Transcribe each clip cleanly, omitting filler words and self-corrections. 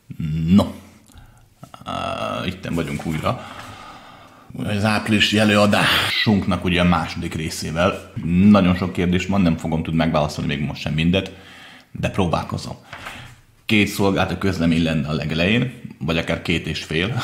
No, itten vagyunk újra. Az áprilisi előadásunknak ugye a második részével. Nagyon sok kérdés van, nem fogom tudni megválaszolni még most sem mindet, de próbálkozom. 2 szolgáltató közlemény lenne a legelején, vagy akár 2,5.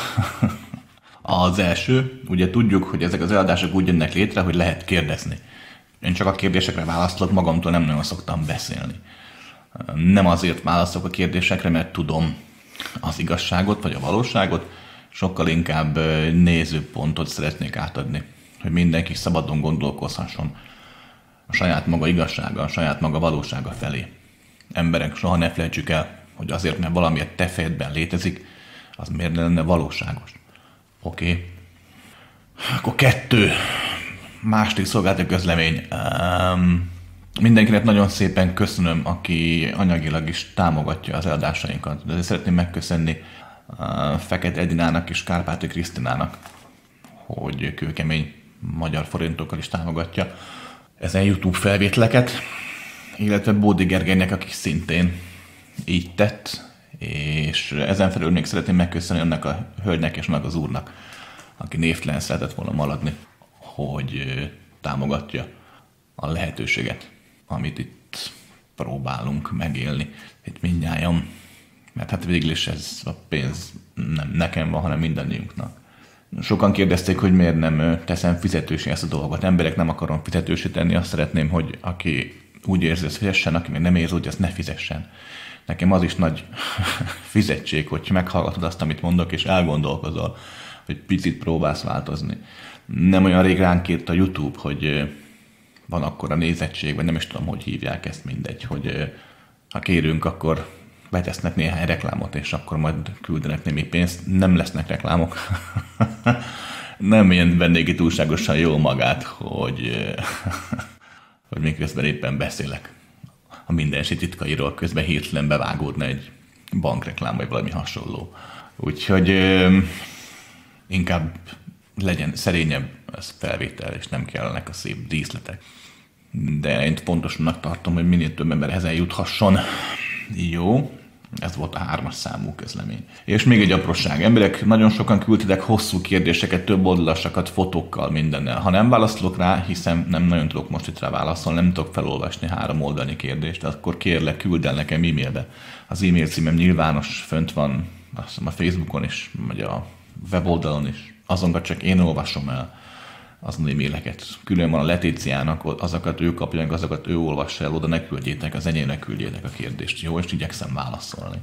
Az első, ugye tudjuk, hogy ezek az előadások úgy jönnek létre, hogy lehet kérdezni. Én csak a kérdésekre válaszolok, magamtól nem nagyon szoktam beszélni. Nem azért válaszolok a kérdésekre, mert tudom az igazságot, vagy a valóságot, sokkal inkább nézőpontot szeretnék átadni, hogy mindenki szabadon gondolkozhasson a saját maga igazsága, a saját maga valósága felé. Emberek, soha ne felejtsük el, hogy azért, mert valami a te fejedben létezik, az miért lenne valóságos. Oké. Akkor 2. Második szolgáltató közlemény. Mindenkinek nagyon szépen köszönöm, aki anyagilag is támogatja az eladásainkat. De szeretném megköszönni Fekete Edinának és Kárpáti Krisztinának, hogy kőkemény magyar forintokkal is támogatja ezen YouTube felvételeket, illetve Bódi Gergelynek, aki szintén így tett, és ezen felül még szeretném megköszönni annak a hölgynek és annak az úrnak, aki névtelen szeretett volna maradni, hogy támogatja a lehetőséget, amit itt próbálunk megélni, itt mindnyájan. Mert hát végül is ez a pénz nem nekem van, hanem mindannyiunknak. Sokan kérdezték, hogy miért nem teszem fizetősé ezt a dolgot. Emberek, nem akarom fizetősé tenni, azt szeretném, hogy aki úgy érzi, azt fizessen, aki még nem érzi, hogy azt ne fizessen. Nekem az is nagy fizetség, hogy meghallgatod azt, amit mondok, és elgondolkozol, hogy picit próbálsz változni. Nem olyan rég ránk írt a YouTube, hogy van akkora nézettség, vagy nem is tudom, hogy hívják ezt, mindegy, hogy ha kérünk, akkor betesznek néhány reklámot, és akkor majd küldenek némi pénzt. Nem lesznek reklámok. Nem ilyen vendégi túlságosan jó magát, hogy miközben éppen beszélek a mindensi titkairól, közben hirtelen bevágódna egy bankreklám, vagy valami hasonló. Úgyhogy inkább legyen szerényebb ez felvétel, és nem kellenek a szép díszletek. De én pontosannak tartom, hogy minél több emberhez eljuthasson. Jó, ez volt a 3. számú közlemény. És még egy apróság. Emberek, nagyon sokan küldtetek hosszú kérdéseket, több oldalasakat, fotókkal, mindennel. Ha nem válaszolok rá, hiszen nem nagyon tudok most itt rá válaszolni, nem tudok felolvasni 3 oldalnyi kérdést, akkor kérlek, küld el nekem e-mailbe. Az e-mail címem nyilvános, fönt van, azt hiszem a Facebookon is, vagy a weboldalon is. Azonban csak én olvasom el az e-maileket. Külön van a Letíciának, azokat ő kapja, meg azokat ő olvassa el, oda ne küldjétek, az enyémnek küldjétek a kérdést. Jó, és igyekszem válaszolni.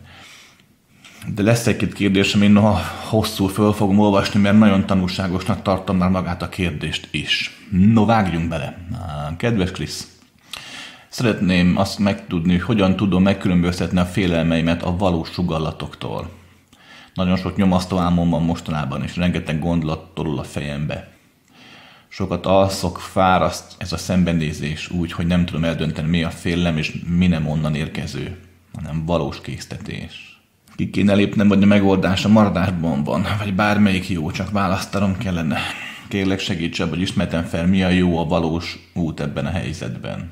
De lesz egy-két kérdés, amin hosszú föl fogom olvasni, mert nagyon tanulságosnak tartom már magát a kérdést is. No, vágjunk bele. Kedves Krisz, szeretném azt megtudni, hogy hogyan tudom megkülönböztetni a félelmeimet a valós sugallatoktól. Nagyon sok nyomasztó álmom van mostanában, és rengeteg gondolat torul a fejembe. Sokat alszok, fáraszt ez a szembenézés úgy, hogy nem tudom eldönteni, mi a félelem, és mi nem onnan érkező, hanem valós késztetés. Ki kéne lépnem, vagy a megoldás a maradásban van, vagy bármelyik jó, csak választanom kellene. Kérlek, segíts abba, hogy ismertem fel, mi a jó, a valós út ebben a helyzetben.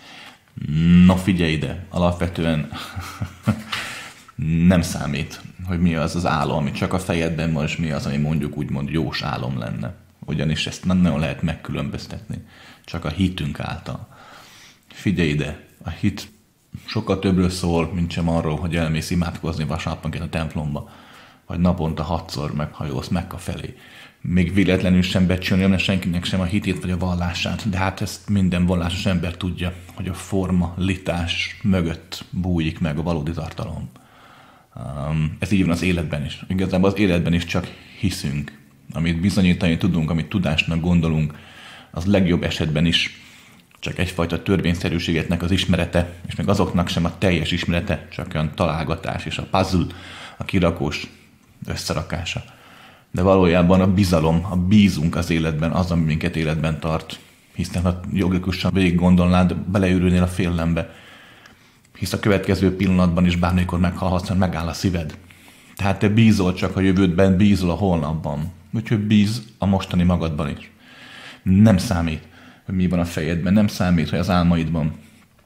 No, figyelj ide, alapvetően nem számít, hogy mi az az álom, ami csak a fejedben van, és mi az, ami mondjuk úgymond jós álom lenne. Ugyanis ezt nem nagyon lehet megkülönböztetni, csak a hitünk által. Figyelj ide, a hit sokkal többről szól, mint sem arról, hogy elmész imádkozni vasárnaponként a templomba, vagy naponta 6-szor meghajolsz Mekka felé. Még véletlenül sem becsülni senkinek sem a hitét vagy a vallását, de hát ezt minden vallásos ember tudja, hogy a formalitás mögött bújik meg a valódi tartalom. Ez így van az életben is. Igazából az életben is csak hiszünk. Amit bizonyítani tudunk, amit tudásnak gondolunk, az legjobb esetben is csak egyfajta törvényszerűségetnek az ismerete, és meg azoknak sem a teljes ismerete, csak olyan találgatás és a puzzle, a kirakós összerakása. De valójában a bizalom, a bízunk az életben, az, ami minket életben tart. Hiszen ha logikusan végig gondolnád, beleürülnél a félelembe. Hisz a következő pillanatban is bármikor meghalhatsz, mert megáll a szíved. Tehát te bízol csak a jövődben, bízol a holnapban. Úgyhogy bíz a mostani magadban is. Nem számít, hogy mi van a fejedben, nem számít, hogy az álmaidban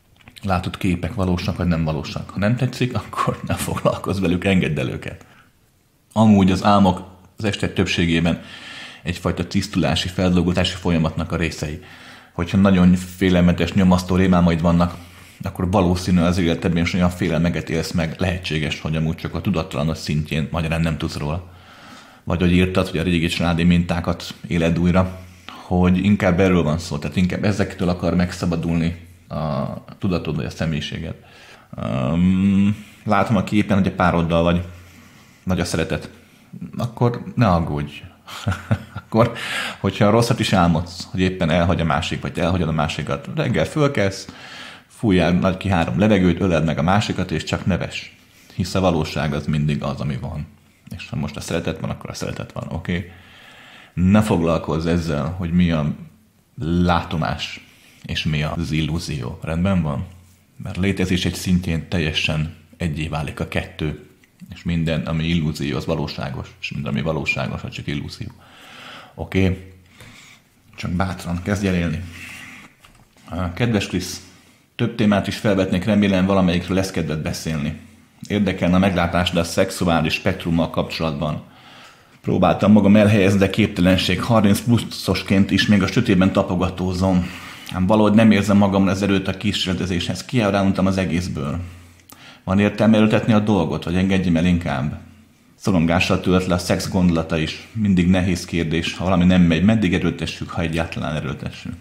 Látod, képek valósak vagy nem valósak. Ha nem tetszik, akkor ne foglalkozz velük, engedd el őket. Amúgy az álmok az estek többségében egyfajta tisztulási, feldolgozási folyamatnak a részei. Hogyha nagyon félelmetes, nyomasztó rémálmaid vannak, akkor valószínű az életedben is olyan félelmeket élsz meg, lehetséges, hogy amúgy csak a tudattalanod szintjén magyarán nem tudsz róla. Vagy hogy írtad, hogy a régi családi mintákat éled újra, hogy inkább erről van szó, tehát inkább ezektől akar megszabadulni a tudatod vagy a személyiséged. Látom a képen, hogy a pároddal vagy, nagy a szeretet. Akkor ne aggódj. Akkor, hogyha rosszat is álmodsz, hogy éppen elhagy a másik, vagy elhagyod a másikat, reggel fölkelsz, fújjál nagy ki 3 levegőt, öleld meg a másikat, és csak neves. Hisz a valóság az mindig az, ami van. És ha most a szeretet van, akkor a szeretet van, oké? Ne foglalkozz ezzel, hogy mi a látomás, és mi az illúzió. Rendben van? Mert létezés egy szintjén teljesen egyé válik a kettő, és minden, ami illúzió, az valóságos, és minden, ami valóságos, az csak illúzió. Oké? Csak bátran kezdj el élni. Kedves Krisz, több témát is felvetnék, remélem valamelyikről lesz kedved beszélni. Érdekelne a meglátásd a szexuális spektrummal kapcsolatban. Próbáltam magam elhelyezni, de képtelenség. 30 pluszosként is még a sötétben tapogatózom. Ám valahogy nem érzem magamon az erőt a kísérletezéshez. Kiálláltam az egészből. Van értelme erőltetni a dolgot, vagy engedjem el inkább? Szorongással tölt le a szex gondolata is. Mindig nehéz kérdés, ha valami nem megy. Meddig erőltessük, ha egyáltalán erőltessük?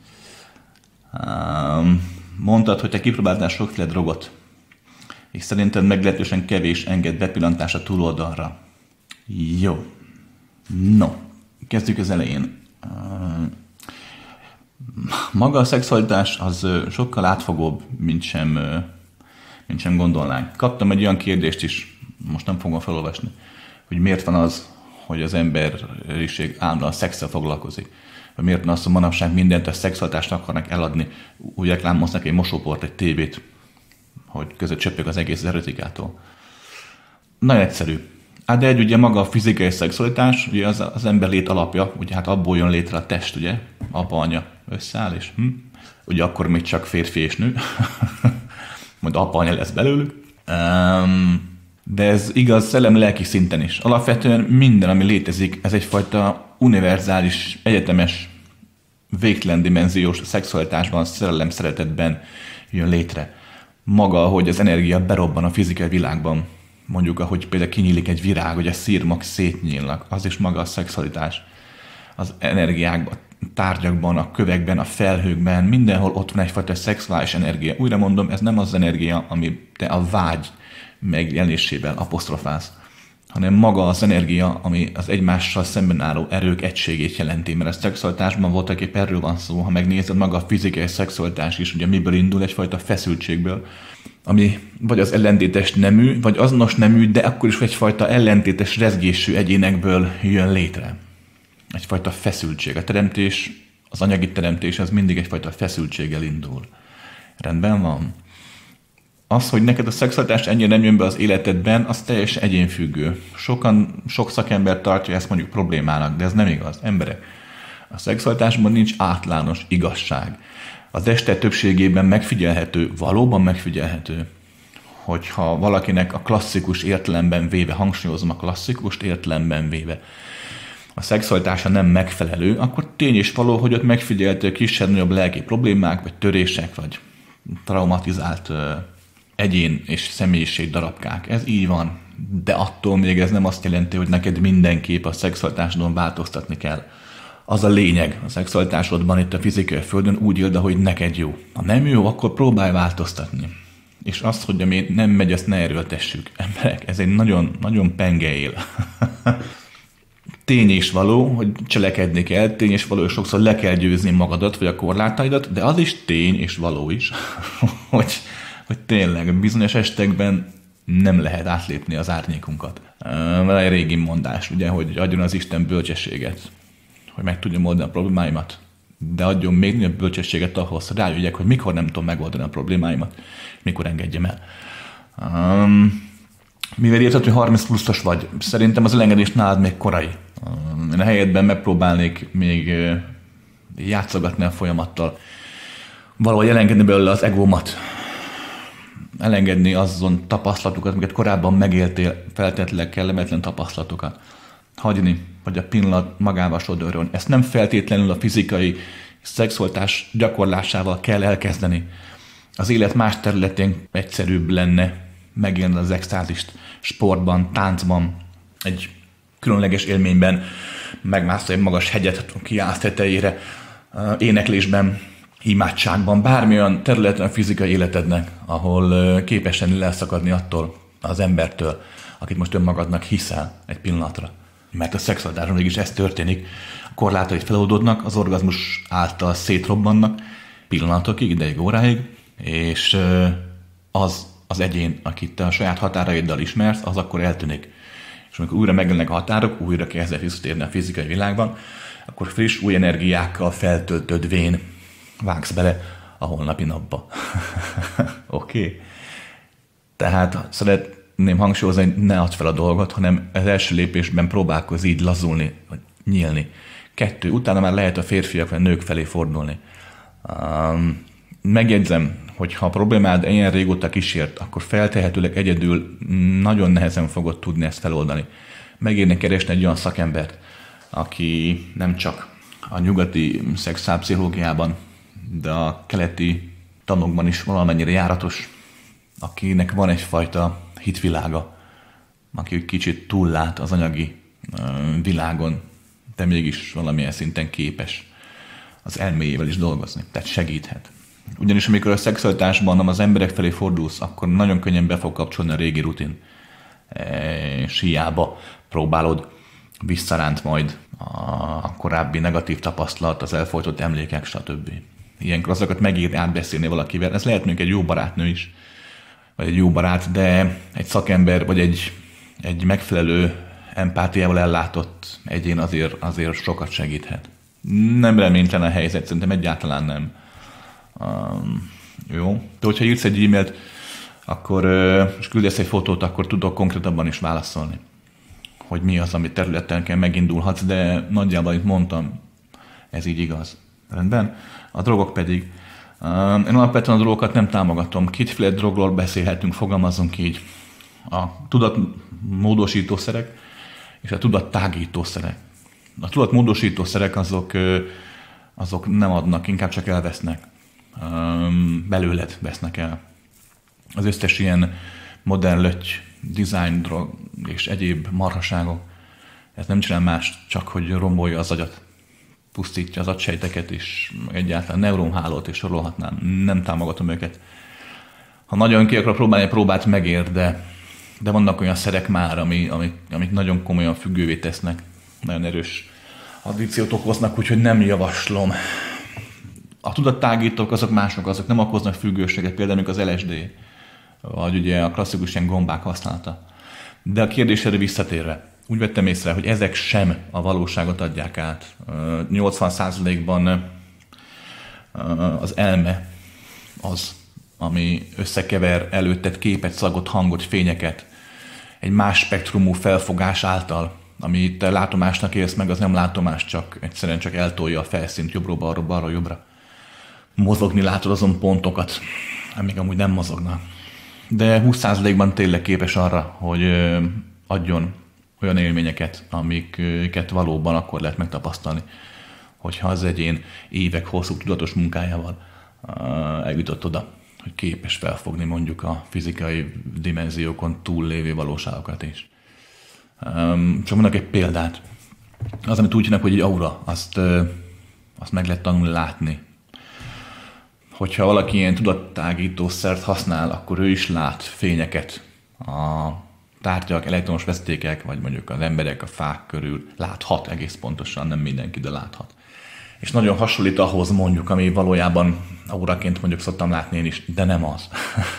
Mondtad, hogy te kipróbáltál sokféle drogot, és szerinted meglehetősen kevés enged bepillantás a túloldalra. Jó. No, kezdjük az elején. Maga a szexualitás az sokkal átfogóbb, mint sem gondolnánk. Kaptam egy olyan kérdést is, most nem fogom felolvasni, hogy miért van az, hogy az emberiség állandóan szexszel foglalkozik. Vagy miért van az, hogy manapság mindent a szexualitást akarnak eladni, úgy reklámoznak egy mosóport, egy tévét, hogy között csöppög az egész erotikától. Nagyon egyszerű. Hát de ugye maga a fizikai szexualitás, ugye az ember lét alapja, ugye hát abból jön létre a test, ugye, apa-anya összeáll, és ugye akkor még csak férfi és nő, majd apa-anya lesz belőlük. De ez igaz szellem-lelki szinten is. Alapvetően minden, ami létezik, ez egyfajta univerzális, egyetemes, végtelen dimenziós szexualitásban, szerelem, szeretetben jön létre. Maga, hogy az energia berobban a fizikai világban, mondjuk, ahogy például kinyílik egy virág, hogy a szirmok szétnyílnak, az is maga a szexualitás. Az energiákban, tárgyakban, a kövekben, a felhőkben, mindenhol ott van egyfajta szexuális energia. Újra mondom, ez nem az energia, ami te a vágy megjelenésével apostrofálsz, hanem maga az energia, ami az egymással szemben álló erők egységét jelenti, mert a szexualitásban voltak épp erről van szó, ha megnézed, maga a fizikai szexualitás is, ugye miből indul, egyfajta feszültségből, ami vagy az ellentétes nemű, vagy azonos nemű, de akkor is egyfajta ellentétes rezgésű egyénekből jön létre. Egyfajta feszültség. A teremtés, az anyagi teremtés, az mindig egyfajta feszültséggel indul. Rendben van? Az, hogy neked a szexualitás ennyire nem jön be az életedben, az teljesen egyénfüggő. Sok szakember tartja ezt mondjuk problémának, de ez nem igaz. Emberek, a szexualitásban nincs általános igazság. Az este többségében megfigyelhető, valóban megfigyelhető, hogyha valakinek a klasszikus értelemben véve, hangsúlyozom a klasszikus értelemben véve, a szexualitása nem megfelelő, akkor tény és való, hogy ott megfigyelhető kisebb-nagyobb lelki problémák, vagy törések, vagy traumatizált egyén és személyiség darabkák. Ez így van, de attól még ez nem azt jelenti, hogy neked mindenképp a szexualitásodon változtatni kell. Az a lényeg a szexualitásodban itt a fizikai földön, úgy éld, ahogy neked jó. Ha nem jó, akkor próbálj változtatni. És azt, hogy ami nem megy, azt ne erőltessük. Emberek, ez egy nagyon, nagyon penge él. Tény és való, hogy cselekedni kell, tény és való, hogy sokszor le kell győzni magadat, vagy a korlátaidat, de az is tény és való is, hogy tényleg bizonyos estekben nem lehet átlépni az árnyékunkat. Van egy régi mondás, ugye, hogy adjon az Isten bölcsességet, hogy meg tudjam oldani a problémáimat, de adjon még nagyobb bölcsességet ahhoz, hogy rájöjjek, hogy mikor nem tudom megoldani a problémáimat, mikor engedjem el. Mivel írtad, hogy 30 pluszos vagy, szerintem az elengedés nálad még korai. Én a helyedben megpróbálnék még játszogatni a folyamattal. Valahogy elengedni belőle az egómat. elengedni azon tapasztalatokat, amiket korábban megéltél, feltétlenül kellemetlen tapasztalatokat. Hagyni, hogy a pillanat magába sodorjon. Ezt nem feltétlenül a fizikai szexualitás gyakorlásával kell elkezdeni. Az élet más területén egyszerűbb lenne megélni az extázist sportban, táncban, egy különleges élményben, megmászol egy magas hegyet, kiállsz tetejére, éneklésben, imádságban, bármilyen területen a fizikai életednek, ahol képes lenni leszakadni attól az embertől, akit most önmagadnak hiszel egy pillanatra. Mert a szexualitáson mégis ez történik. A korlátait feloldódnak, az orgazmus által szétrobbannak pillanatokig, ideig, óráig, és az egyén, akit te a saját határaiddal ismersz, az akkor eltűnik. És amikor újra megjelennek a határok, újra kezdve visszatérni a fizikai világban, akkor friss, új energiákkal feltöltödvén vágsz bele a holnapi napba. Oké? Tehát szeretném hangsúlyozni, hogy ne add fel a dolgot, hanem az első lépésben próbálkozz így lazulni, vagy nyílni. 2, utána már lehet a férfiak vagy a nők felé fordulni. Megjegyzem, hogy ha a problémád ilyen régóta kísért, akkor feltehetőleg egyedül nagyon nehezen fogod tudni ezt feloldani. Megérne keresni egy olyan szakembert, aki nem csak a nyugati szexuálpszichológiában, de a keleti tanokban is valamennyire járatos, akinek van egyfajta hitvilága, aki kicsit túllát az anyagi világon, de mégis valamilyen szinten képes az elméjével is dolgozni, tehát segíthet. Ugyanis amikor a szexualitásban az emberek felé fordulsz, akkor nagyon könnyen be fog kapcsolni a régi rutin. És hiába próbálod visszaránt majd a korábbi negatív tapasztalat, az elfolytott emlékek, stb. Ilyenkor azokat megírni, átbeszélni valakivel. Ez lehet mondjuk egy jó barátnő is, vagy egy jó barát, de egy szakember, vagy egy megfelelő empátiával ellátott egyén azért sokat segíthet. Nem reménytelen a helyzet, szerintem egyáltalán nem. Jó. De hogyha írsz egy e-mailt, akkor, és küldesz egy fotót, akkor tudok konkrétabban is válaszolni, hogy mi az, ami területen kell megindulhatsz, de nagyjából, amit mondtam, ez így igaz. Rendben? A drogok pedig. Én alapvetően a drogokat nem támogatom. Kétféle drogról beszélhetünk, fogalmazunk így. A tudatmódosítószerek és a tudattágítószerek. A tudatmódosítószerek azok nem adnak, inkább csak elvesznek. Belőled vesznek el. Az összes ilyen modern löty, design drog és egyéb marhaságok, ez nem csinál más, csak hogy rombolja az agyat, pusztítja az agysejteket és egyáltalán neuronhálót és sorolhatnám. Nem támogatom őket. Ha nagyon ki akarok próbálni, próbált megér, de vannak olyan szerek már, amik nagyon komolyan függővé tesznek, nagyon erős addikciót okoznak, úgyhogy nem javaslom. A tudattágítók azok mások, azok nem okoznak függőséget, például az LSD, vagy ugye a klasszikus ilyen gombák használata. De a kérdésre visszatérve, úgy vettem észre, hogy ezek sem a valóságot adják át. 80%-ban az elme az, ami összekever előtted képet, szagot, hangot, fényeket, egy más spektrumú felfogás által, amit te látomásnak élsz meg, az nem látomás, csak egyszerűen csak eltolja a felszínt jobbról balra, balra jobbra. Mozogni látod azon pontokat, amik amúgy nem mozognak. De 20%-ban tényleg képes arra, hogy adjon olyan élményeket, amiket valóban akkor lehet megtapasztalni, hogyha az egyén évek hosszú tudatos munkájával eljutott oda, hogy képes felfogni mondjuk a fizikai dimenziókon túllévő valóságokat is. Csak mondok egy példát. Az, amit úgy hívnak, hogy egy aura, azt meg lehet tanulni látni. Hogyha valaki ilyen tudattágítószert használ, akkor ő is lát fényeket a tárgyak, elektromos vezetékek, vagy mondjuk az emberek a fák körül. Láthat egész pontosan, nem mindenki, de láthat. És nagyon hasonlít ahhoz mondjuk, ami valójában auraként mondjuk szoktam látni én is, de nem az.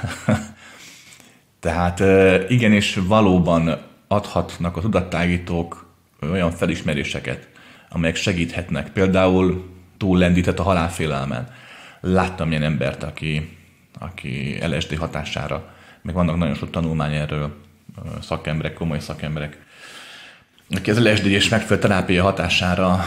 Tehát igen, és valóban adhatnak a tudattágítók olyan felismeréseket, amelyek segíthetnek. Például túllendített a halálfélelmen. Láttam ilyen embert, aki LSD hatására, meg vannak nagyon sok tanulmány erről, szakemberek, komoly szakemberek, aki az LSD és megfelelő terápia hatására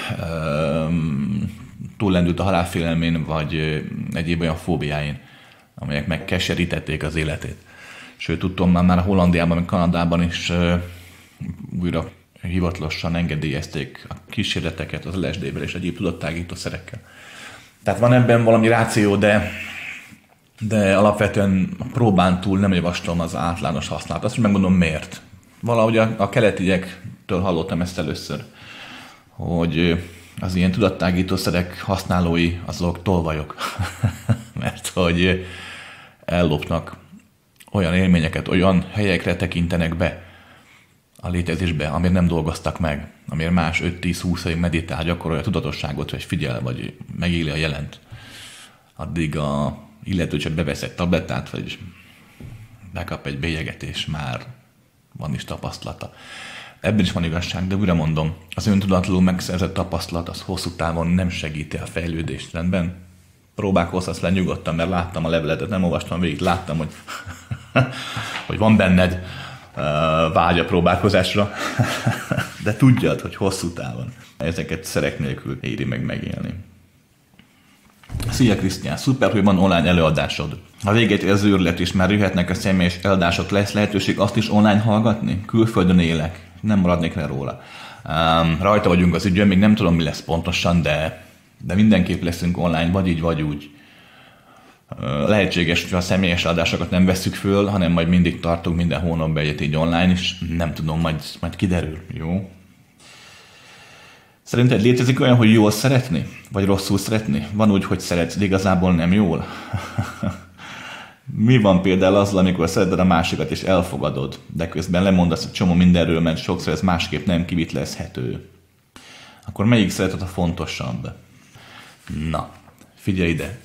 túllendült a halálfélelmén, vagy egyéb olyan fóbiáin, amelyek megkeserítették az életét. Sőt, tudom, már Hollandiában, meg Kanadában is újra hivatalosan engedélyezték a kísérleteket az LSD-vel és egyéb tudattágítószerekkel. Tehát van ebben valami ráció, de alapvetően próbán túl nem javaslom az általános használat. Azt megmondom miért. Valahogy a keletiektől hallottam ezt először, hogy az ilyen tudattágítószerek használói azok tolvajok, mert hogy ellopnak olyan élményeket, olyan helyekre tekintenek be a létezésbe, amért nem dolgoztak meg, amért más 5-10-20 évig meditál, gyakorolja a tudatosságot, vagy figyel, vagy megéli a jelent. Addig a illető csak bevesz egy tablettát, vagy bekap egy bélyeget, és már van is tapasztalata. Ebben is van igazság, de újra mondom, az öntudatlanul megszerzett tapasztalat az hosszú távon nem segíti a fejlődést, rendben. Próbálkozhatsz le nyugodtan, mert láttam a leveletet, nem olvastam végig, láttam, hogy, hogy van benned vágy a próbálkozásra, de tudjad, hogy hosszú távon ezeket szerek nélkül éri meg megélni. Szia Krisztián, szuper, hogy van online előadásod. Ha véget ér az őrület is, már jöhetnek a személyes előadások, lesz lehetőség azt is online hallgatni? Külföldön élek, nem maradnék le róla. Rajta vagyunk az ügyön, még nem tudom, mi lesz pontosan, de mindenképp leszünk online, vagy így, vagy úgy. Lehetséges, hogy a személyes adásokat nem vesszük föl, hanem majd mindig tartunk minden hónapban egyet így online is. Nem tudom, majd kiderül, jó? Szerinted létezik olyan, hogy jól szeretni? Vagy rosszul szeretni? Van úgy, hogy szeretsz, de igazából nem jól? Mi van például azzal, amikor szereted a másikat és elfogadod, de közben lemondasz egy csomó mindenről, mert sokszor ez másképp nem kivitlezhető? Akkor melyik szeretet a fontosabb? Na, figyelj ide!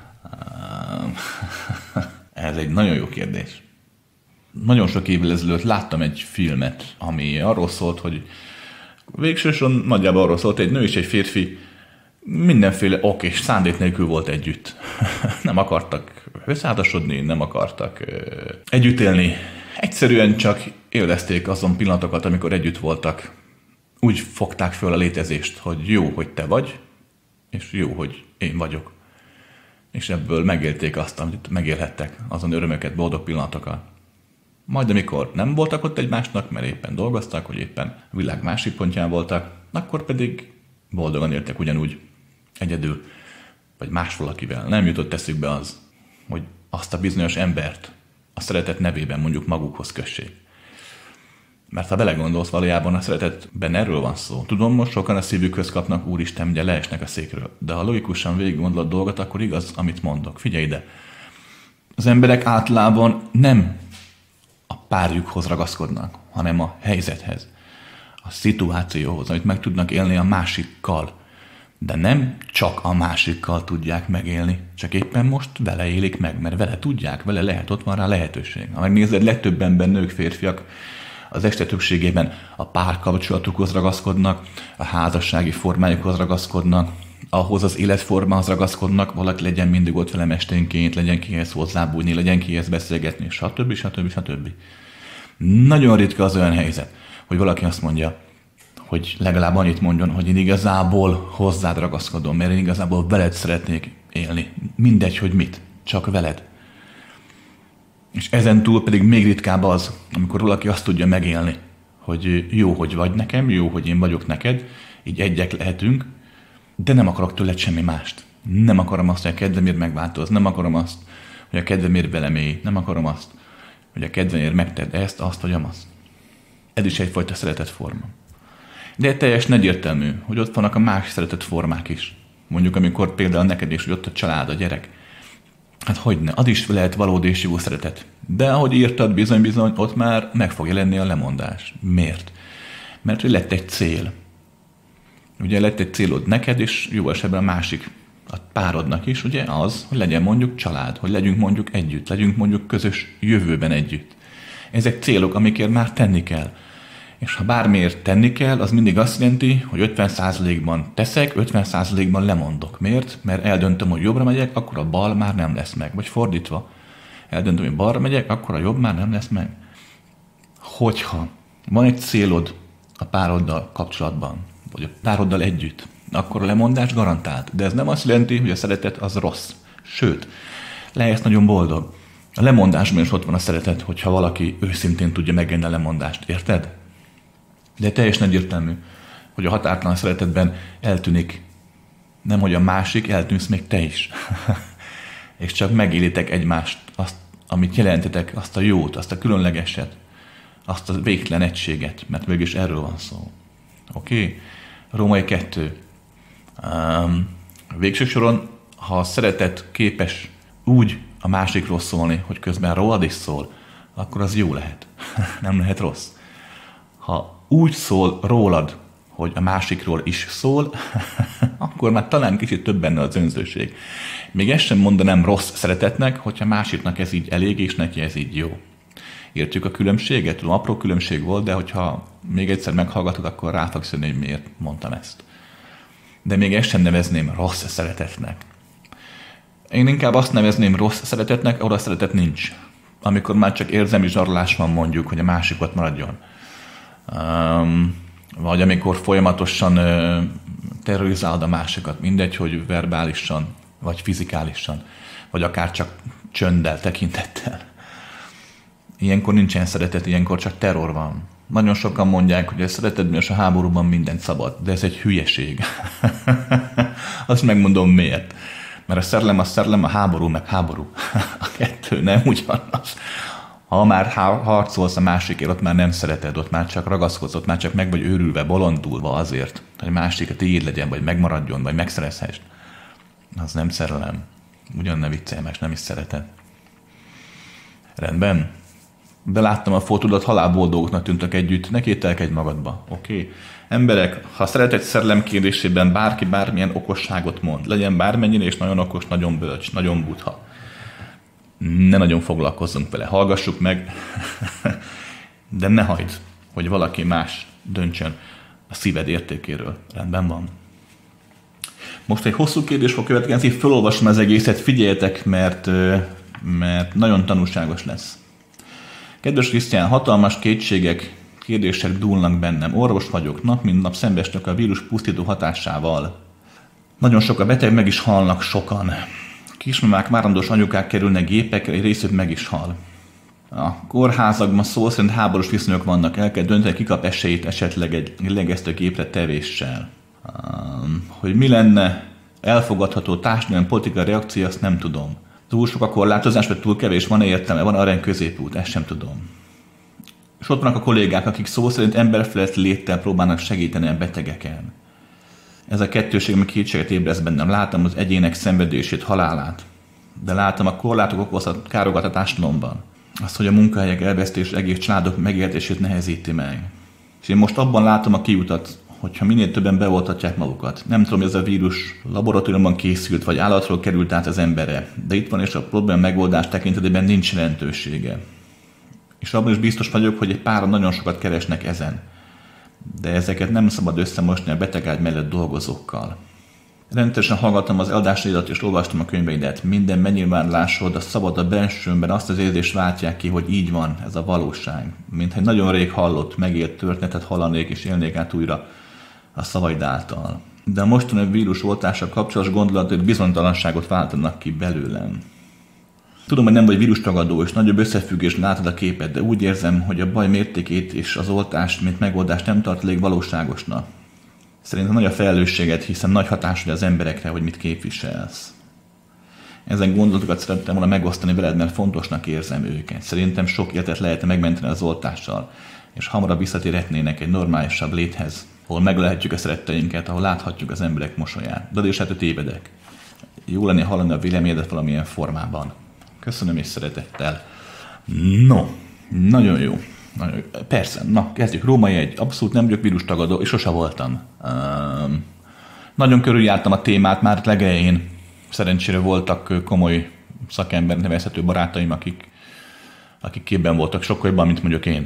Ez egy nagyon jó kérdés. Nagyon sok évvel ezelőtt láttam egy filmet, ami arról szólt, hogy végsősorban nagyjából arról szólt, hogy egy nő és egy férfi mindenféle ok és szándék nélkül volt együtt. Nem akartak összeházasodni, nem akartak együtt élni. Egyszerűen csak élvezték azon pillanatokat, amikor együtt voltak. Úgy fogták föl a létezést, hogy jó, hogy te vagy, és jó, hogy én vagyok. És ebből megélték azt, amit megélhettek, azon örömöket, boldog pillanatokat. Majd amikor nem voltak ott egymásnak, mert éppen dolgoztak, vagy éppen a világ másik pontján voltak, akkor pedig boldogan éltek ugyanúgy, egyedül, vagy más valakivel. Nem jutott eszükbe az, hogy azt a bizonyos embert a szeretet nevében mondjuk magukhoz kössék. Mert ha belegondolsz, valójában a szeretetben erről van szó. Tudom, most sokan a szívükhöz kapnak, úristen, ugye leesnek a székről. De ha logikusan végig gondolod dolgot, akkor igaz, amit mondok. Figyelj ide! Az emberek általában nem a párjukhoz ragaszkodnak, hanem a helyzethez, a szituációhoz, amit meg tudnak élni a másikkal. De nem csak a másikkal tudják megélni, csak éppen most vele élik meg, mert vele tudják, vele lehet, ott van rá lehetőség. Ha megnézed, legtöbbenben nők, férfiak az este többségében a párkapcsolatukhoz ragaszkodnak, a házassági formájukhoz ragaszkodnak, ahhoz az életformához ragaszkodnak, valaki legyen mindig ott velem esténként, legyen kihez hozzábújni, legyen kihez beszélgetni, stb. Nagyon ritka az olyan helyzet, hogy valaki azt mondja, hogy legalább annyit mondjon, hogy én igazából hozzád ragaszkodom, mert én igazából veled szeretnék élni. Mindegy, hogy mit, csak veled. És ezen túl pedig még ritkább az, amikor valaki azt tudja megélni, hogy jó, hogy vagy nekem, jó, hogy én vagyok neked, így egyek lehetünk, de nem akarok tőled semmi mást. Nem akarom azt, hogy a kedvemért megváltoz, nem akarom azt, hogy a kedvemért velem élj, nem akarom azt, hogy a kedvemért megtedd ezt, azt vagy amazt. Ez is egyfajta szeretetforma. De teljesen egyértelmű, hogy ott vannak a más szeretetformák is. Mondjuk, amikor például neked is, hogy ott a család, a gyerek. Hát hogyne, az is lehet valódi és jó szeretet. De ahogy írtad, bizony, ott már meg fog jelenni a lemondás. Miért? Mert hogy lett egy cél. Ugye lett egy célod neked, és jó esetben a másik, a párodnak is, ugye az, hogy legyen mondjuk család, hogy legyünk mondjuk együtt, legyünk mondjuk közös jövőben együtt. Ezek célok, amikért már tenni kell. És ha bármiért tenni kell, az mindig azt jelenti, hogy 50%-ban teszek, 50%-ban lemondok. Miért? Mert eldöntöm, hogy jobbra megyek, akkor a bal már nem lesz meg. Vagy fordítva. Eldöntöm, hogy balra megyek, akkor a jobb már nem lesz meg. Hogyha van egy célod a pároddal kapcsolatban, vagy a pároddal együtt, akkor a lemondás garantált. De ez nem azt jelenti, hogy a szeretet az rossz. Sőt, Lehetsz nagyon boldog. A lemondásban is ott van a szeretet, hogyha valaki őszintén tudja megélni a lemondást. Érted? De teljesen egyértelmű, hogy a határtalan szeretetben eltűnik, nemhogy a másik, eltűnsz még te is. És csak megélitek egymást, azt, amit jelentetek, azt a jót, azt a különlegeset, azt a végtelen egységet, mert mégis erről van szó. Oké? Római 2. Végső soron, ha a szeretet képes úgy a másikról szólni, hogy közben rólad is szól, akkor az jó lehet. Nem lehet rossz. Ha úgy szól rólad, hogy a másikról is szól, akkor már talán kicsit több benne az önzőség. Még ezt sem mondanám rossz szeretetnek, hogyha másiknak ez így elég, és neki ez így jó. Értjük a különbséget? Tudom, apró különbség volt, de hogyha még egyszer meghallgatod, akkor rá fogsz jönni, hogy miért mondtam ezt. De még ezt sem nevezném rossz szeretetnek. Én inkább azt nevezném rossz szeretetnek, ahol a szeretet nincs. Amikor már csak érzelmi zsarolás van, mondjuk, hogy a másik ott maradjon. Vagy amikor folyamatosan terrorizálod a másikat, mindegy, hogy verbálisan, vagy fizikálisan, vagy akár csak csönddel, tekintettel. Ilyenkor nincsen szeretet, ilyenkor csak terror van. Nagyon sokan mondják, hogy a szeretetben és a háborúban mindent szabad, de ez egy hülyeség. Azt megmondom miért. Mert a szerelem, a háború meg háború. A kettő nem ugyanaz. Ha már harcolsz a másikért, ott már nem szereted, ott már csak ragaszkodsz, ott már csak meg vagy őrülve, bolondulva azért, hogy a másik a tiéd legyen, vagy megmaradjon, vagy megszerezhess. Az nem szerelem. Ugyan ne viccelj, más nem is szereted. Rendben? Beláttam a fotódat, halálboldogoknak tűntek együtt, ne kételkedj magadba, oké? Emberek, ha szeretet szerelem kérdésében bárki bármilyen okosságot mond, legyen bármennyire és nagyon okos, nagyon bölcs, nagyon buddha, ne nagyon foglalkozzunk vele, hallgassuk meg, de ne hagyd, hogy valaki más döntsön a szíved értékéről. Rendben van. Most egy hosszú kérdés fog következni, felolvasom az egészet, figyeljetek, mert nagyon tanulságos lesz. Kedves Krisztián, hatalmas kétségek, kérdések dúlnak bennem. Orvos vagyok, nap mint nap szembesülök a vírus pusztító hatásával. Nagyon sok a beteg, meg is halnak sokan. Kismamák, várandós anyukák kerülnek gépekre, egy részük meg is hal. A kórházakban szó szerint háborús viszonyok vannak, el kell dönteni, ki kap esélyt esetleg egy legesztő gépre tevéssel. Hogy mi lenne elfogadható társadalmi politikai reakció, azt nem tudom. Túl sok a korlátozás, vagy túl kevés, van-e értelme, van arany középút, ezt sem tudom. És ott vannak a kollégák, akik szó szerint emberfelett léttel próbálnak segíteni a betegeken. Ez a kettőség, ami kétséget ébreszt bennem. Látom az egyének szenvedését, halálát, de látom a korlátok okozhat károkat a társadalomban. Azt, hogy a munkahelyek elvesztés egész családok megélhetését nehezíti meg. És én most abban látom a kiutat, hogyha minél többen beoltatják magukat. Nem tudom, hogy ez a vírus laboratóriumban készült, vagy állatról került át az emberre, de itt van, és a probléma megoldás tekintetében nincs jelentősége. És abban is biztos vagyok, hogy egy páran nagyon sokat keresnek ezen. De ezeket nem szabad összemosni a betegágy mellett dolgozókkal. Rendszeresen hallgattam az eladásaidat és olvastam a könyveidet. Minden megnyilvánulásod, a szabad a bensőmben azt az érzést váltják ki, hogy így van, ez a valóság. Mintha egy nagyon rég hallott, megélt történetet hallanék és élnék át újra a szavaid által. De a mostani vírus oltással kapcsolatos gondolatok bizonytalanságot váltanak ki belőlem. Tudom, hogy nem vagy vírustagadó, és nagyobb összefüggés látod a képet, de úgy érzem, hogy a baj mértékét és az oltást, mint megoldást nem tart elég valóságosnak. Szerintem nagy a felelősséged, hiszen nagy hatásod az emberekre, hogy mit képviselsz. Ezen gondolatokat szerettem volna megosztani veled, mert fontosnak érzem őket. Szerintem sok életet lehetne megmenteni az oltással, és hamarabb visszatérhetnének egy normálisabb léthez, ahol meglehetjük a szeretteinket, ahol láthatjuk az emberek mosolyát. De is hát tévedek. Jó lenne hallani a véleményedet valamilyen formában. Köszönöm és szeretettel. No, nagyon jó. Persze, na kezdjük. Római 1. Abszolút nem vagyok vírustagadó, és sose voltam. Nagyon körüljártam a témát már legelején. Szerencsére voltak komoly szakember nevezhető barátaim, akik képben voltak sokkal jobban, mint mondjuk én.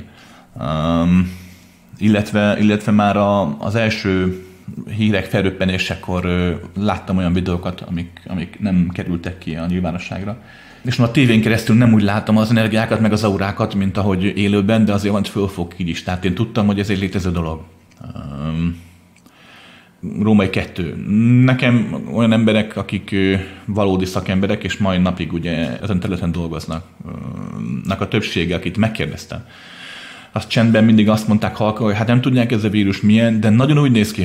Illetve már az első hírek felröppenésekor láttam olyan videókat, amik nem kerültek ki a nyilvánosságra. És a tévén keresztül nem úgy láttam az energiákat, meg az aurákat, mint ahogy élőben, de azért van, hogy fölfog így is. Tehát én tudtam, hogy ez egy létező dolog. Római 2. Nekem olyan emberek, akik valódi szakemberek, és mai napig ugye ezen területen dolgoznak, a többsége, akit megkérdeztem, azt csendben mindig azt mondták halka, hogy hát nem tudják ez a vírus milyen, de nagyon úgy néz ki,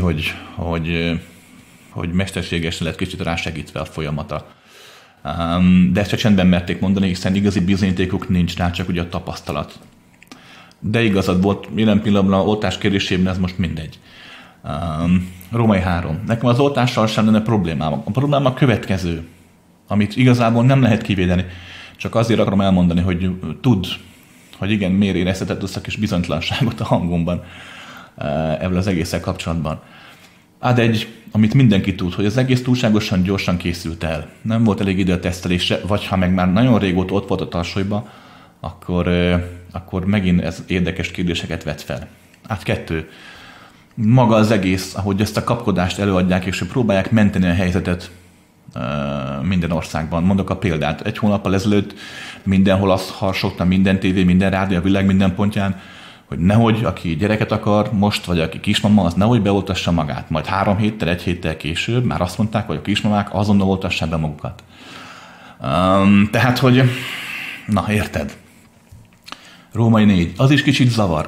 hogy mesterségesen lett kicsit rásegítve a folyamata. De ezt csak csendben merték mondani, hiszen igazi bizonyítékuk nincs rá, csak ugye a tapasztalat. De igazad volt, jelen pillanatban oltás kérdésében ez most mindegy. Római 3. Nekem az oltással sem lenne problémám. A probléma a következő, amit igazából nem lehet kivédeni. Csak azért akarom elmondani, hogy tudd, hogy igen, miért érezhetett össze a kis bizonytalanságot a hangomban ebből az egésszel kapcsolatban. Amit mindenki tud, hogy az egész túlságosan gyorsan készült el. Nem volt elég idő a tesztelésre, vagy ha meg már nagyon régóta ott volt a tarsolyba, akkor megint ez érdekes kérdéseket vet fel. 2. Maga az egész, ahogy ezt a kapkodást előadják, és próbálják menteni a helyzetet minden országban. Mondok a példát. 1 hónappal ezelőtt mindenhol azt harsogtam, minden tévé, minden rádió, a világ minden pontján, hogy nehogy, aki gyereket akar most, vagy aki kismama, az nehogy beoltassa magát. Majd 3 héttel, 1 héttel később már azt mondták, hogy a kismamák azonnal oltassák be magukat. Tehát, hogy... Na, érted. Római 4. Az is kicsit zavar.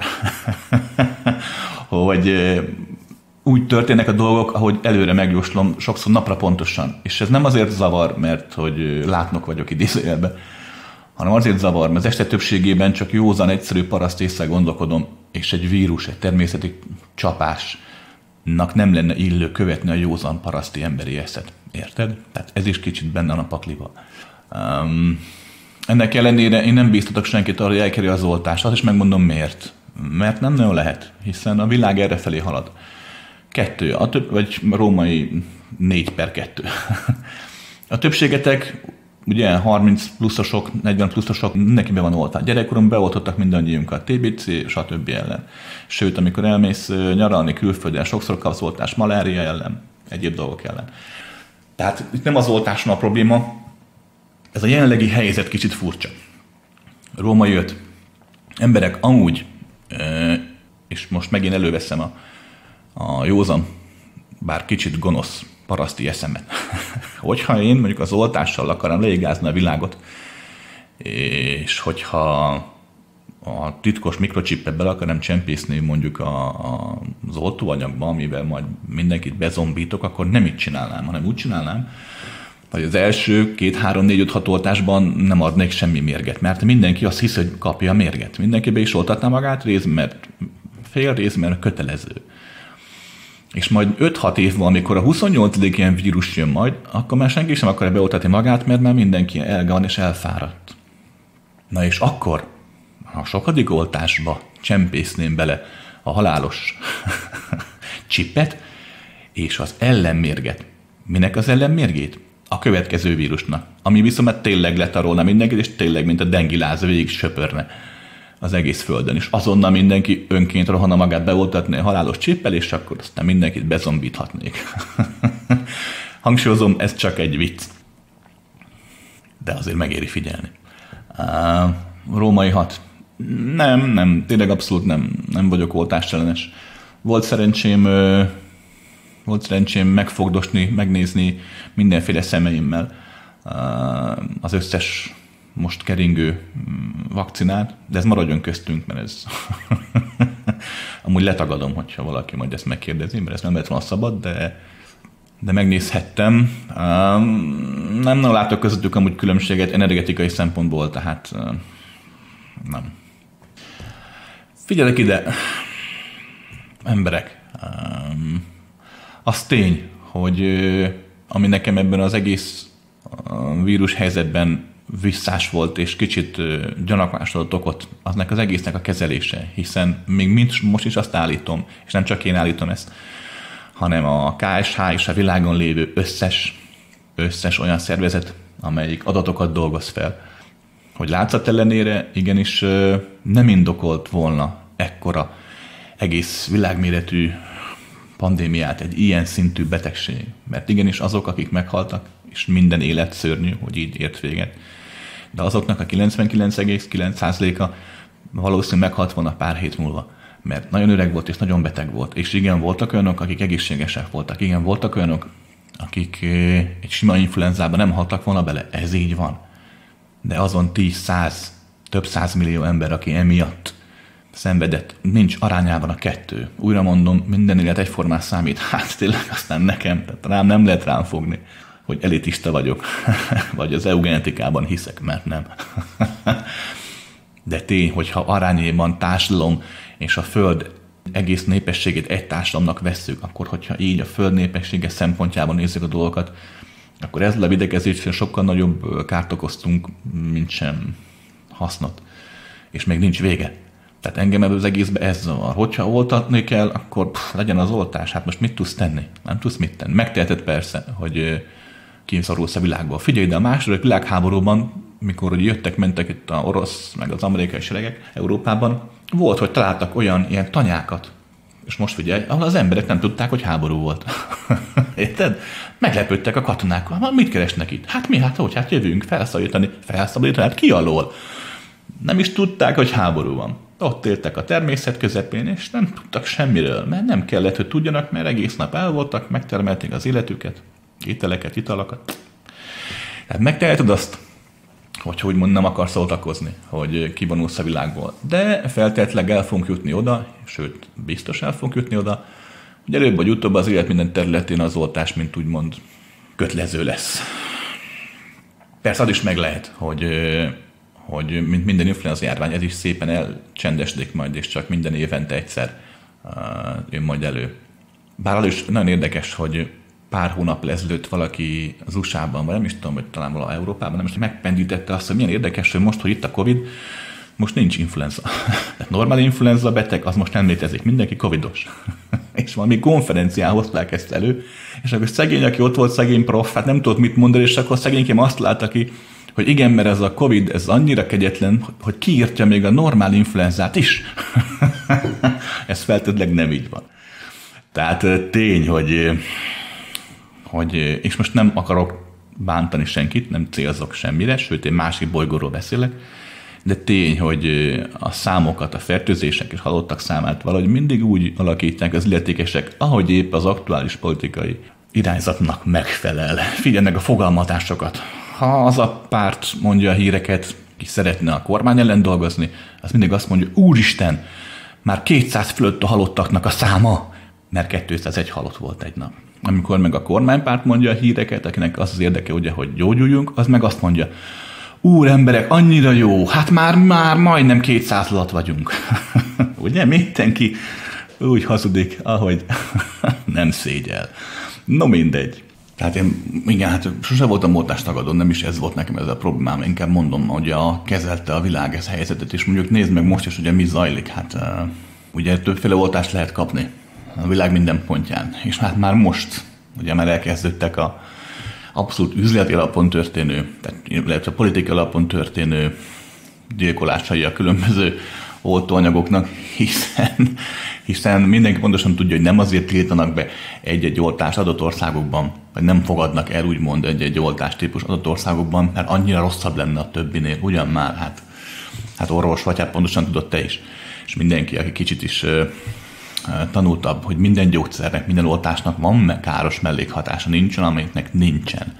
hogy úgy történnek a dolgok, ahogy előre megjóslom, sokszor napra pontosan. És ez nem azért zavar, mert hogy látnok vagyok idézőjelben, hanem azért zavar, mert az este többségében csak józan, egyszerű paraszt észre gondolkodom, és egy vírus, egy természeti csapásnak nem lenne illő követni a józan paraszti emberi eszet. Érted? Tehát ez is kicsit benne van a pakliba. Ennek ellenére én nem bíztatok senkit arra, hogy elkerülje az oltást. Azt is megmondom miért. Mert nem nagyon lehet, hiszen a világ errefelé halad. 2, vagy római 4/2. A többségetek, ugye 30 pluszosok, 40 pluszosok, mindenki be van oltva. Gyerekkoromban beoltottak mindannyiunkat, TBC, stb. Ellen. Sőt, amikor elmész nyaralni külföldön, sokszor kapsz oltást malária ellen, egyéb dolgok ellen. Tehát itt nem az oltás a probléma, ez a jelenlegi helyzet kicsit furcsa. Római 5. Emberek, amúgy, és most megint előveszem a józan, bár kicsit gonosz paraszti eszemet. Hogyha én mondjuk az oltással akarom leigázni a világot, és hogyha a titkos mikrochippet bele akarom csempészni mondjuk az oltóanyagba, amivel majd mindenkit bezombítok, akkor nem így csinálnám, hanem úgy csinálnám, hogy az első 2, 3, 4, 5, 6 oltásban nem adnék semmi mérget, mert mindenki azt hisz, hogy kapja a mérget. Mindenki be is oltatná magát, mert kötelező. És majd 5-6 év van, amikor a 28. ilyen vírus jön majd, akkor már senki sem akarja beoltatni magát, mert már mindenki elgan és elfáradt. Na és akkor, a sokadik oltásba csempészném bele a halálos csippet és az ellenmérget. Minek az ellenmérgét? A következő vírusnak, ami viszont tényleg letarolna mindenkit, és tényleg, mint a dengiláz végig söpörne az egész földön, és azonnal mindenki önként rohanna magát beoltatni a halálos csippel, és akkor aztán mindenkit bezombíthatnék. Hangsúlyozom, ez csak egy vicc. De azért megéri figyelni. Római 6. Nem, tényleg abszolút nem vagyok oltásellenes. Volt szerencsém megfogdosni, megnézni mindenféle szemeimmel az összes most keringő vakcinát, de ez maradjon köztünk, mert ez amúgy letagadom, hogyha valaki majd ezt megkérdezi, mert ez nem lett volna szabad, de megnézhettem. Nem látok közöttük amúgy különbséget energetikai szempontból, tehát nem. Figyelek ide, emberek, az tény, hogy ami nekem ebben az egész vírus helyzetben visszás volt, és kicsit gyanakvást adott okot, aznak az egésznek a kezelése, hiszen még most is azt állítom, és nem csak én állítom ezt, hanem a KSH és a világon lévő összes olyan szervezet, amelyik adatokat dolgoz fel, hogy látszat ellenére igenis nem indokolt volna ekkora egész világméretű pandémiát, egy ilyen szintű betegség. Mert igenis azok, akik meghaltak, és minden élet szörnyű, hogy így ért véget. De azoknak a 99,9%-a valószínűleg meghalt volna pár hét múlva. mert nagyon öreg volt és nagyon beteg volt. És igen, voltak olyanok, akik egészségesek voltak. Igen, voltak olyanok, akik egy sima influenzában nem haltak volna bele. Ez így van. De azon 10-100, több 100 millió ember, aki emiatt szenvedett, nincs arányában a kettő. Újra mondom, minden élet egyformán számít. Hát tényleg aztán nekem, tehát nem lehet rám fogni, hogy elitista vagyok, vagy az eugenetikában hiszek, mert nem. De tény, hogyha arányében társadalom és a Föld egész népességét egy társadalomnak vesszük, akkor hogyha így a Föld népessége szempontjában nézzük a dolgokat, akkor ezzel a videkezéssel sokkal nagyobb kárt okoztunk, mint sem hasznot. És még nincs vége. Tehát engem ebből az egészben ez zavar. Hogyha oltatni kell, akkor legyen az oltás. Hát most mit tudsz tenni? Nem tudsz mit tenni. Megteheted persze, hogy kényszorulsz a világból. Figyelj, de a második világháborúban, mikor jöttek-mentek itt az orosz, meg az amerikai seregek Európában, volt, hogy találtak olyan ilyen tanyákat, és most figyelj, ahol az emberek nem tudták, hogy háború volt. Érted? Meglepődtek a katonák. Mit keresnek itt? Hát mi? Hát jövünk felszabadítani. Hát ki alól? Nem is tudták, hogy háború van. Ott éltek a természet közepén, és nem tudtak semmiről, mert nem kellett, hogy tudjanak, mert egész nap el voltak, megtermelték az életüket, ételeket, italokat. Tehát megteheted azt, hogy úgymond nem akarsz oltakozni, hogy kivonulsz a világból. De feltétlenül el fogunk jutni oda, sőt, biztos el fogunk jutni oda, hogy előbb vagy utóbb az élet minden területén az oltás, mint úgymond kötelező lesz. Persze az is meg lehet, hogy mint minden influenza járvány, ez is szépen elcsendesedik majd, és csak minden évente egyszer jön majd elő. Bár az is nagyon érdekes, hogy pár hónap ezelőtt valaki az USA-ban, vagy nem is tudom, hogy talán valahol Európában, nem is megpendítette azt, hogy milyen érdekes, hogy most, hogy itt a Covid, most nincs influenza. Normál influenza beteg, az most nem létezik, mindenki covidos. És valami konferencián hozták ezt elő, és akkor szegény, aki ott volt, szegény prof, hát nem tudott mit mondani, és akkor szegényként azt látta ki, hogy igen, mert ez a Covid, ez annyira kegyetlen, hogy kiírtja még a normál influenzát is. Ez feltétlenül nem így van. Tehát tény, hogy és most nem akarok bántani senkit, nem célzok semmire, sőt, én másik bolygóról beszélek, de tény, hogy a számokat, a fertőzések és halottak számát valahogy mindig úgy alakítják az illetékesek, ahogy épp az aktuális politikai irányzatnak megfelel. Figyelnek a fogalmazásokat. Ha az a párt mondja a híreket, ki szeretne a kormány ellen dolgozni, az mindig azt mondja, úristen, már 200 fölött a halottaknak a száma, mert 201 halott volt egy nap. Amikor meg a kormánypárt mondja a híreket, akinek az érdeke, ugye, hogy gyógyuljunk, az meg azt mondja, úr emberek, annyira jó, hát már majdnem 200 alatt vagyunk. Ugye, mindenki úgy hazudik, ahogy nem szégyel. No mindegy. Tehát igen, hát sose voltam oltástagadó, nem is ez volt nekem ez a problémám. Inkább mondom, hogy kezelte a világ ez helyzetet, és mondjuk nézd meg most is, ugye mi zajlik. Hát ugye többféle oltást lehet kapni a világ minden pontján. És hát már most, ugye már elkezdődtek a abszolút üzleti alapon történő, tehát a politikai alapon történő gyilkolásai a különböző oltóanyagoknak, hiszen mindenki pontosan tudja, hogy nem azért tiltanak be egy-egy oltást adott országokban, vagy nem fogadnak el úgymond egy-egy oltástípus adott országokban, mert annyira rosszabb lenne a többinél. Ugyan már, hát orvos vagy, hát pontosan tudod te is. És mindenki, aki kicsit is tanultabb, hogy minden gyógyszernek, minden oltásnak van káros mellékhatása, nincsen, amelyiknek nincsen.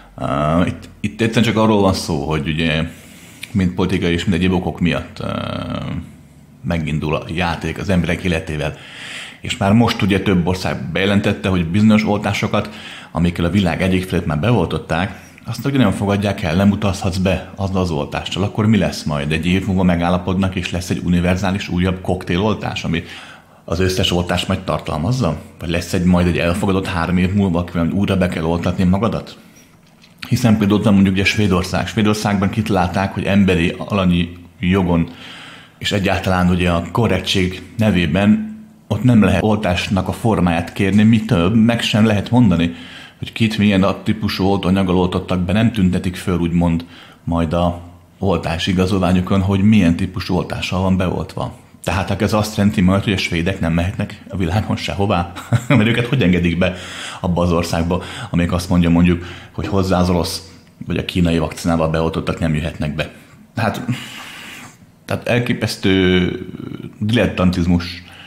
Itt egyszerűen csak arról van szó, hogy ugye mind politikai és mind egyéb okok miatt megindul a játék az emberek életével. És már most ugye több ország bejelentette, hogy bizonyos oltásokat, amikkel a világ egyik felét már beoltották, azt ugye nem fogadják el, nem utazhatsz be azzal az oltással. Akkor mi lesz majd? Egy év múlva megállapodnak, és lesz egy univerzális újabb koktéloltás, ami az összes oltást majd tartalmazza? Vagy lesz majd egy elfogadott 3 év múlva, akivel újra be kell oltatni magadat? Hiszen például ott van mondjuk ugye Svédország. Svédországban kitalálták, hogy emberi alanyi jogon és egyáltalán ugye a korrektség nevében ott nem lehet oltásnak a formáját kérni, mi több, meg sem lehet mondani, hogy kit milyen a típusú oltóanyaggal oltottak be, nem tüntetik föl úgymond majd a oltás igazolványukon, hogy milyen típusú oltással van beoltva. Tehát ez azt jelenti majd, hogy a svédek nem mehetnek a világon sehová, mert őket hogy engedik be abba az országba, amelyik azt mondja mondjuk, hogy hozzá az orosz vagy a kínai vakcinával beoltottak nem jöhetnek be. Tehát elképesztő dilettantizmus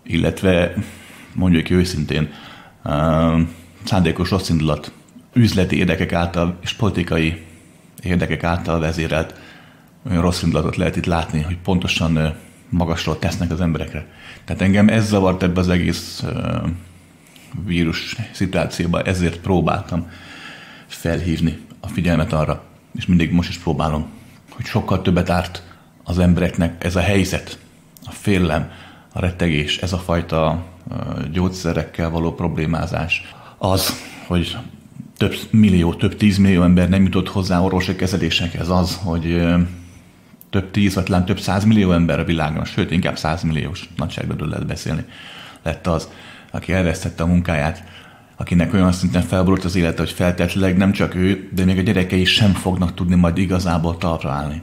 illetve mondjuk őszintén szándékos rossz indulat, üzleti érdekek által és politikai érdekek által vezérelt olyan rossz indulatot lehet itt látni, hogy pontosan magasról tesznek az emberekre. Tehát engem ez zavart ebbe az egész vírus szituációba, ezért próbáltam felhívni a figyelmet arra, és mindig most is próbálom, hogy sokkal többet árt az embereknek ez a helyzet, a félelem, a rettegés, ez a fajta gyógyszerekkel való problémázás. Az, hogy több millió, több 10 millió ember nem jutott hozzá orvosi kezelésekhez, az, hogy több 10 vagy talán több 100 millió ember a világon, sőt, inkább 100 milliós nagyságrendről lehet beszélni, lett az, aki elvesztette a munkáját, akinek olyan szinten felborult az élete, hogy feltétlenül nem csak ő, de még a gyerekei sem fognak tudni majd igazából talpra állni.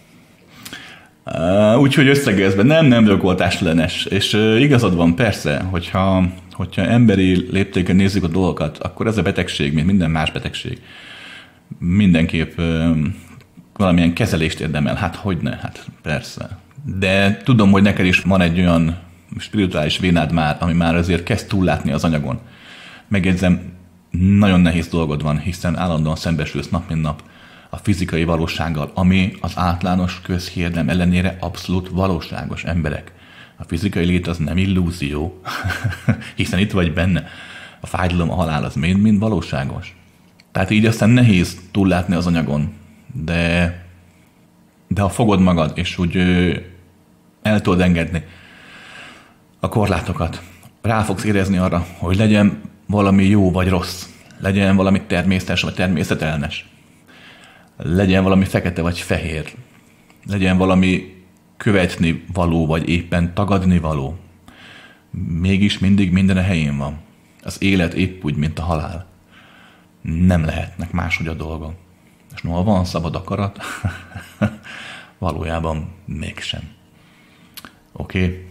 Úgyhogy összegezve nem vagyok oltásellenes, és igazad van persze, hogyha emberi léptéken nézzük a dolgokat, akkor ez a betegség, mint minden más betegség, mindenképp valamilyen kezelést érdemel. Hát hogyne, hát persze. De tudom, hogy neked is van egy olyan spirituális vénád már, ami már azért kezd túllátni az anyagon. Megjegyzem, nagyon nehéz dolgod van, hiszen állandóan szembesülsz nap mint nap a fizikai valósággal, ami az általános közhirdem ellenére abszolút valóságos, emberek. A fizikai lét az nem illúzió, hiszen itt vagy benne. A fájdalom, a halál az mind valóságos. Tehát így aztán nehéz túllátni az anyagon, de ha fogod magad, és úgy el tudod engedni a korlátokat, rá fogsz érezni arra, hogy legyen valami jó vagy rossz, legyen valami természetes vagy természetellenes, legyen valami fekete vagy fehér, legyen valami követni való, vagy éppen tagadni való. Mégis mindig minden a helyén van. Az élet épp úgy, mint a halál. Nem lehetnek máshogy a dolgok. És noha van szabad akarat, valójában mégsem. Oké.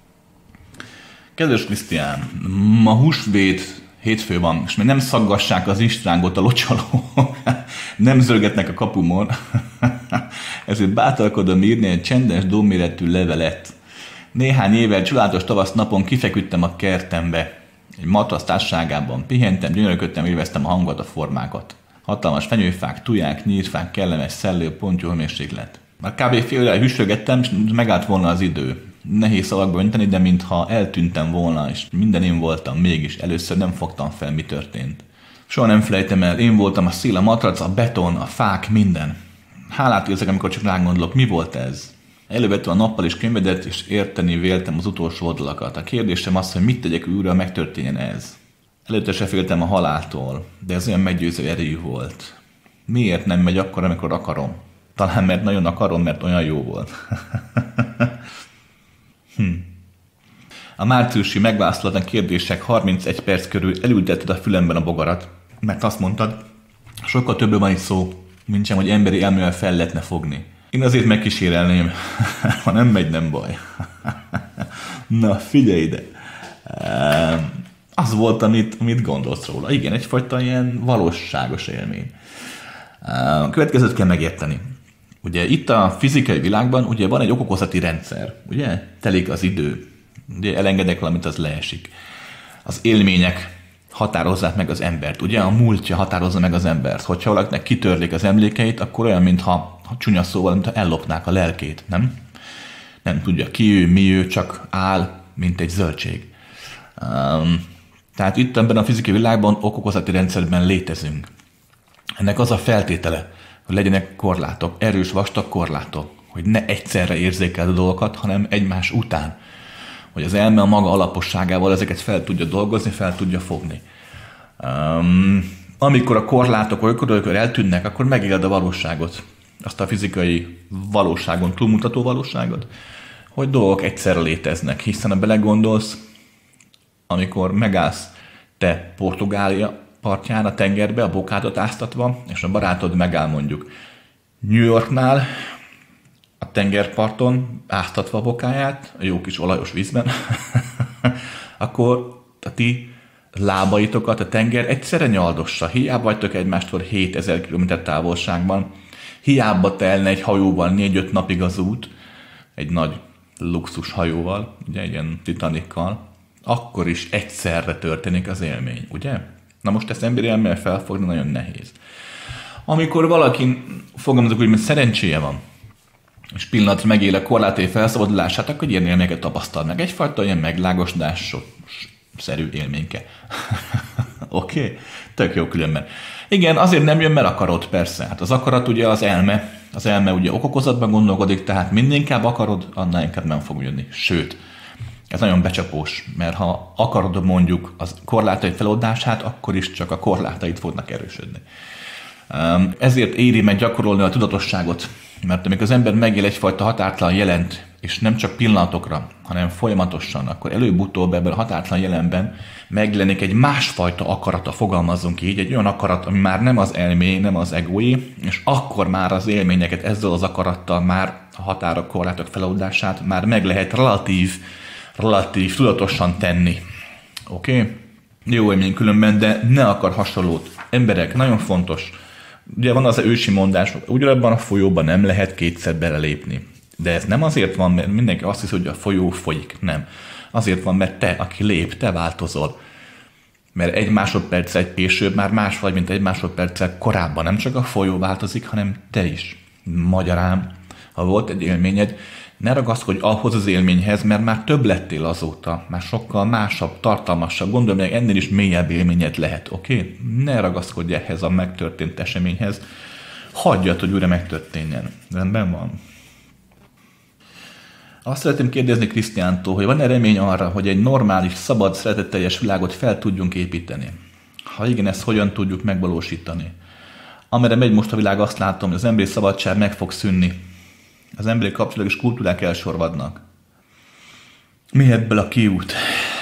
Kedves Krisztián, ma húsvét, hétfő van, és még nem szaggassák az istrángot a locsalók, nem zörgetnek a kapumon, ezért bátorkodom írni egy csendes dombméretű levelet. Néhány évvel csodálatos tavasz napon kifeküdtem a kertembe. Egy matrac társaságában pihentem, gyönyörködtem, élveztem a hangot, a formákat. Hatalmas fenyőfák, tuják, nyírfák, kellemes szellő, pontyú hőmérséklet. Már kb. Fél óráig hűsölgettem, és megállt volna az idő. Nehéz szavakba önteni, de mintha eltűntem volna, és minden én voltam, mégis először nem fogtam fel, mi történt. Soha nem felejtem el, én voltam a szél, a matrac, a beton, a fák, minden. Hálát érzek, amikor csak rágondolok, mi volt ez? Elővettem a nappal is könyvedet, és érteni véltem az utolsó oldalakat. A kérdésem az, hogy mit tegyek újra, megtörténjen ez. Előtte se féltem a haláltól, de ez olyan meggyőző erejű volt. Miért nem megy akkor, amikor akarom? Talán mert nagyon akarom, mert olyan jó volt. A márciusi megválaszolatlan kérdések 31 perc körül elültetted a fülemben a bogarat, mert azt mondtad, sokkal többről van itt szó, mint sem, hogy emberi elmével fel lehetne fogni. Én azért megkísérelném, ha nem megy, nem baj. Na, figyelj ide! Az volt, amit gondolsz róla. Igen, egyfajta ilyen valóságos élmény. A következőt kell megérteni. Ugye itt a fizikai világban ugye van egy okokozati rendszer, ugye? Telik az idő. Ugye elengedek valamit, az leesik. Az élmények határozzák meg az embert, ugye? A múltja határozza meg az embert. Hogyha valakinek kitörlik az emlékeit, akkor olyan, mintha csúnya szóval, mintha ellopnák a lelkét, nem? Nem tudja ki ő, mi ő, csak áll, mint egy zöldség. Tehát itt ebben a fizikai világban okokozati rendszerben létezünk. Ennek az a feltétele, hogy legyenek korlátok, erős, vastag korlátok, hogy ne egyszerre érzékeld a dolgokat, hanem egymás után. Hogy az elme a maga alaposságával ezeket fel tudja dolgozni, fel tudja fogni. Amikor a korlátok olykor eltűnnek, akkor megéled a valóságot, azt a fizikai valóságon túlmutató valóságot, hogy dolgok egyszerre léteznek, hiszen ha belegondolsz, amikor megállsz te Portugália partján a tengerbe, a bokádat áztatva, és a barátod megáll mondjuk New Yorknál, a tengerparton áztatva a bokáját, a jó kis olajos vízben, akkor a ti lábaitokat a tenger egyszerre nyaldossa. Hiába vagytok egymástól 7000 km távolságban, hiába telne egy hajóval 4-5 napig az út, egy nagy luxushajóval, ugye, egy ilyen Titanikkal, akkor is egyszerre történik az élmény, ugye? Na most ezt emberi elmével felfogni nagyon nehéz. Amikor valaki, fogalmazok úgy, hogy szerencséje van, és pillanatra megél a korlátai felszabadulását, akkor ilyen élményeket tapasztal meg. Egyfajta ilyen meglágosdás-szerű élményke. Oké? Tök jó különben. Igen, azért nem jön, mert akarod, persze. Hát az akarat ugye az elme. Az elme ugye okokozatban gondolkodik, tehát minél inkább akarod, annál inkább nem fog jönni. Sőt, ez nagyon becsapós, mert ha akarod mondjuk az korlátai feloldását, akkor is csak a korlátaid fognak erősödni. Ezért éri meg gyakorolni a tudatosságot, mert amikor az ember megél egyfajta határtalan jelent, és nem csak pillanatokra, hanem folyamatosan, akkor előbb-utóbb ebben a határtalan jelenben megjelenik egy másfajta akarata, fogalmazzunk így, egy olyan akarat, ami már nem az elmé, nem az egóé, és akkor már az élményeket ezzel az akarattal már a határok, korlátok feloldását már meg lehet relatív tudatosan tenni. Oké? Jó élmény különben, de ne akar hasonlót. Emberek, nagyon fontos. Ugye van az ősi mondás, ugyanabban a folyóban nem lehet kétszer belelépni. De ez nem azért van, mert mindenki azt hiszi, hogy a folyó folyik. Nem. Azért van, mert te, aki lép, te változol. Mert egy másodperccel később már más vagy, mint egy másodperccel korábban. Nem csak a folyó változik, hanem te is. Magyarán, ha volt egy élményed, ne ragaszkodj ahhoz az élményhez, mert már több lettél azóta. Már sokkal másabb, tartalmasabb, gondolom, hogy ennél is mélyebb élményed lehet, oké? Ne ragaszkodj ehhez a megtörtént eseményhez. Hagyjad, hogy újra megtörténjen. Rendben van? Azt szeretném kérdezni Krisztiántól, hogy van-e remény arra, hogy egy normális, szabad, szeretetteljes világot fel tudjunk építeni? Ha igen, ezt hogyan tudjuk megvalósítani? Amire megy most a világ, azt látom, hogy az emberi szabadság meg fog szűnni. Az emberi kapcsolatok és kultúrák elsorvadnak. Mi ebből a kiút?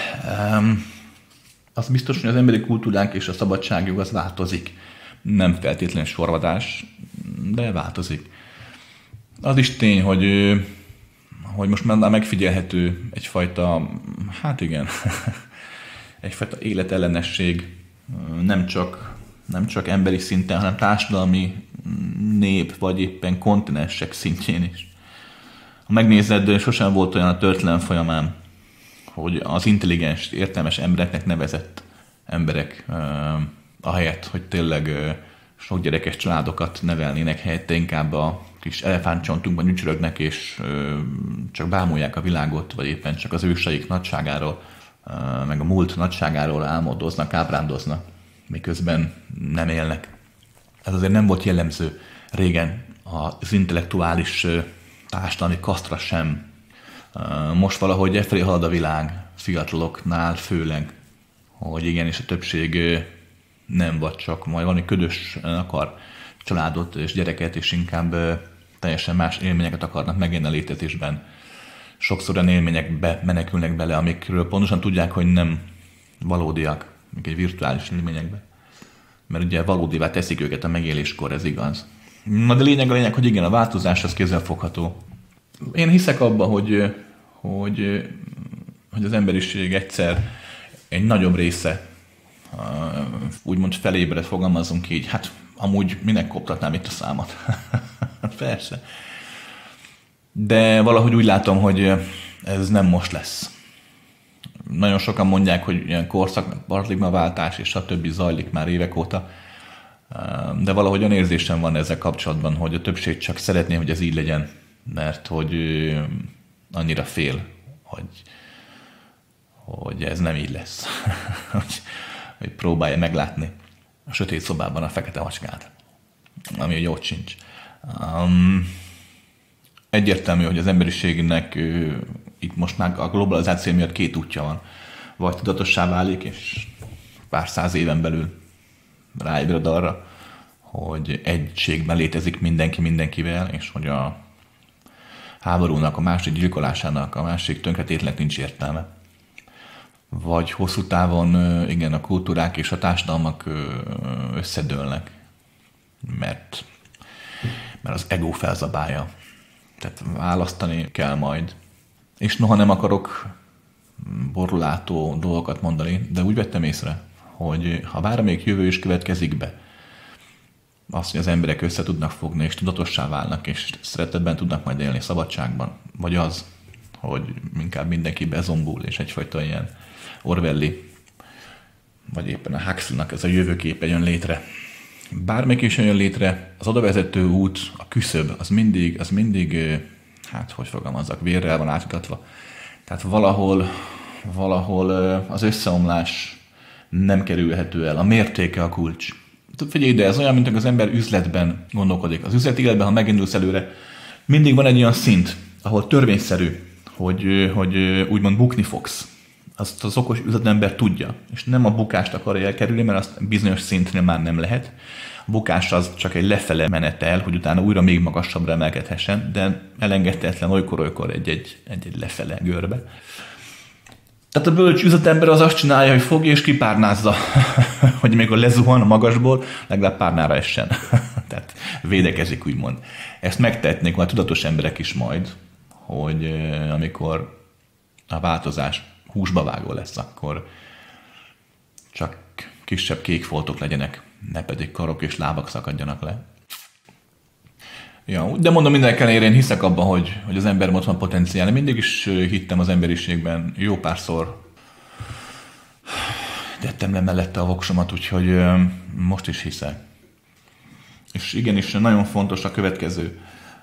Az biztos, hogy az emberi kultúránk és a szabadságjog az változik. Nem feltétlenül sorvadás, de változik. Az is tény, hogy most már megfigyelhető egyfajta, hát igen, egyfajta életellenesség, nem csak emberi szinten, hanem társadalmi, nép, vagy éppen kontinensek szintjén is. Ha megnézed, sosem volt olyan a történelem folyamán, hogy az intelligens, értelmes embereknek nevezett emberek, ahelyett, hogy tényleg sok gyerekes családokat nevelnének, helyette inkább a kis elefántcsontunkban ücsörögnek, és csak bámulják a világot, vagy éppen csak az őseik nagyságáról, meg a múlt nagyságáról álmodoznak, ábrándoznak, miközben nem élnek. Ez azért nem volt jellemző régen az intellektuális társadalmi kasztra sem. Most valahogy efelé halad a világ, fiataloknál főleg, hogy igenis a többség nem vagy csak majd valami ködös akar családot és gyereket, és inkább teljesen más élményeket akarnak megélni a létezésben. Sokszor olyan élményekbe menekülnek bele, amikről pontosan tudják, hogy nem valódiak, mint egy virtuális élményekbe. Mert ugye valódivá teszik őket a megéléskor, ez igaz. Na de lényeg, hogy igen, a változás az kézzelfogható. Én hiszek abba, hogy az emberiség egyszer egy nagyobb része úgymond felébred, fogalmazunk így, hát amúgy minek koptatnám itt a számat? Persze. De valahogy úgy látom, hogy ez nem most lesz. Nagyon sokan mondják, hogy ilyen korszak, paradigmaváltás és a többi zajlik már évek óta, de valahogy olyan érzésem van ezzel kapcsolatban, hogy a többség csak szeretné, hogy ez így legyen, mert hogy annyira fél, hogy ez nem így lesz. Hogy próbálja meglátni a sötét szobában a fekete macskát, ami ugye ott sincs. Egyértelmű, hogy az emberiségnek itt most már a globalizáció miatt két útja van. Vagy tudatossá válik, és pár száz éven belül ráébred arra, hogy egységben létezik mindenki mindenkivel, és hogy a háborúnak, a másik gyilkolásának, a másik tönkretétlennek nincs értelme. Vagy hosszú távon, igen, a kultúrák és a társadalmak összedőlnek, mert az ego felzabálja. Tehát választani kell majd. És noha nem akarok borulátó dolgokat mondani, de úgy vettem észre, hogy ha bármelyik jövő is következik be, az, hogy az emberek össze tudnak fogni, és tudatossá válnak, és szeretetben tudnak majd élni szabadságban, vagy az, hogy inkább mindenki bezombul, és egyfajta ilyen Orwelli, vagy éppen a Huxleynak ez a jövőképe jön létre. Bármelyik is jön létre, az odavezető út, a küszöb, az mindig, hát hogy fogalmazzak, vérrel van átmutatva. Tehát valahol az összeomlás nem kerülhető el. A mértéke a kulcs. Figyelj ide, ez olyan, mint az ember üzletben gondolkodik. Az üzleti életben, ha megindulsz előre, mindig van egy olyan szint, ahol törvényszerű, hogy úgymond bukni fogsz. Azt az okos üzletember tudja, és nem a bukást akarja elkerülni, mert azt bizonyos szintnél már nem lehet. A bukás az csak egy lefele menetel, hogy utána újra még magasabbra emelkedhessen, de elengedhetetlen olykor egy lefele görbe. Tehát a bölcs üzletember az azt csinálja, hogy fogja és kipárnázza, hogy amikor lezuhan a magasból, legalább párnára essen. Tehát védekezik, úgymond. Ezt megtehetnék már tudatos emberek is majd, hogy amikor a változás húsba vágó lesz, akkor csak kisebb kék foltok legyenek, ne pedig karok és lábak szakadjanak le. Ja, de mondom, mindenek ellenére én hiszek abban, hogy az emberben ott van potenciál. Mindig is hittem az emberiségben, jó párszor tettem le mellette a voksomat, úgyhogy most is hiszek. És igenis nagyon fontos a következő.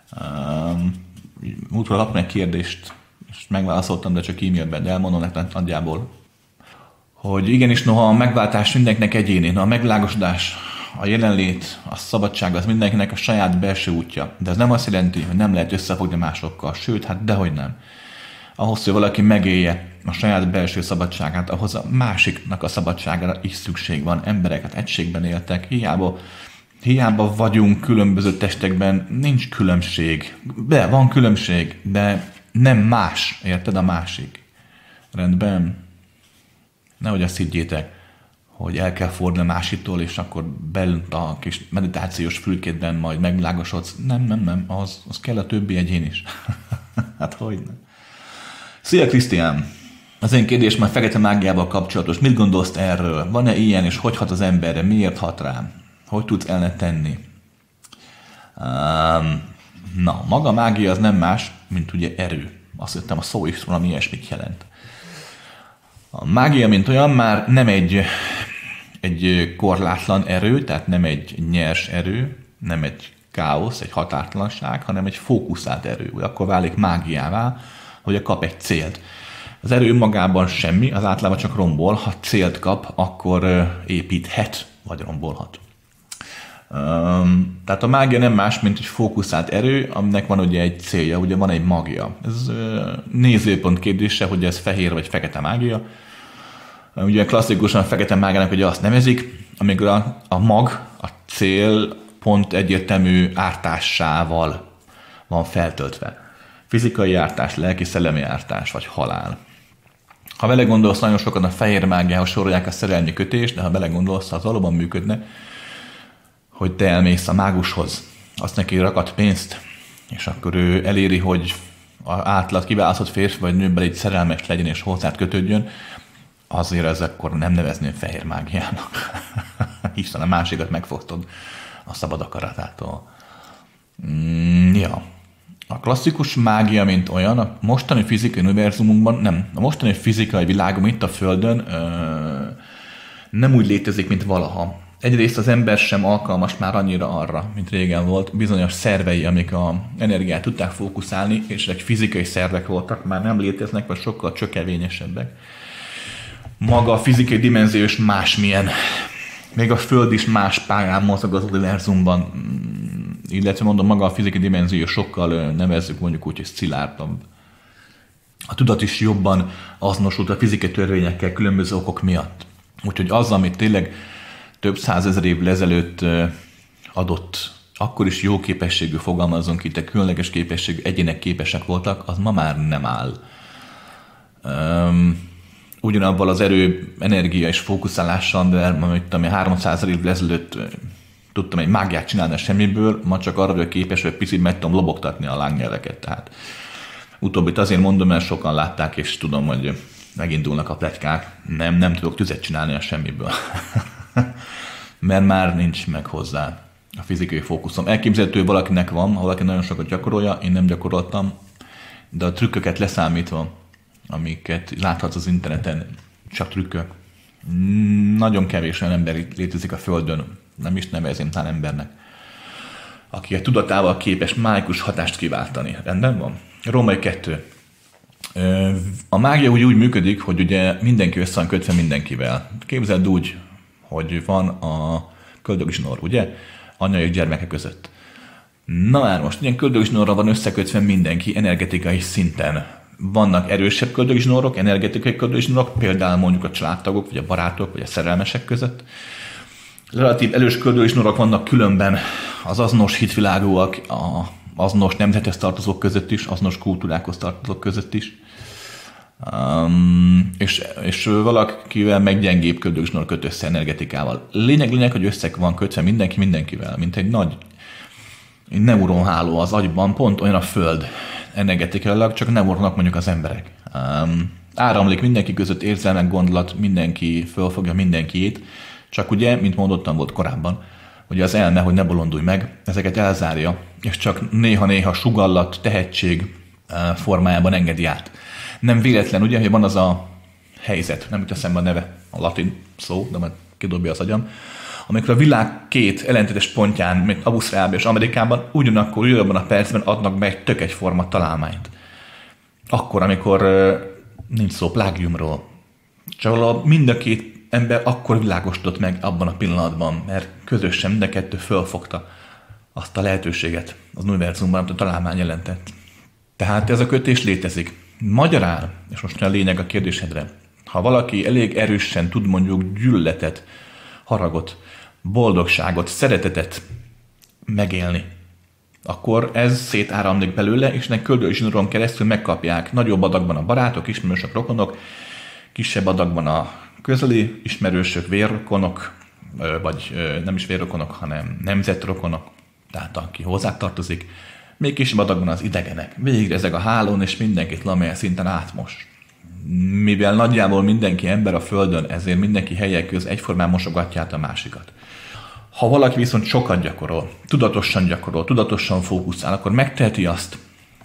Múltkor kaptam egy kérdést, és megválaszoltam, de csak e-mailben, de elmondom nektek nagyjából, hogy igenis noha a megváltás mindenkinek egyéni, a megvilágosodás, a jelenlét, a szabadság az mindenkinek a saját belső útja. De ez nem azt jelenti, hogy nem lehet összefogni másokkal. Sőt, hát dehogy nem. Ahhoz, hogy valaki megélje a saját belső szabadságát, ahhoz a másiknak a szabadságára is szükség van. Embereket egységben éltek, hiába vagyunk különböző testekben, nincs különbség. De van különbség, de nem más, érted, a másik. Rendben? Nehogy azt higgyétek, hogy el kell fordulni a másiktól, és akkor bent a kis meditációs fülkédben majd megvilágosodsz. Nem, az kell a többi egyén is. Hát hogy nem. Szia Krisztián! Az én kérdés már fekete mágiával kapcsolatos. Mit gondolsz erről? Van-e ilyen, és hogy hat az emberre? Miért hat rám? Hogy tudsz ellene tenni? Na, maga mágia az nem más, mint ugye erő. Azt hittem, a szó is valami ilyesmit jelent. A mágia, mint olyan, már nem egy korlátlan erő, tehát nem egy nyers erő, nem egy káosz, egy határtalanság, hanem egy fókuszált erő. Akkor válik mágiává, hogy kap egy célt. Az erő önmagában semmi, az általában csak rombol. Ha célt kap, akkor építhet, vagy rombolhat. Tehát a mágia nem más, mint egy fókuszált erő, aminek van ugye egy célja, ugye van egy magia. Ez nézőpont kérdése, hogy ez fehér vagy fekete mágia. Ugye klasszikusan a fekete mágiának ugye azt nevezik, amikor a mag, a cél pont egyértelmű ártássával van feltöltve. Fizikai ártás, lelki-szellemi ártás, vagy halál. Ha belegondolsz, nagyon sokan a fehér mágiához sorolják a szerelmi kötést, de ha belegondolsz, az valóban működne, hogy te elmész a mágushoz, azt neki rakat pénzt, és akkor ő eléri, hogy általad kiválasztott férfi vagy nő belé szerelmes legyen és hozzád kötődjön, azért ez akkor nem nevezném fehér mágiának, hiszen a másikat megfosztod a szabad akaratától. Ja. A klasszikus mágia, mint olyan, a mostani fizikai univerzumunkban, nem, a mostani fizikai világom itt a Földön nem úgy létezik, mint valaha. Egyrészt az ember sem alkalmas már annyira arra, mint régen volt. Bizonyos szervei, amik az energiát tudták fókuszálni, és egy fizikai szervek voltak, már nem léteznek, vagy sokkal csökevényesebbek. Maga a fizikai dimenzió is másmilyen. Még a Föld is más pályán mozog az univerzumban, illetve mondom, maga a fizikai dimenzió sokkal nevezzük mondjuk úgy, hogy szilárdabb. A tudat is jobban azonosult a fizikai törvényekkel különböző okok miatt. Úgyhogy az, amit tényleg több százezer évvel ezelőtt adott, akkor is jó képességű, fogalmazunk itt, különleges képességű egyének képesek voltak, az ma már nem áll. Ugyanabban az erő, energia és fókuszálással, de ami 300 évvel ezelőtt tudtam egy mágiát csinálni a semmiből, ma csak arra vagyok képes, hogy picit meg tudom lobogtatni a lángnyelveket. Tehát utóbbit azért mondom, mert sokan látták, és tudom, hogy megindulnak a pletykák. Nem tudok tüzet csinálni a semmiből. Mert már nincs meg hozzá a fizikai fókuszom. Elképzelhető, valakinek van, ha valaki nagyon sokat gyakorolja, én nem gyakoroltam, de a trükköket leszámítva, amiket láthatsz az interneten, csak trükkök. Nagyon kevés olyan ember létezik a Földön, nem is nevezném talán embernek, aki a tudatával képes mágikus hatást kiváltani. Rendben van? Római 2. A mágia úgy működik, hogy ugye mindenki össze van kötve mindenkivel. Képzeld úgy, hogy van a köldögzsinór, ugye? Anya és gyermeke között. Na már most, ilyen köldögzsinórral van összekötve mindenki energetikai szinten. Vannak erősebb köldögzsinórok, energetikai köldögzsinórok, például mondjuk a családtagok, vagy a barátok, vagy a szerelmesek között. Relatív erős köldögzsinórok vannak különben az azonos hitvilágúak, azonos nemzethez tartozók között is, azonos kultúrákhoz tartozók között is. És valakivel meg gyengébb köldögzsinór köt össze energetikával. Lényeg, hogy össze van kötve mindenki mindenkivel, mint egy nagy neuronháló az agyban, pont olyan a Föld energetikailag, csak neuronok mondjuk az emberek. Áramlik mindenki között érzelmek, gondolat, mindenki fölfogja mindenkiét, csak ugye, mint mondottam volt korábban, ugye az elme, hogy ne bolondulj meg, ezeket elzárja, és csak néha-néha sugallat, tehetség formájában engedi át. Nem véletlen, ugye, hogy van az a helyzet, nem jut eszembe a neve, a latin szó, de majd kidobja az agyam, amikor a világ két ellentétes pontján, mint Ausztráliában és Amerikában, ugyanabban a percben adnak be egy tök egyforma találmányt. Akkor, amikor nincs szó plágiumról, csak mind a két ember akkor világosodott meg abban a pillanatban, mert közösen mind a kettő fölfogta azt a lehetőséget az univerzumban, amit a találmány jelentett. Tehát ez a kötés létezik. Magyarán, és most a lényeg a kérdésedre, ha valaki elég erősen tud mondjuk gyűlöletet, haragot, boldogságot, szeretetet megélni, akkor ez szétáramlik belőle, és nek köldögzsinóron keresztül megkapják nagyobb adagban a barátok, ismerősök, rokonok, kisebb adagban a közeli ismerősök, vérrokonok, vagy nem is vérrokonok, hanem nemzetrokonok, tehát aki hozzátartozik, még kisebb adagban az idegenek. Végig ezek a hálón, és mindenkit valamilyen szinten átmos. Mivel nagyjából mindenki ember a Földön, ezért mindenki helyek köz egyformán mosogatja át a másikat. Ha valaki viszont sokat gyakorol, tudatosan fókuszál, akkor megteheti azt,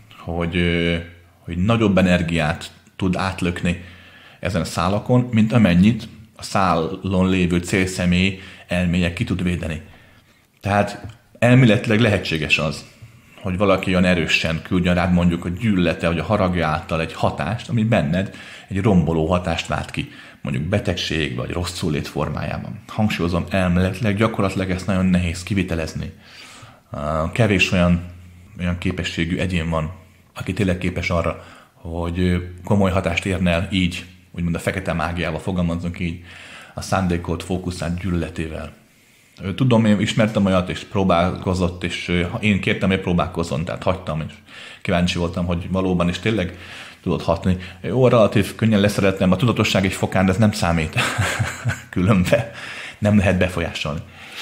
hogy nagyobb energiát tud átlökni ezen a szálakon, mint amennyit a szálon lévő célszemély elméje ki tud védeni. Tehát elméletileg lehetséges az, hogy valaki olyan erősen küldjön rád mondjuk a gyűlölete, vagy a haragja által egy hatást, ami benned egy romboló hatást vált ki, mondjuk betegség, vagy rosszul-lét formájában. Hangsúlyozom, elméletileg, gyakorlatilag ezt nagyon nehéz kivitelezni. Kevés olyan képességű egyén van, aki tényleg képes arra, hogy komoly hatást érne el így, úgymond a fekete mágiával fogalmazunk így, a szándékolt, fókuszált gyűlöletével. Tudom, én ismertem olyat, és próbálkozott, és én kértem, hogy próbálkozzon, tehát hagytam, és kíváncsi voltam, hogy valóban is tényleg tudod hatni. Jó, relatív könnyen leszeretnem, a tudatosság egy fokán, de ez nem számít. Különben nem lehet befolyásolni.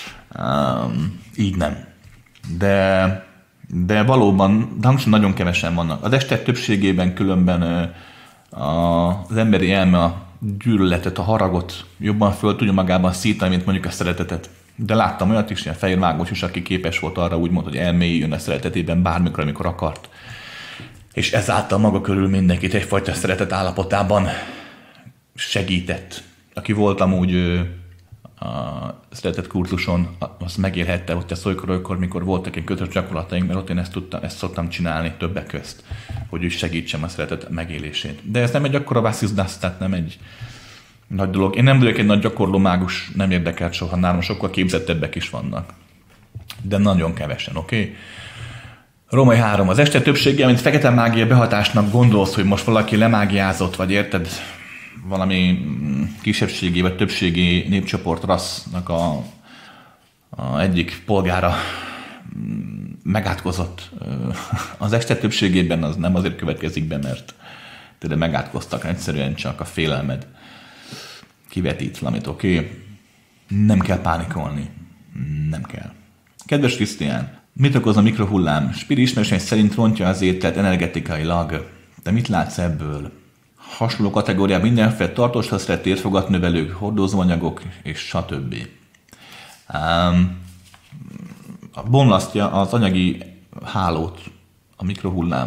Így nem. De valóban, nagyon kevesen vannak. Az estek többségében különben az emberi elme a gyűlöletet, a haragot jobban föl tudja magában szítani, mint mondjuk a szeretetet. De láttam olyat is, ilyen fehér mágos is, aki képes volt arra úgymond, hogy elmélyüljön a szeretetében bármikor, amikor akart. És ezáltal maga körül mindenkit egyfajta szeretet állapotában segített. Aki volt amúgy a szeretet kurzuson, azt megélhette ott ezt olykor, mikor voltak egy közös gyakorlataink, mert ott én ezt szoktam csinálni többek közt, hogy is segítsem a szeretet megélését. De ez nem egy akkora vasszizdász, tehát nem egy nagy dolog. Én nem vagyok egy nagy gyakorló mágus, nem érdekelt soha, nálam sokkal képzettebbek is vannak. De nagyon kevesen, oké? Római 3. Az este többsége, mint fekete mágia behatásnak gondolsz, hogy most valaki lemágiázott, vagy érted, valami kisebbségi vagy többségi népcsoport rassznak a egyik polgára megátkozott. Az este többségében az nem azért következik be, mert tényleg megátkoztak, egyszerűen csak a félelmed kivetít valamit, oké? Nem kell pánikolni. Nem kell. Kedves Krisztián, mit okoz a mikrohullám? Spiri ismerőseim szerint rontja az ételt energetikailag. De mit látsz ebből? Hasonló kategóriában mindenféle tartós használat, térfogatnövelők, hordozóanyagok és stb. Bomlasztja az anyagi hálót, a mikrohullám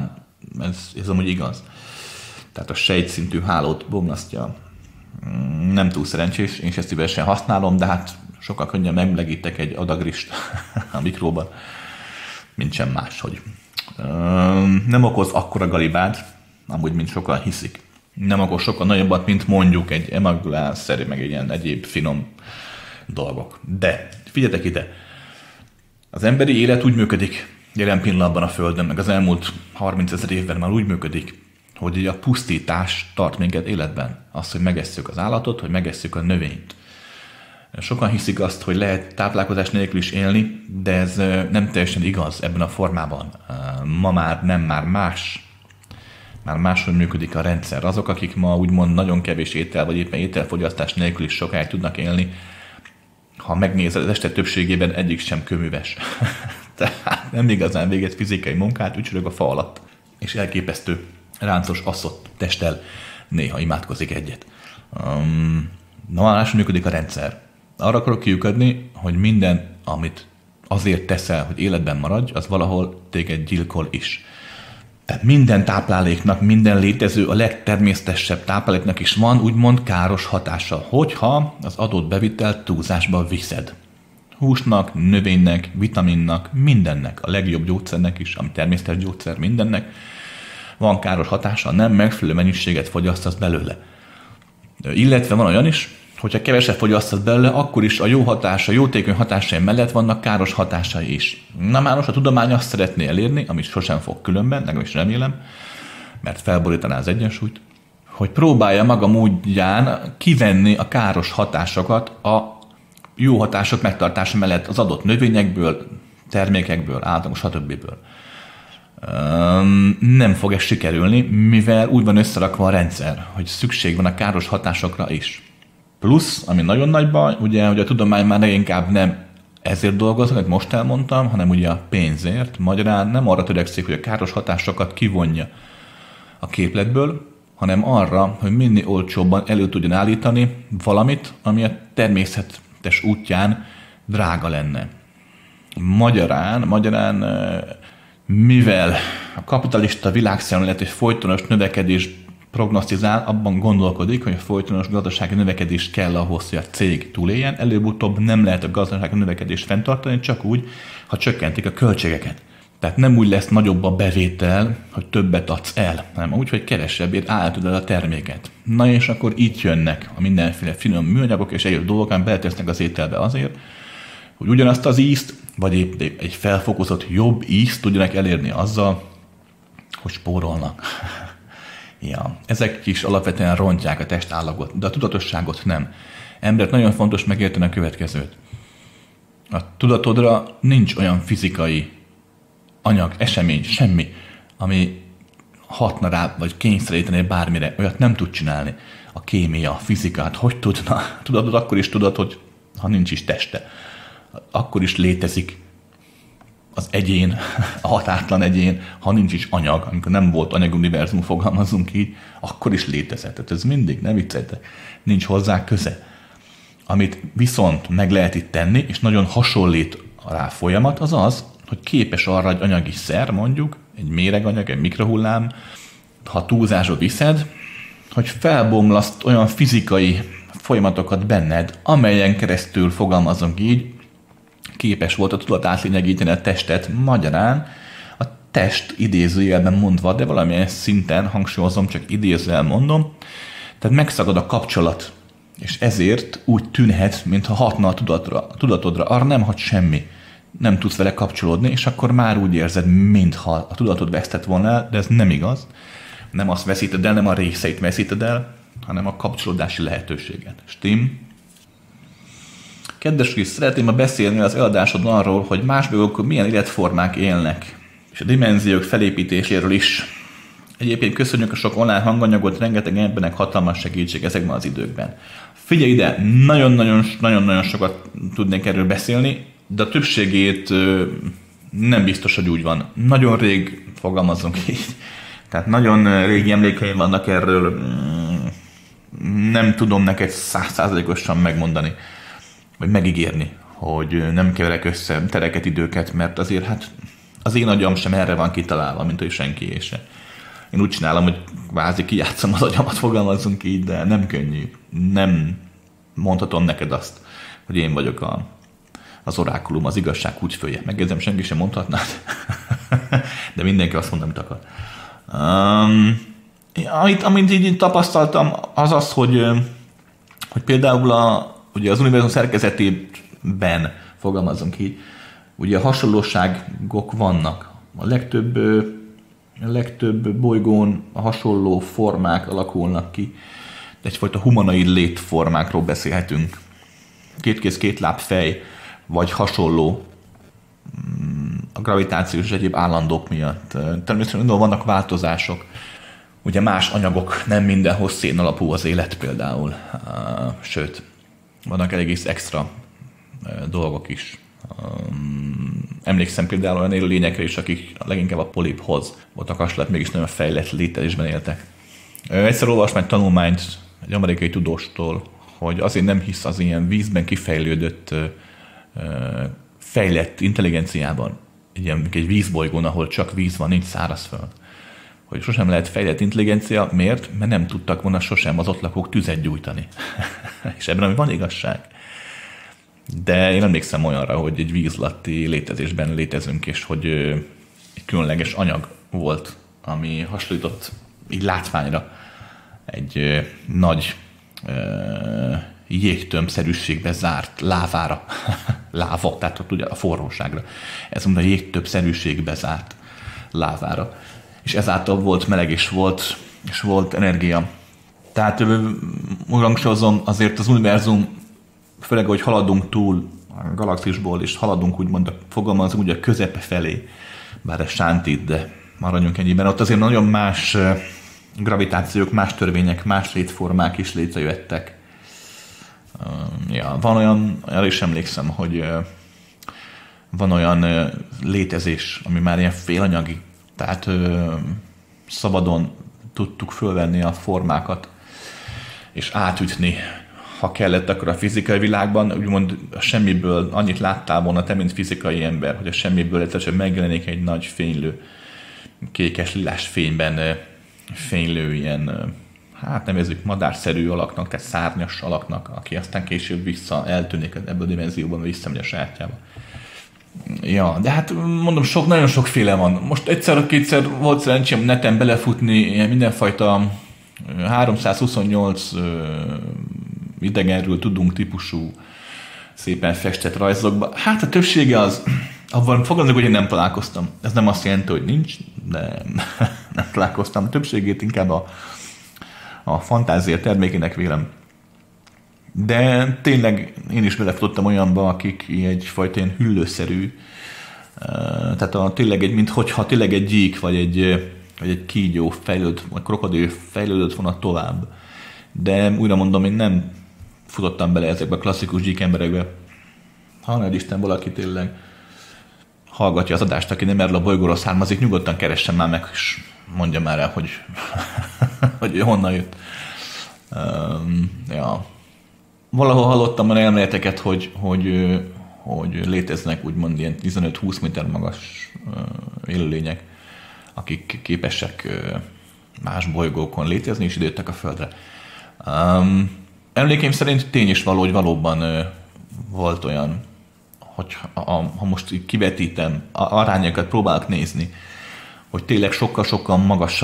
Ez amúgy igaz. Tehát a sejtszintű hálót bomlasztja. Nem túl szerencsés, én ezt szívesen használom, de hát sokkal könnyen megmelegítek egy adagrist a mikróban, mint sem máshogy. Nem okoz akkora galibát, amúgy, mint sokan hiszik. Nem okoz sokkal nagyobbat, mint mondjuk egy emagulánszerű, meg egy ilyen egyéb finom dolgok. De figyeljetek ide, az emberi élet úgy működik jelen pillanatban a Földön, meg az elmúlt 30 000 évben már úgy működik, hogy a pusztítás tart minket életben. Az, hogy megesszük az állatot, hogy megesszük a növényt. Sokan hiszik azt, hogy lehet táplálkozás nélkül is élni, de ez nem teljesen igaz ebben a formában. Ma már nem, már máshogy működik a rendszer. Azok, akik ma úgymond nagyon kevés étel, vagy éppen ételfogyasztás nélkül is sokáig tudnak élni, ha megnézed, az este többségében egyik sem kőműves. Tehát nem igazán végez fizikai munkát, ücsörög a fa alatt. És elképesztő ráncos asszott testtel néha imádkozik egyet. Máshogy működik a rendszer. Arra akarok kiukadni, hogy minden, amit azért teszel, hogy életben maradj, az valahol téged gyilkol is. Tehát minden tápláléknak, minden létező, a legtermészetesebb tápláléknak is van úgymond káros hatása, hogyha az adott bevitelt túlzásba viszed. Húsnak, növénynek, vitaminnak, mindennek, a legjobb gyógyszernek is, ami természetes gyógyszer, mindennek van káros hatása, nem megfelelő mennyiséget fogyasztasz belőle. Illetve van olyan is, hogyha kevesebb fogyasztasz belőle, akkor is a jó hatása, jótékony hatásai mellett vannak káros hatásai is. Na már most a tudomány azt szeretné elérni, amit sosem fog különben, legalábbis remélem, mert felborítaná az egyensúlyt, hogy próbálja maga módján kivenni a káros hatásokat a jó hatások megtartása mellett az adott növényekből, termékekből, állatok, stb. Nem fog ez sikerülni, mivel úgy van összerakva a rendszer, hogy szükség van a káros hatásokra is. Plusz, ami nagyon nagy baj, ugye, hogy a tudomány már inkább nem ezért dolgozik, amit most elmondtam, hanem ugye a pénzért. Magyarán nem arra törekszik, hogy a káros hatásokat kivonja a képletből, hanem arra, hogy minél olcsóbban elő tudjon állítani valamit, ami a természetes útján drága lenne. Magyarán mivel a kapitalista világszemlélet egy folytonos növekedés prognosztizál, abban gondolkodik, hogy a folytonos gazdasági növekedés kell ahhoz, hogy a cég túléljen. Előbb-utóbb nem lehet a gazdasági növekedést fenntartani, csak úgy, ha csökkentik a költségeket. Tehát nem úgy lesz nagyobb a bevétel, hogy többet adsz el, hanem úgy, hogy kevesebbért állítod el a terméket. Na és akkor itt jönnek a mindenféle finom műanyagok és egyéb dolgok, amit beletesznek az ételbe azért, hogy ugyanazt az ízt, vagy épp egy felfokozott jobb ízt tudjanak elérni azzal, hogy spórolnak. Ja, ezek is alapvetően rontják a testállagot, de a tudatosságot nem. Emberek nagyon fontos megérteni a következőt. A tudatodra nincs olyan fizikai anyag, esemény, semmi, ami hatna rá, vagy kényszeríteni bármire. Olyat nem tud csinálni. A kémia, a fizikát, hogy tudna? Tudatod akkor is tudod, hogy ha nincs is teste, akkor is létezik az egyén, a határtlan egyén, ha nincs is anyag, amikor nem volt anyaguniverzum, fogalmazunk így, akkor is létezett. Tehát ez mindig, nem vicceltek, nincs hozzá köze. Amit viszont meg lehet itt tenni, és nagyon hasonlít rá folyamat, az az, hogy képes arra egy anyagi szer, mondjuk, egy méreganyag, egy mikrohullám, ha túlzásba viszed, hogy felbomlaszt olyan fizikai folyamatokat benned, amelyen keresztül, fogalmazunk így, képes volt a tudat átlényegíteni a testet, magyarán a test idézőjelben mondva, de valamilyen szinten, hangsúlyozom, csak idézőjel mondom, tehát megszakad a kapcsolat, és ezért úgy tűnhet, mintha hatna a tudatodra, arra nem hat semmi, nem tudsz vele kapcsolódni, és akkor már úgy érzed, mintha a tudatod vesztett volna el, de ez nem igaz, nem azt veszíted el, nem a részeit veszíted el, hanem a kapcsolódási lehetőséget. Stim? Kedves Krisz, szeretném ma beszélni az eladásodon arról, hogy más dolgok milyen életformák élnek, és a dimenziók felépítéséről is. Egyébként köszönjük a sok online hanganyagot, rengeteg embernek hatalmas segítség ezekben az időkben. Figyelj ide, nagyon-nagyon sokat tudnék erről beszélni, de a többségét nem biztos, hogy úgy van. Nagyon rég fogalmazunk így. Tehát nagyon régi emlékeim vannak erről, nem tudom neked 100%-osan megmondani, vagy megígérni, hogy nem keverek össze tereket, időket, mert azért hát az én agyam sem erre van kitalálva, mint hogy senki se. Én úgy csinálom, hogy kvázi kijátszom az agyamat, fogalmazzunk így, de nem könnyű. Nem mondhatom neked azt, hogy én vagyok az orákulum, az igazság húgyfője. Megjegyzem, senki sem mondhatná, de mindenki azt mondja, amit akar. Amit így tapasztaltam, az az, hogy például ugye az univerzum szerkezetében, fogalmazunk így, ugye hasonlóságok vannak. A legtöbb bolygón a hasonló formák alakulnak ki. De egyfajta humanoid létformákról beszélhetünk. Két kéz, két láb, fej, vagy hasonló a gravitációs és egyéb állandók miatt. Természetesen vannak változások. Ugye más anyagok, nem mindenhoz szén alapú az élet például. Sőt, vannak egész extra dolgok is. Emlékszem például olyan élőlényekre is, akik leginkább a poliphoz voltak hasonlóak, mégis nagyon fejlett létezésben éltek. Egyszer olvastam egy tanulmányt egy amerikai tudóstól, hogy azért nem hisz az ilyen vízben kifejlődött fejlett intelligenciában, egy vízbolygón, ahol csak víz van, nincs szárazföld. Hogy sosem lehet fejlett intelligencia. Miért? Mert nem tudtak volna sosem az ott lakók tüzet gyújtani. És ebben van igazság. De én emlékszem olyanra, hogy egy víz alatti létezésben létezünk, és hogy egy különleges anyag volt, ami hasonlított így látványra egy nagy jégtömbszerűségbe zárt lávára. Láva, tehát ugye a forróságra. Ez mondja, a jégtömbszerűségbe zárt lávára. És ezáltal volt meleg, és volt energia. Tehát úgy hangsúlyozom, azért az univerzum, főleg, hogy haladunk túl a galaxisból, és haladunk úgymond, fogalmazunk úgy a közepe felé, bár ez sántít, de maradjunk ennyiben. Ott azért nagyon más gravitációk, más törvények, más létformák is létrejöttek. Van olyan, el is emlékszem, hogy van olyan létezés, ami már ilyen félanyagi, tehát szabadon tudtuk fölvenni a formákat, és átütni, ha kellett, akkor a fizikai világban, úgymond a semmiből annyit láttál volna te, mint fizikai ember, hogy a semmiből egyszerűen megjelenik egy nagy fénylő, kékes-lilás fényben fénylő ilyen, hát nevezzük madárszerű alaknak, tehát szárnyas alaknak, aki aztán később eltűnik ebből a dimenzióban, visszamegy a sajátjába. Ja, de hát mondom, nagyon sokféle van. Most egyszer-kétszer volt szerencsém neten belefutni ilyen mindenfajta 328 idegenről tudunk típusú szépen festett rajzokba. Hát a többsége az, abban fogalmazok, hogy én nem találkoztam. Ez nem azt jelenti, hogy nincs, de nem találkoztam. A többségét inkább a fantázia termékének vélem. De tényleg én is belefutottam olyanba, akik egyfajta ilyen hüllőszerű, tehát tényleg minthogyha tényleg egy gyík, vagy egy kígyó fejlődött, vagy krokodil fejlődött volna tovább. De újra mondom, én nem futottam bele ezekbe a klasszikus gyík emberekbe. Ha Isten valaki tényleg hallgatja az adást, aki nem erről a bolygóról származik, nyugodtan keressen már meg, és mondja már el, hogy, hogy honnan jött. Ja. Valahol hallottam olyan elméleteket, hogy léteznek úgymond ilyen 15-20 méter magas élőlények, akik képesek más bolygókon létezni, és időttek a Földre. Emlékeim szerint tény is való, hogy valóban volt olyan, hogy ha most így kivetítem, arányokat próbálok nézni, hogy tényleg sokkal-sokkal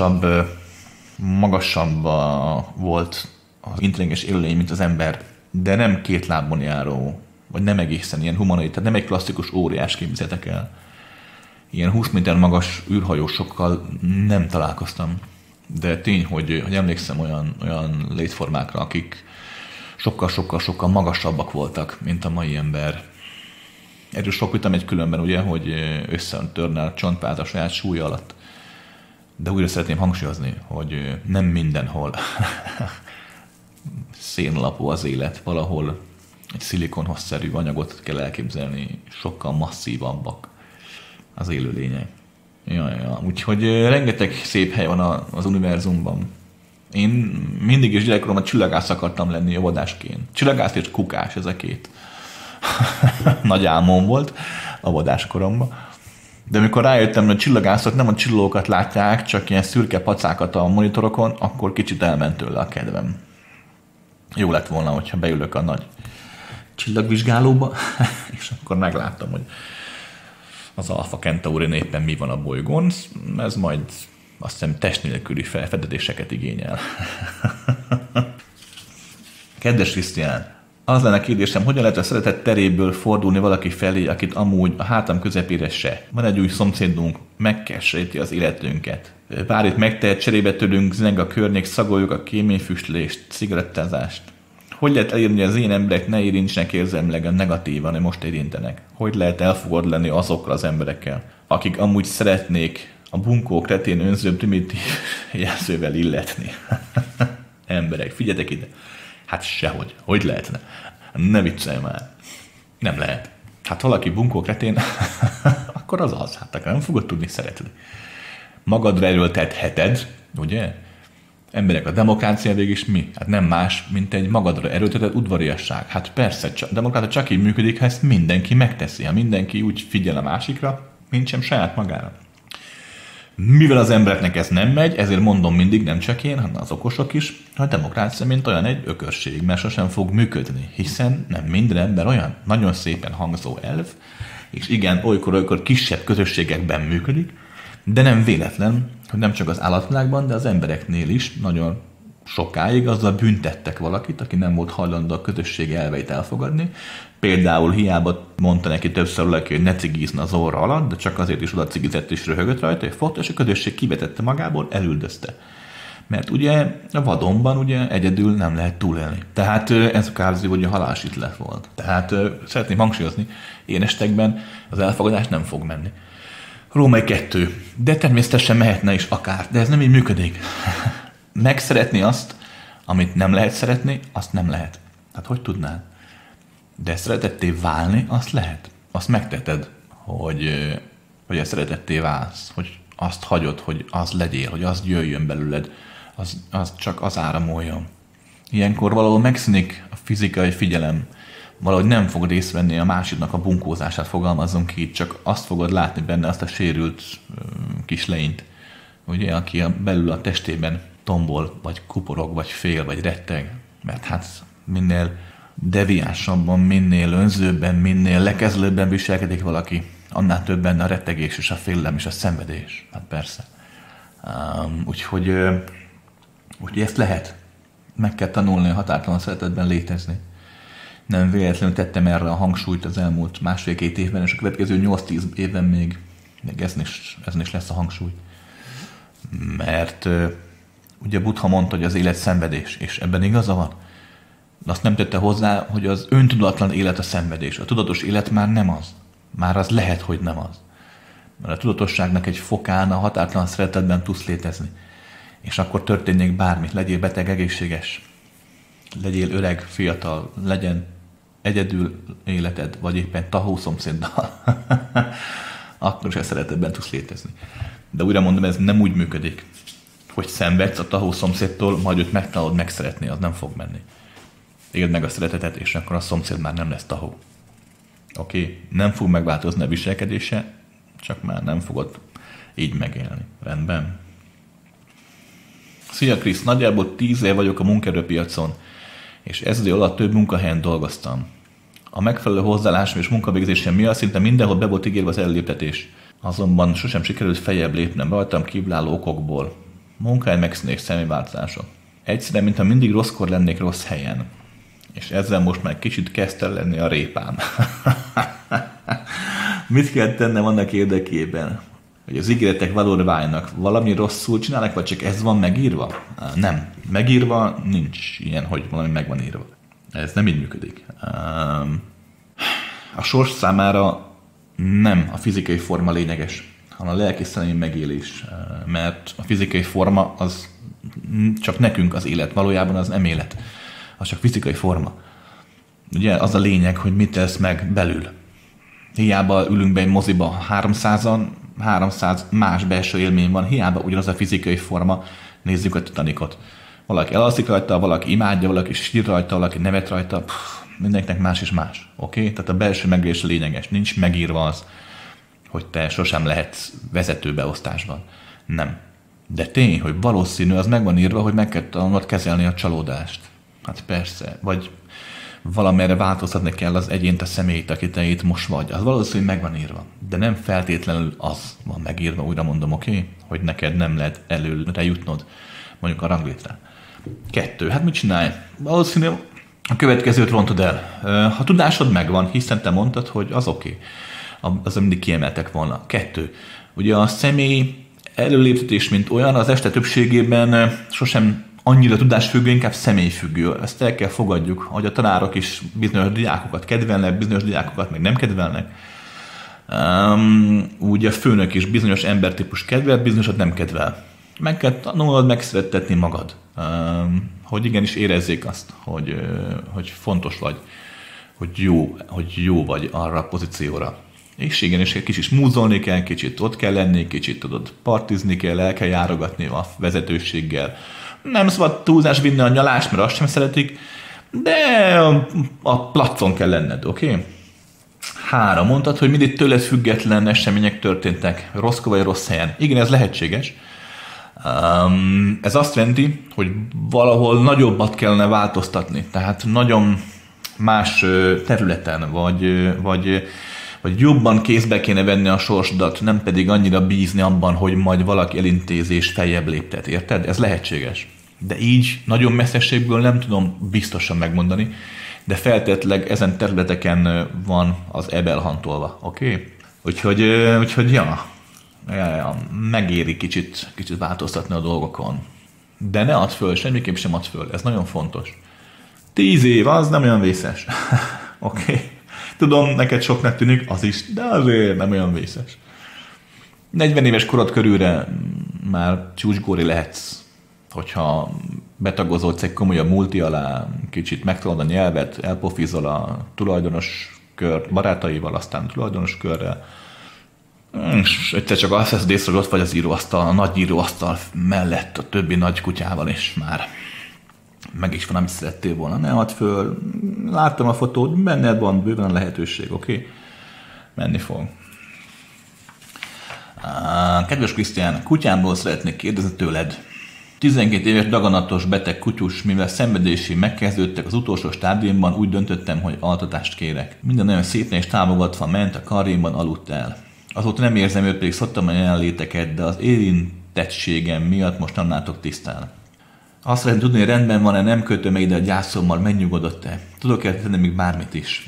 magasabb volt az intelligens élőlény, mint az ember, de nem két lábon járó, vagy nem egészen ilyen humanoid, tehát nem egy klasszikus óriás, képzeltek el. Ilyen 20 méter magas űrhajósokkal nem találkoztam. De tény, hogy emlékszem olyan létformákra, akik sokkal magasabbak voltak, mint a mai ember. Erről sok vitam egy különben, ugye, hogy összetörne a csontváz a saját súlya alatt. De újra szeretném hangsúlyozni, hogy nem mindenhol szénalapú az élet, valahol egy szilikonhoz-szerű anyagot kell elképzelni, sokkal masszívabbak az élőlények. Ja. Úgyhogy rengeteg szép hely van az univerzumban. Én mindig is gyerekkoromban csillagász akartam lenni óvodásként. Csillagász és kukás, ez a két nagy álmom volt óvodáskoromban. De amikor rájöttem, hogy a csillagászok nem a csillókat látják, csak ilyen szürke pacákat a monitorokon, akkor kicsit elment tőle a kedvem. Jó lett volna, hogyha beülök a nagy csillagvizsgálóba, és akkor megláttam, hogy az Alpha Centauri éppen mi van a bolygón. Ez majd azt hiszem test nélküli felfedezéseket igényel. Kedves Krisztián, az lenne kérdésem, hogyan lehet a szeretet teréből fordulni valaki felé, akit amúgy a hátam közepére se. Van egy új szomszédunk, megkeseríti az életünket. Bármit megtehet, cserébe tőlünk, zeng a környék, szagoljuk a kéményfüstlést, cigarettázást. Hogy lehet elérni, hogy az én emberek ne érintsenek érzelmileg a negatívan, hogy most érintenek? Hogy lehet elfogad lenni azokkal az emberekkel, akik amúgy szeretnék a bunkó, kretén, önző, primitív jelzővel illetni? Emberek, figyeljetek ide! Hát sehogy. Hogy lehetne? Ne viccelj már. Nem lehet. Hát valaki bunkó kretén, akkor az az. Hát akkor nem fogod tudni szeretni. Magadra erőltetheted, ugye? Emberek, a demokrácia végig is mi? Hát nem más, mint egy magadra erőltetett udvariasság. Hát persze, a demokrácia csak így működik, ha ezt mindenki megteszi. Ha mindenki úgy figyel a másikra, mint sem saját magára. Mivel az embereknek ez nem megy, ezért mondom mindig, nem csak én, hanem az okosok is, hogy a demokrácia mint olyan egy ökörség, mert sosem fog működni, hiszen nem minden ember olyan nagyon szépen hangzó elv, és igen, olykor kisebb közösségekben működik, de nem véletlen, hogy nem csak az állatvilágban, de az embereknél is nagyon sokáig azzal büntettek valakit, aki nem volt hajlandó a közösség elveit elfogadni. Például hiába mondta neki többször valaki, hogy ne cigizna az orra alatt, de csak azért is oda cigizett és röhögött rajta, hogy fot, és a közösség kivetette magából, elüldözte. Mert ugye a vadonban ugye egyedül nem lehet túlélni. Tehát ez kvázi, hogy a halálsítlet volt. Tehát szeretném hangsúlyozni, én estekben az elfogadás nem fog menni. Római 2. De természetesen mehetne is akár, de ez nem így működik. Megszeretni azt, amit nem lehet szeretni, azt nem lehet. Tehát hogy tudnád? De szeretetté válni, azt lehet. Azt megteted, hogy a szeretetté válsz, hogy azt hagyod, hogy az legyél, hogy az jöjjön belőled, az csak az áramoljon. Ilyenkor valahol megszűnik a fizikai figyelem, valahogy nem fog részt venni a másiknak a bunkózását, fogalmazzon ki, csak azt fogod látni benne, azt a sérült kis lenyt, ugye, aki belül a testében tombol, vagy kuporog, vagy fél, vagy retteg. Mert hát minél deviánsabban, minél önzőbben, minél lekezlőbben viselkedik valaki, annál több benne a rettegés és a félelem és a szenvedés. Hát persze. Úgyhogy ezt lehet. Meg kell tanulni a határtalan szeretetben létezni. Nem véletlenül tettem erre a hangsúlyt az elmúlt 1,5-2 évben, és a következő 8-10 évben még ezen is lesz a hangsúly. Mert ugye Buddha mondta, hogy az élet szenvedés, és ebben igaza van. De azt nem tette hozzá, hogy az öntudatlan élet a szenvedés. A tudatos élet már nem az. Már az lehet, hogy nem az. Mert a tudatosságnak egy fokán a határtalan szeretetben tudsz létezni. És akkor történjék bármi. Legyél beteg, egészséges. Legyél öreg, fiatal. Legyen egyedül életed, vagy éppen tahó szomszéddal. Akkor is a szeretetben tudsz létezni. De újra mondom, ez nem úgy működik, hogy szenvedsz a tahó szomszédtól, majd őt megtanulod megszeretni, az nem fog menni. Éld meg a szeretetet, és akkor a szomszéd már nem lesz tahó. Oké, nem fog megváltozni a viselkedése, csak már nem fogod így megélni. Rendben? Szia Krisz, nagyjából 10 év vagyok a munkaerőpiacon, és ez idő alatt több munkahelyen dolgoztam. A megfelelő hozzáállásom és munkavégzésem miatt szinte mindenhol be volt ígérve az előléptetés. Azonban sosem sikerült feljebb lépnem rajtam kívülálló okokból. Munkahelyen megszűnés, személyváltozások. Egyszerűen, mintha mindig rosszkor lennék rossz helyen. És ezzel most már kicsit kezd el lenni a répám. Mit kell tennem annak érdekében, hogy az ígéretek valóra váljanak? Valami rosszul csinálnak, vagy csak ez van megírva? Nem. Megírva nincs ilyen, hogy valami meg van írva. Ez nem így működik. A sors számára nem a fizikai forma lényeges, hanem a lelki szellemi megélés. Mert a fizikai forma az csak nekünk az élet, valójában az nem élet. Az csak fizikai forma. Ugye az a lényeg, hogy mit tesz meg belül. Hiába ülünk be egy moziba 300-an, 300 más belső élmény van, hiába ugyanaz a fizikai forma, nézzük a Titanicot. Valaki elalszik rajta, valaki imádja, valaki sír rajta, valaki nevet rajta, mindenkinek más és más. Oké? Tehát a belső megélés lényeges, nincs megírva az, hogy te sosem lehetsz vezetőbeosztásban. Nem. De tény, hogy valószínű, az meg van írva, hogy meg kell tanulnod kezelni a csalódást. Hát persze. Vagy valamerre változtatni kell az egyént, a személyt, aki te itt most vagy. Az valószínű meg van írva. De nem feltétlenül az van megírva, újra mondom, oké? Hogy neked nem lehet előre jutnod, mondjuk a ranglétre. 2. Hát mit csinálj? Valószínű a következőt rontod el. Ha tudásod megvan, hiszen te mondtad, hogy az oké. Az mindig kiemeltek volna. 2. Ugye a személy előléptetés, mint olyan, az este többségében sosem annyira tudásfüggő, inkább személyfüggő. Ezt el kell fogadjuk, hogy a tanárok is bizonyos diákokat kedvelnek, bizonyos diákokat meg nem kedvelnek. Úgy a főnök is bizonyos embertípus kedvel, bizonyosat nem kedvel. Meg kell tanulnod megszerettetni magad. Hogy igenis érezzék azt, hogy fontos vagy, hogy jó vagy arra a pozícióra. És igenis egy kicsit múzolni kell, kicsit ott kell lenni, kicsit tudod partizni kell, el kell járogatni a vezetőséggel. Nem szabad túlzás vinni a nyalást, mert azt sem szeretik, de a placon kell lenned, oké? 3. Mondtad, hogy mindig tőled független események történtek, rosszkor vagy rossz helyen. Igen, ez lehetséges. Ez azt jelenti, hogy valahol nagyobbat kellene változtatni, tehát nagyon más területen, vagy jobban kézbe kéne venni a sorsodat, nem pedig annyira bízni abban, hogy majd valaki elintézi és feljebb léptet, érted? Ez lehetséges. De így nagyon messzeségből nem tudom biztosan megmondani, de feltétlenül ezen területeken van az ebelhantolva, oké? Úgyhogy ja, megéri kicsit változtatni a dolgokon. De ne add föl, semmiképp sem add föl, ez nagyon fontos. 10 év, az nem olyan vészes. Oké. Tudom, neked soknak tűnik, az is, de azért nem olyan vészes. 40 éves korod körülre már csúcsgóri lehetsz, hogyha betagozódsz egy komolyabb multi alá, kicsit megtalad a nyelvet, elpofizol a tulajdonos kör barátaival, aztán tulajdonos körrel, és egyszer csak azt veszed észre, hogy ott vagy az íróasztal, a nagy íróasztal mellett a többi nagy kutyával, és már meg is van, amit szerettél volna. Ne add föl, láttam a fotót, benned van bőven a lehetőség, oké? Menni fog. Kedves Krisztián, kutyámról szeretnék kérdezni tőled. 12 éves daganatos beteg kutyus, mivel szenvedési megkezdődtek az utolsó stádiumban, úgy döntöttem, hogy altatást kérek. Minden nagyon szépen és támogatva ment, a karjémban aludt el. Azóta nem érzem őt, pedig szoktam a jelenléteket, de az érintettségem miatt most nem látok tisztán. Azt szeretném tudni, hogy rendben van-e, nem kötöm ide a gyászommal, megnyugodott-e. Tudok-e tenni még bármit is?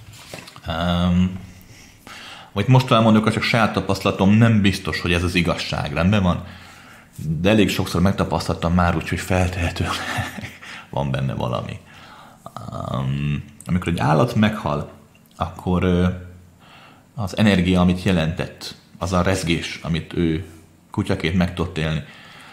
Vagy most elmondok, hogy csak saját tapasztalatom, nem biztos, hogy ez az igazság, rendben van? De elég sokszor megtapasztaltam már úgy, hogy feltehetően van benne valami. Amikor egy állat meghal, akkor az energia, amit jelentett, az a rezgés, amit ő kutyaként meg tudott élni,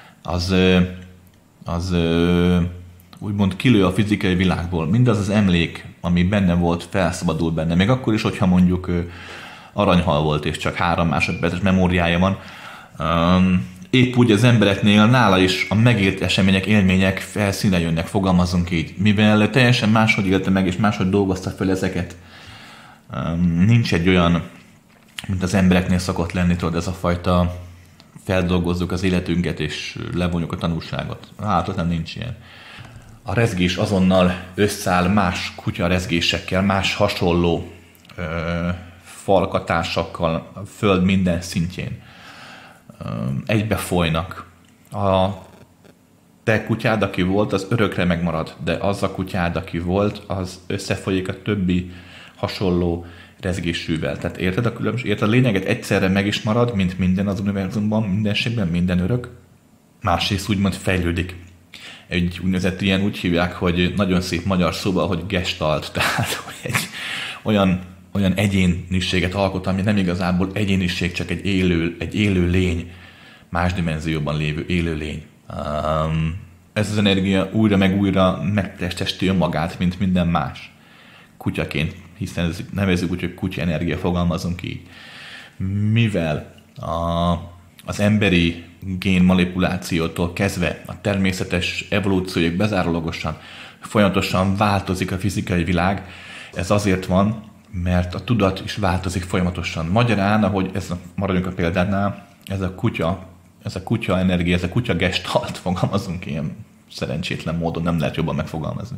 az úgymond kilő a fizikai világból. Mindaz az emlék, ami benne volt, felszabadul benne. Még akkor is, hogyha mondjuk aranyhal volt, és csak 3 másodperces memóriája van. Épp úgy az embereknél nála is a megélt események, élmények felszínre jönnek, fogalmazunk így. Mivel teljesen máshogy élte meg, és máshogy dolgozta fel ezeket. Nincs egy olyan, mint az embereknél szokott lenni, tudod, ez a fajta feldolgozzuk az életünket, és levonjuk a tanulságot. Hát ott nem nincs ilyen. A rezgés azonnal összeáll más kutya rezgésekkel, más hasonló falkatásakkal a föld minden szintjén. Egybe folynak. A te kutyád, aki volt, az örökre megmarad, de az a kutyád, aki volt, az összefolyik a többi hasonló rezgésűvel. Tehát érted a különbség? Érted a lényeget? Egyszerre meg is marad, mint minden az univerzumban, mindenségben, minden örök. Másrészt úgymond fejlődik. Egy úgynevezett ilyen úgy hívják, hogy nagyon szép magyar szóval, hogy gestalt, tehát hogy egy olyan egyéniséget alkot, ami nem igazából egyéniség, csak egy élő lény, más dimenzióban lévő élő lény. Ez az energia újra meg újra megtestesíti önmagát, mint minden más kutyaként, hiszen nevezzük úgy, hogy kutya energia, fogalmazunk így. Mivel az emberi génmanipulációtól kezdve a természetes evolúcióig bezárólagosan, folyamatosan változik a fizikai világ, ez azért van, mert a tudat is változik folyamatosan. Magyarán, ahogy maradjunk a példánál, ez a kutya energia, ez a kutya gestalt, fogalmazunk ilyen szerencsétlen módon, nem lehet jobban megfogalmazni.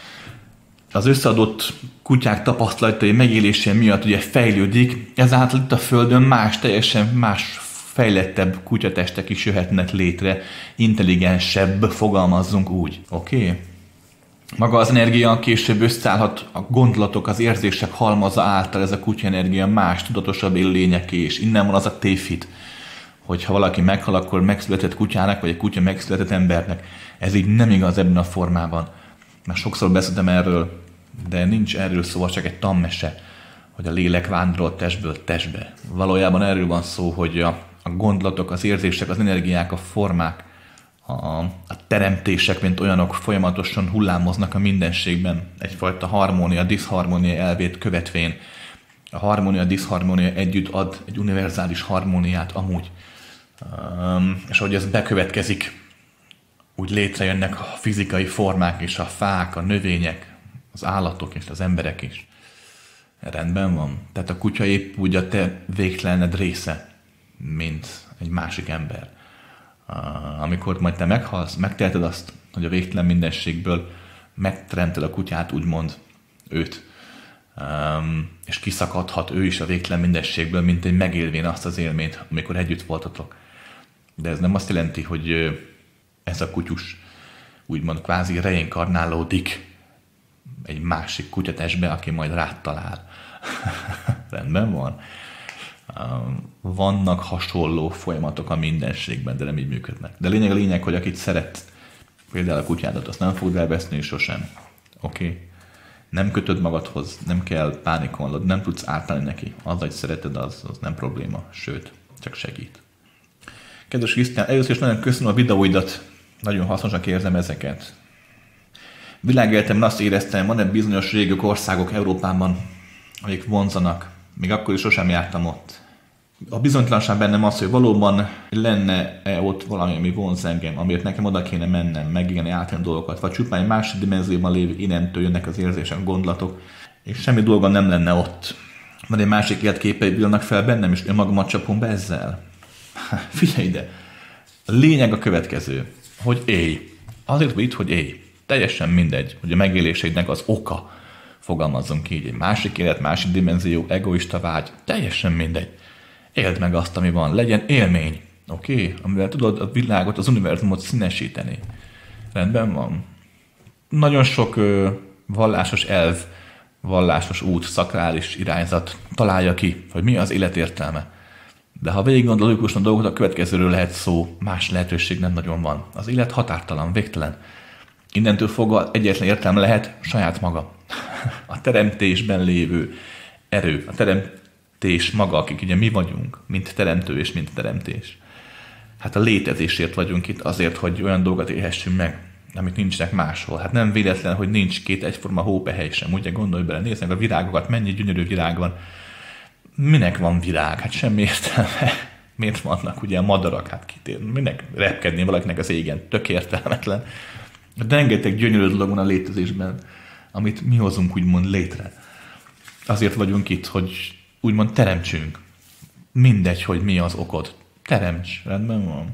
Az összeadott kutyák tapasztalatai megélése miatt ugye fejlődik, ezáltal itt a Földön teljesen más fejlettebb kutyatestek is jöhetnek létre, intelligensebb, fogalmazzunk úgy. Oké? Maga az energia később összeállhat a gondolatok, az érzések halmaza által, ez a kutya energia más, tudatosabb élőlényeké, és innen van az a tévhit, hogy ha valaki meghal, akkor megszületett kutyának, vagy egy kutya megszületett embernek. Ez így nem igaz ebben a formában. Már sokszor beszéltem erről, de nincs erről szó, csak egy tanmese, hogy a lélek vándorol testből testbe. Valójában erről van szó, hogy a gondolatok, az érzések, az energiák, a formák, a teremtések, mint olyanok folyamatosan hullámoznak a mindenségben. Egyfajta harmónia, diszharmónia elvét követvén. A harmónia, diszharmónia együtt ad egy univerzális harmóniát amúgy. És ahogy ez bekövetkezik, úgy létrejönnek a fizikai formák és a fák, a növények, az állatok és az emberek is. Rendben van. Tehát a kutya épp úgy a te végtelened része, mint egy másik ember. Amikor majd te meghalsz, megteheted azt, hogy a végtelen mindenségből megteremted a kutyát, úgymond őt, és kiszakadhat ő is a végtelen mindenségből, mint egy megélvén azt az élményt, amikor együtt voltatok. De ez nem azt jelenti, hogy ez a kutyus úgymond kvázi reinkarnálódik egy másik kutyatestbe, aki majd rád talál. Rendben van. Vannak hasonló folyamatok a mindenségben, de nem így működnek. De a lényeg, hogy akit szeret, például a kutyádat, azt nem fogod elveszni sosem. Oké? Nem kötöd magadhoz, nem kell pánikolnod, nem tudsz ártani neki. Az, hogy szereted, az nem probléma, sőt, csak segít. Kedves Krisztián, először is nagyon köszönöm a videóidat, nagyon hasznosak érzem ezeket. Világéletemben azt éreztem, van-e bizonyos régiók, országok Európában, amik vonzanak, még akkor is sosem jártam ott. A bizonytalanság bennem az, hogy valóban lenne-e ott valami, ami vonz engem, amiért nekem oda kéne mennem, megélni átélni dolgokat, vagy csupán egy másik dimenzióban lévő innentől jönnek az érzések, a gondolatok, és semmi dolga nem lenne ott. Mert egy másik életképei villannak fel bennem, és önmagamat csapom be ezzel. Figyelj ide! A lényeg a következő, hogy élj. Azért vagy itt, hogy élj. Teljesen mindegy, hogy a megéléseidnek az oka, fogalmazzunk így, egy másik élet, másik dimenzió, egoista vágy, teljesen mindegy. Éld meg azt, ami van, legyen élmény, oké? Amivel tudod a világot, az univerzumot színesíteni. Rendben van. Nagyon sok vallásos elv, vallásos út, szakrális irányzat találja ki, hogy mi az élet értelme. De ha végig gondoljuk a dolgot, a következőről lehet szó, más lehetőség nem nagyon van. Az élet határtalan, végtelen. Innentől fogva egyetlen értelme lehet saját maga. A teremtésben lévő erő, a teremtés maga, akik ugye mi vagyunk, mint teremtő és mint teremtés. Hát a létezésért vagyunk itt, azért, hogy olyan dolgot élhessünk meg, amik nincsenek máshol. Hát nem véletlen, hogy nincs két egyforma hópehely sem. Ugye gondolj bele, nézd meg a virágokat, mennyi gyönyörű virág van. Minek van virág? Hát semmi értelme. Miért vannak ugye a madarak? Hát kitér. Minek repkedni valakinek az égen? Tök értelmetlen. De rengeteg gyönyörű dolog van a létezésben, amit mi hozunk úgymond létre. Azért vagyunk itt, hogy úgymond teremtsünk. Mindegy, hogy mi az okod. Teremts, rendben van.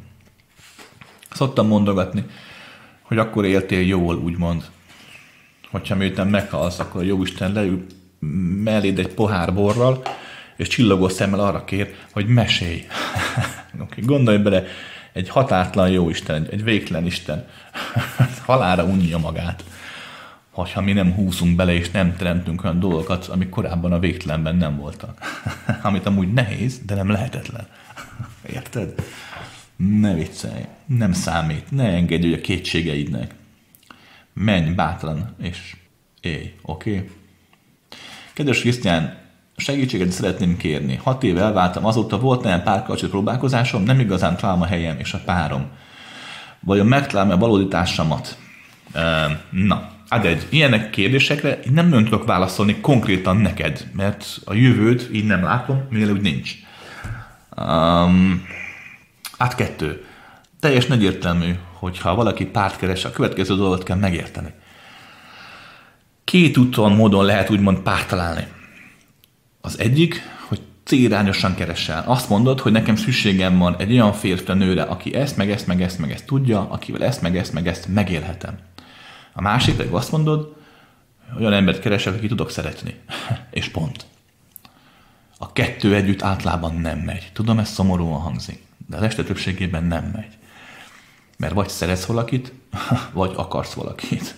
Szoktam mondogatni, hogy akkor éltél jól, úgymond. Hogyha miután meghalsz, akkor a Jóisten leül melléd egy pohár borral, és csillogó szemmel arra kér, hogy mesélj. Okay, gondolj bele, egy határtlan Jóisten, egy végtelen Isten halálra unja magát, hogyha mi nem húzunk bele, és nem teremtünk olyan dolgokat, amik korábban a végtelenben nem voltak. Amit amúgy nehéz, de nem lehetetlen. Érted? Ne viccelj, nem számít, ne engedj, hogy a kétségeidnek. Menj bátran, és élj, oké? Okay? Kedves Krisztián, segítséget szeretném kérni. 6 éve elváltam, azóta volt olyan párkapcsolat próbálkozásom, nem igazán találom a helyem és a párom. Vajon megtalálom a valódi társamat? Na, egy ilyenek kérdésekre nem tudok válaszolni konkrétan neked, mert a jövőt így nem látom, mivel úgy nincs. 2. Teljesen egyértelmű, hogyha valaki párt keres, a következő dolgot kell megérteni. 2 úton, módon lehet úgymond párt találni. Az egyik, hogy célirányosan keresel. Azt mondod, hogy nekem szükségem van egy olyan férfre, nőre, aki ezt, meg ezt, meg ezt, meg ezt tudja, akivel ezt, meg ezt, meg ezt megélhetem. A másik pedig azt mondod, olyan embert keresek, aki tudok szeretni. És pont. A kettő együtt általában nem megy. Tudom, ez szomorúan hangzik, de az este többségében nem megy. Mert vagy szeretsz valakit, vagy akarsz valakit.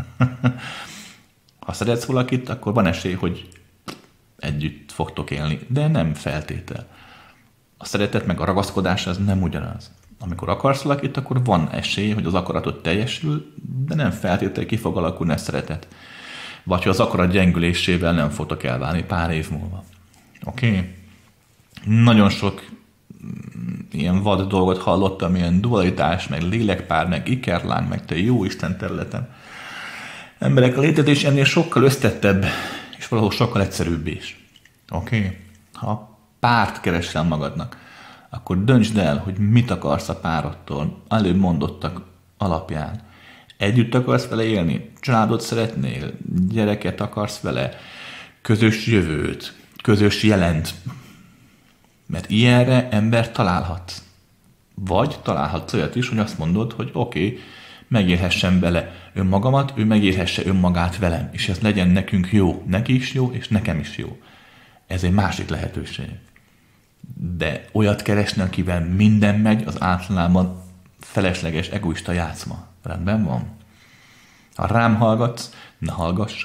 Ha szeretsz valakit, akkor van esély, hogy együtt fogtok élni, de nem feltétel. A szeretet meg a ragaszkodás az nem ugyanaz. Amikor akarsz valakit, akkor van esély, hogy az akaratod teljesül, de nem feltétel ki fog alakulni a szeretet. Vagy hogy az akarat gyengülésével nem fogtok elválni pár év múlva. Oké? Nagyon sok ilyen vad dolgot hallottam, ilyen dualitás, meg lélekpár, meg ikerláng, meg te jó Isten területen. Emberek, a létezés ennél sokkal összetettebb, és valahol sokkal egyszerűbb is. Oké? Ha párt keresel magadnak, akkor döntsd el, hogy mit akarsz a párodtól, előbb mondottak alapján. Együtt akarsz vele élni, családot szeretnél, gyereket akarsz vele, közös jövőt, közös jelent. Mert ilyenre ember találhatsz. Vagy találhatsz olyat is, hogy azt mondod, hogy oké, megélhessem vele önmagamat, ő megélhesse önmagát velem, és ez legyen nekünk jó, neki is jó, és nekem is jó. Ez egy másik lehetőség. De olyat keresni, akivel minden megy, az általában felesleges, egoista játszma. Rendben van? Ha rám hallgatsz, ne hallgass,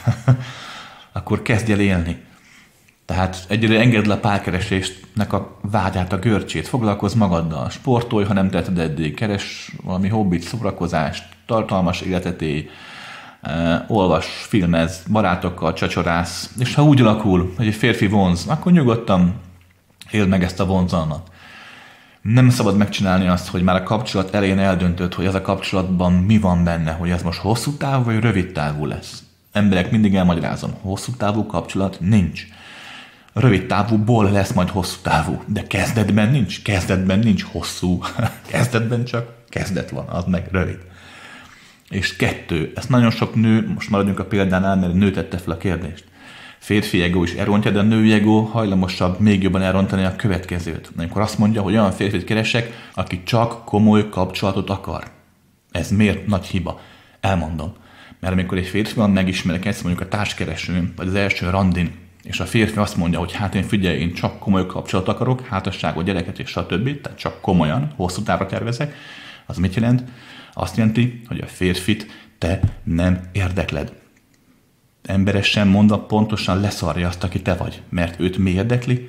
akkor kezdj el élni. Tehát egyre engedd le a párkeresésnek a vágyát, a görcsét, foglalkozz magaddal, sportolj, ha nem tetted eddig, keres valami hobbit, szórakozást, tartalmas életet élj, olvas, filmez, barátokkal csacsorász, és ha úgy alakul, hogy egy férfi vonz, akkor nyugodtan éld meg ezt a vonzalmat. Nem szabad megcsinálni azt, hogy már a kapcsolat elején eldöntöd, hogy ez a kapcsolatban mi van benne, hogy ez most hosszú távú vagy rövid távú lesz. Emberek, mindig elmagyarázom, hosszú távú kapcsolat nincs. Rövid távúból lesz majd hosszú távú, de kezdetben nincs hosszú. Kezdetben csak kezdet van, az meg rövid. És 2, ezt nagyon sok nő, most maradjunk a példánál, mert nő tette fel a kérdést. Férfi ego is elrontja, de a női ego hajlamosabb még jobban elrontani a következőt. Amikor azt mondja, hogy olyan férfit keresek, aki csak komoly kapcsolatot akar. Ez miért nagy hiba? Elmondom. Mert amikor egy férfival megismerkedsz, mondjuk a társkeresőn, vagy az első randin, és a férfi azt mondja, hogy hát én csak komoly kapcsolatot akarok, házasságot, gyereket és stb. Tehát csak komolyan, hosszú távra tervezek, az mit jelent? Azt jelenti, hogy a férfit te nem érdekled. Emberesen mondva pontosan leszarja azt, aki te vagy, mert őt mi érdekli?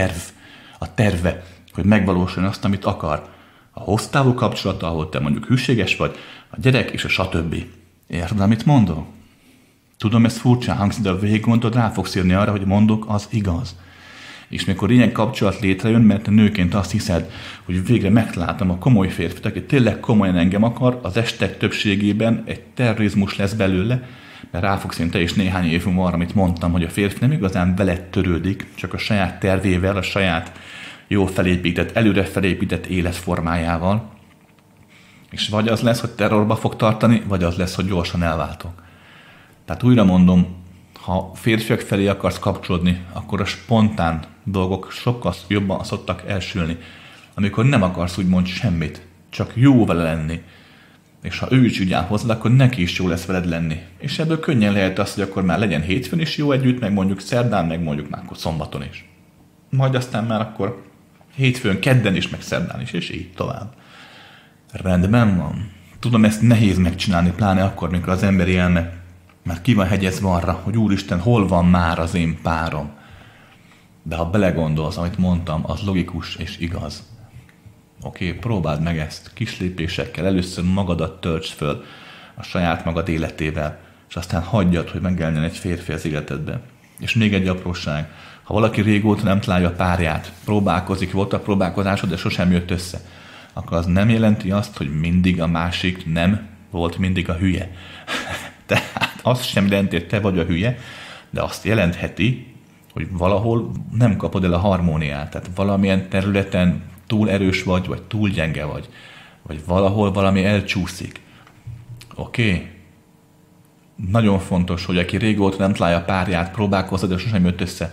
A terve, hogy megvalósuljon azt, amit akar. A hosszú távú kapcsolata, ahol te mondjuk hűséges vagy, a gyerek és a stb. Érted, amit mondok? Tudom, ez furcsán hangzik, de a végig gondolod, rá fogsz írni arra, hogy mondok, az igaz. És mikor ilyen kapcsolat létrejön, mert te nőként azt hiszed, hogy végre megtaláltam a komoly férfit, aki tényleg komolyan engem akar, az estek többségében egy terrorizmus lesz belőle, mert rá fogsz te is néhány év múlva arra, amit mondtam, hogy a férfi nem igazán veled törődik, csak a saját tervével, a saját jól felépített, előre felépített életformájával. És vagy az lesz, hogy terrorba fog tartani, vagy az lesz, hogy gyorsan elváltok. Tehát újra mondom, ha férfiak felé akarsz kapcsolódni, akkor a spontán dolgok sokkal jobban szoktak elsülni. Amikor nem akarsz úgymond semmit, csak jó vele lenni. És ha ő is úgy áll hozzá, akkor neki is jó lesz veled lenni. És ebből könnyen lehet az, hogy akkor már legyen hétfőn is jó együtt, meg mondjuk szerdán, meg mondjuk már akkor szombaton is. Majd aztán már akkor hétfőn, kedden is, meg szerdán is, és így tovább. Rendben van. Tudom, ezt nehéz megcsinálni, pláne akkor, mikor az emberi elme mert ki van hegyezve arra, hogy Úristen, hol van már az én párom? De ha belegondolsz, amit mondtam, az logikus és igaz. Oké, próbáld meg ezt kis lépésekkel, először magadat töltsd föl a saját magad életével, és aztán hagyjad, hogy megjelenjen egy férfi az életedben. És még egy apróság, ha valaki régóta nem találja a párját, próbálkozik, voltak próbálkozásod, de sosem jött össze, akkor az nem jelenti azt, hogy mindig a másik nem volt mindig a hülye. Tehát azt sem jelenti, hogy te vagy a hülye, de azt jelentheti, hogy valahol nem kapod el a harmóniát. Tehát valamilyen területen túl erős vagy túl gyenge vagy valahol valami elcsúszik. Oké? Nagyon fontos, hogy aki régóta nem találja a párját, próbálkozza, de sosem jött össze,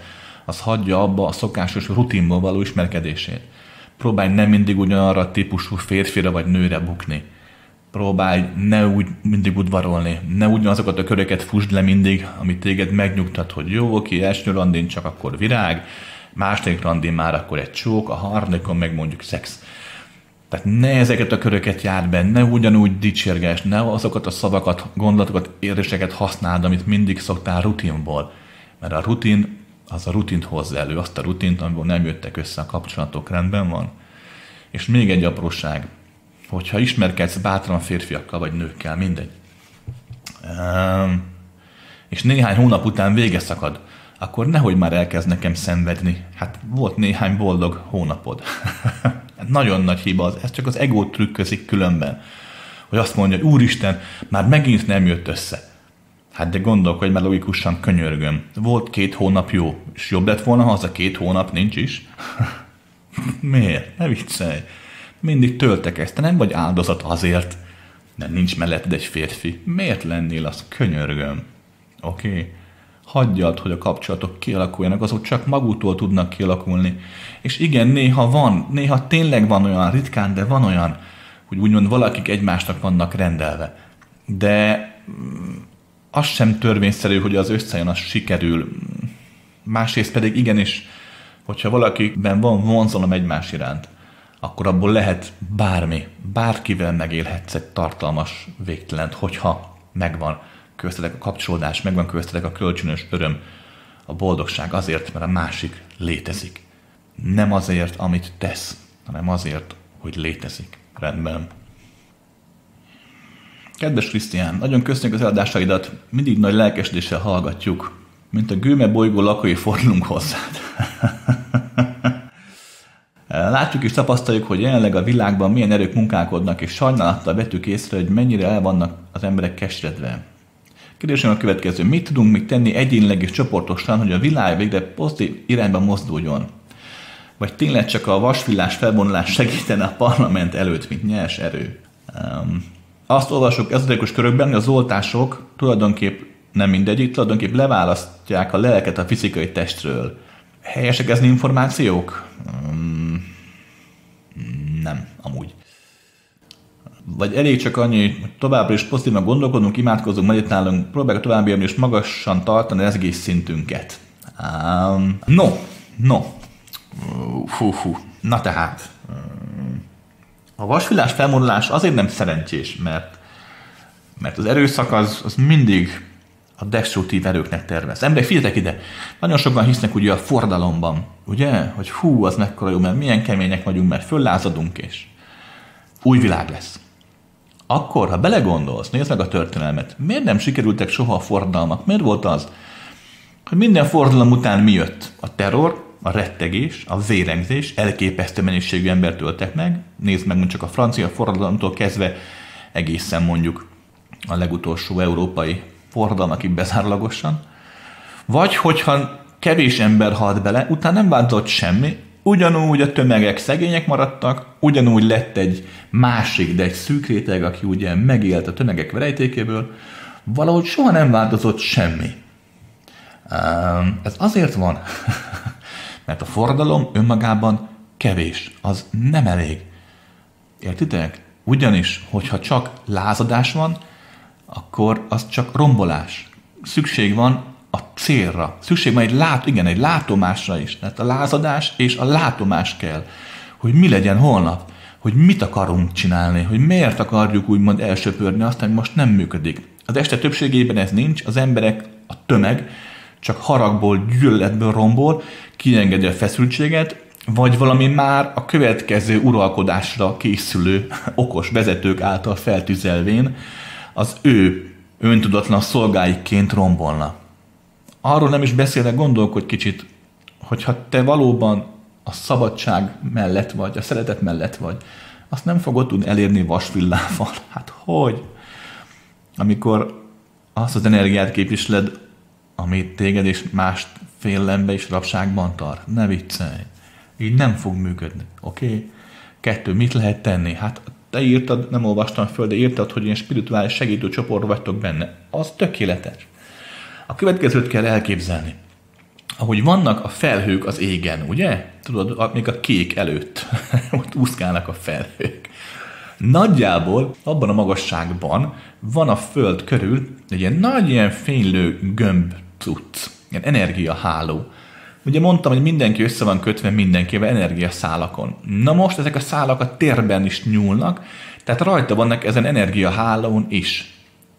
az hagyja abba a szokásos rutinból való ismerkedését. Próbálj nem mindig ugyanarra a típusú férfira vagy nőre bukni. Próbálj ne úgy mindig udvarolni, ne ugyanazokat a köröket fusd le mindig, amit téged megnyugtat, hogy jó, oké, első randin csak akkor virág, második randin már akkor egy csók, a harmadikon meg mondjuk szex. Tehát ne ezeket a köröket járd be, ne ugyanúgy dicsérges, ne azokat a szavakat, gondolatokat, érzéseket használd, amit mindig szoktál rutinból. Mert a rutin, az a rutint hozza elő, azt a rutint, amiből nem jöttek össze a kapcsolatok, rendben van. És még egy apróság, hogyha ismerkedsz bátran férfiakkal vagy nőkkel, mindegy. És néhány hónap után vége szakad, akkor nehogy már elkezd nekem szenvedni. Hát volt néhány boldog hónapod. Nagyon nagy hiba az, ez csak az egót trükközik különben. Hogy azt mondja, hogy úristen, már megint nem jött össze. Hát de gondolkodj, mert logikusan könyörgöm. Volt 2 hónap jó, és jobb lett volna, ha az a 2 hónap nincs is? Miért? Ne viccelj. Mindig töltekezz, te nem vagy áldozat azért, mert nincs melletted egy férfi. Miért lennél az? Könyörgöm. Oké? Hagyjad, hogy a kapcsolatok kialakuljanak, azok csak maguktól tudnak kialakulni. És igen, néha tényleg van olyan, ritkán, de van olyan, hogy úgymond valakik egymásnak vannak rendelve. De az sem törvényszerű, hogy az összejön, az sikerül. Másrészt pedig igenis, hogyha valakiben van vonzalom egymás iránt, akkor abból lehet bármi, bárkivel megélhetsz egy tartalmas végtelent, hogyha megvan köztetek a kapcsolódás, megvan köztetek a kölcsönös öröm, a boldogság azért, mert a másik létezik. Nem azért, amit tesz, hanem azért, hogy létezik. Rendben. Kedves Krisztián, nagyon köszönjük az eladásaidat, mindig nagy lelkesedéssel hallgatjuk, mint a Gőme bolygó lakói fordulunk hozzád. Látjuk és tapasztaljuk, hogy jelenleg a világban milyen erők munkálkodnak, és sajnálattal vettük észre, hogy mennyire el vannak az emberek keseredve. Kérdésem a következő, mit tudunk még tenni egyénileg és csoportosan, hogy a világ végre pozitív irányba mozduljon? Vagy tényleg csak a vasvillás felvonulás segítene a parlament előtt, mint nyers erő? Azt olvasok ezoterikus körökben, hogy az oltások tulajdonképp nem mindegyik, tulajdonképp leválasztják a lelket a fizikai testről. Helyesek ezen információk? Nem, amúgy. Vagy elég csak annyi, hogy továbbra is pozitívan gondolkodunk, imádkozunk, meditálunk, próbáljuk tovább érni és magasan tartani az egész szintünket. Na tehát. A vasvillás felvonulás azért nem szerencsés, mert az erőszak az mindig a destruktív erőknek tervez. Emberek, figyeljetek ide! Nagyon sokan hisznek ugye a forradalomban, ugye? Hogy hú, az mekkora jó, mert milyen kemények vagyunk, mert föllázadunk, és új világ lesz. Akkor, ha belegondolsz, nézd meg a történelmet, miért nem sikerültek soha a forradalmak? Miért volt az, hogy minden forradalom után mi jött? A terror, a rettegés, a vérengzés, elképesztő mennyiségű embert öltek meg. Nézd meg csak a francia forradalomtól kezdve egészen mondjuk a legutolsó európai forradalmakig bezárólagosan. Vagy hogyha kevés ember halt bele, utána nem változott semmi, ugyanúgy a tömegek szegények maradtak, ugyanúgy lett egy másik, de egy szűk réteg, aki ugye megélt a tömegek verejtékéből, valahogy soha nem változott semmi. Ez azért van, mert a forradalom önmagában kevés, az nem elég. Értitek? Ugyanis, hogyha csak lázadás van, akkor az csak rombolás. Szükség van a célra. Szükség van egy látomásra is. Tehát a lázadás és a látomás kell. Hogy mi legyen holnap. Hogy mit akarunk csinálni. Hogy miért akarjuk úgymond elsöpörni azt, ami most nem működik. Az este többségében ez nincs. Az emberek, a tömeg csak haragból, gyűlöletből rombol, kiengedi a feszültséget, vagy valami már a következő uralkodásra készülő okos vezetők által feltüzelvén az ő öntudatlan szolgáikként rombolna. Arról nem is beszélek, gondolkodj kicsit, hogyha te valóban a szabadság mellett vagy, a szeretet mellett vagy, azt nem fogod tudni elérni vasvillával. Hát hogy? Amikor azt az energiát képviseled, amit téged és mást félelembe és rabságban tart. Ne viccelj. Így nem fog működni. Oké? 2. Mit lehet tenni? Hát te írtad, nem olvastam föl, de írtad, hogy ilyen spirituális segítő csoport vagytok benne. Az tökéletes. A következőt kell elképzelni. ahogy vannak a felhők az égen, ugye? Tudod, még a kék előtt ott úszkálnak a felhők. Nagyjából abban a magasságban van a Föld körül egy ilyen nagy, ilyen fénylő gömb cucc, ilyen energiaháló. Ugye mondtam, hogy mindenki össze van kötve mindenkivel energiaszálakon. Na most ezek a szálak a térben is nyúlnak, tehát rajta vannak ezen energiahálón is.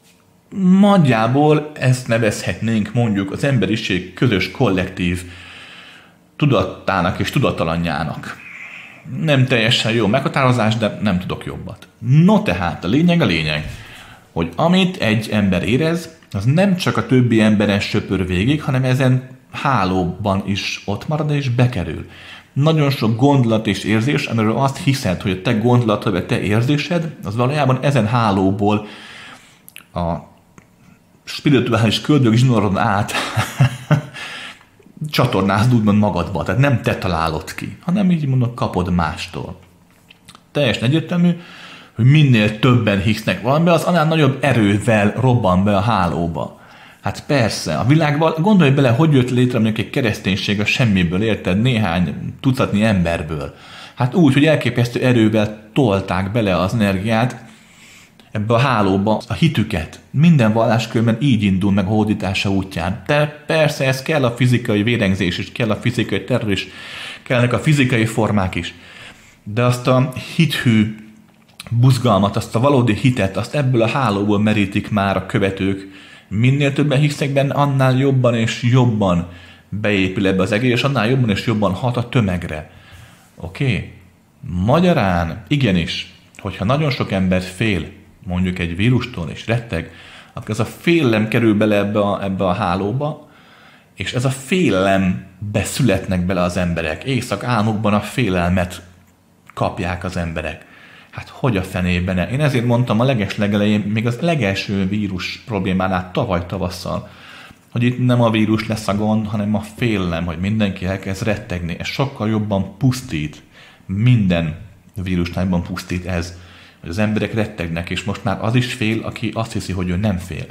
Nagyjából ezt nevezhetnénk mondjuk az emberiség közös kollektív tudatának és tudatalanjának. Nem teljesen jó meghatározás, de nem tudok jobbat. No tehát, a lényeg, hogy amit egy ember érez, az nem csak a többi emberen söpör végig, hanem ezen hálóban is ott marad és bekerül. Nagyon sok gondolat és érzés, amiről azt hiszed, hogy a te gondolatod, vagy a te érzésed, az valójában ezen hálóból a spirituális köldög zsinoron át csatornázd úgymond magadba. Tehát nem te találod ki, hanem így mondom, kapod mástól. Teljesen egyértelmű, hogy minél többen hisznek valamiben, az annál nagyobb erővel robban be a hálóba. Hát persze, a világban, gondolj bele, hogy jött létre mondjuk egy kereszténység a semmiből, érted, néhány tucatnyi emberből. Hát úgy, hogy elképesztő erővel tolták bele az energiát ebbe a hálóba, a hitüket. Minden valláskörben így indul meg a hódítása útján. De persze, ez kell a fizikai vérengzés is, kell a fizikai terror is, kellnek a fizikai formák is. De azt a hithű buzgalmat, azt a valódi hitet, azt ebből a hálóból merítik már a követők. Minél többen hisznek benne, annál jobban és jobban beépül ebbe az egész, és annál jobban és jobban hat a tömegre. Oké? Magyarán, igenis, hogyha nagyon sok ember fél, mondjuk egy vírustól és retteg, akkor ez a félelem kerül bele ebbe a hálóba, és ez a félelembe születnek bele az emberek. Éjszakálmukban a félelmet kapják az emberek. Hát hogy a fenében? Én ezért mondtam a legelején, még az legelső vírus problémánál tavaly tavasszal, hogy itt nem a vírus lesz a gond, hanem a félelem, hogy mindenki elkezd rettegni. Ez sokkal jobban pusztít. Minden vírusnál jobban pusztít ez, hogy az emberek rettegnek, és most már az is fél, aki azt hiszi, hogy ő nem fél.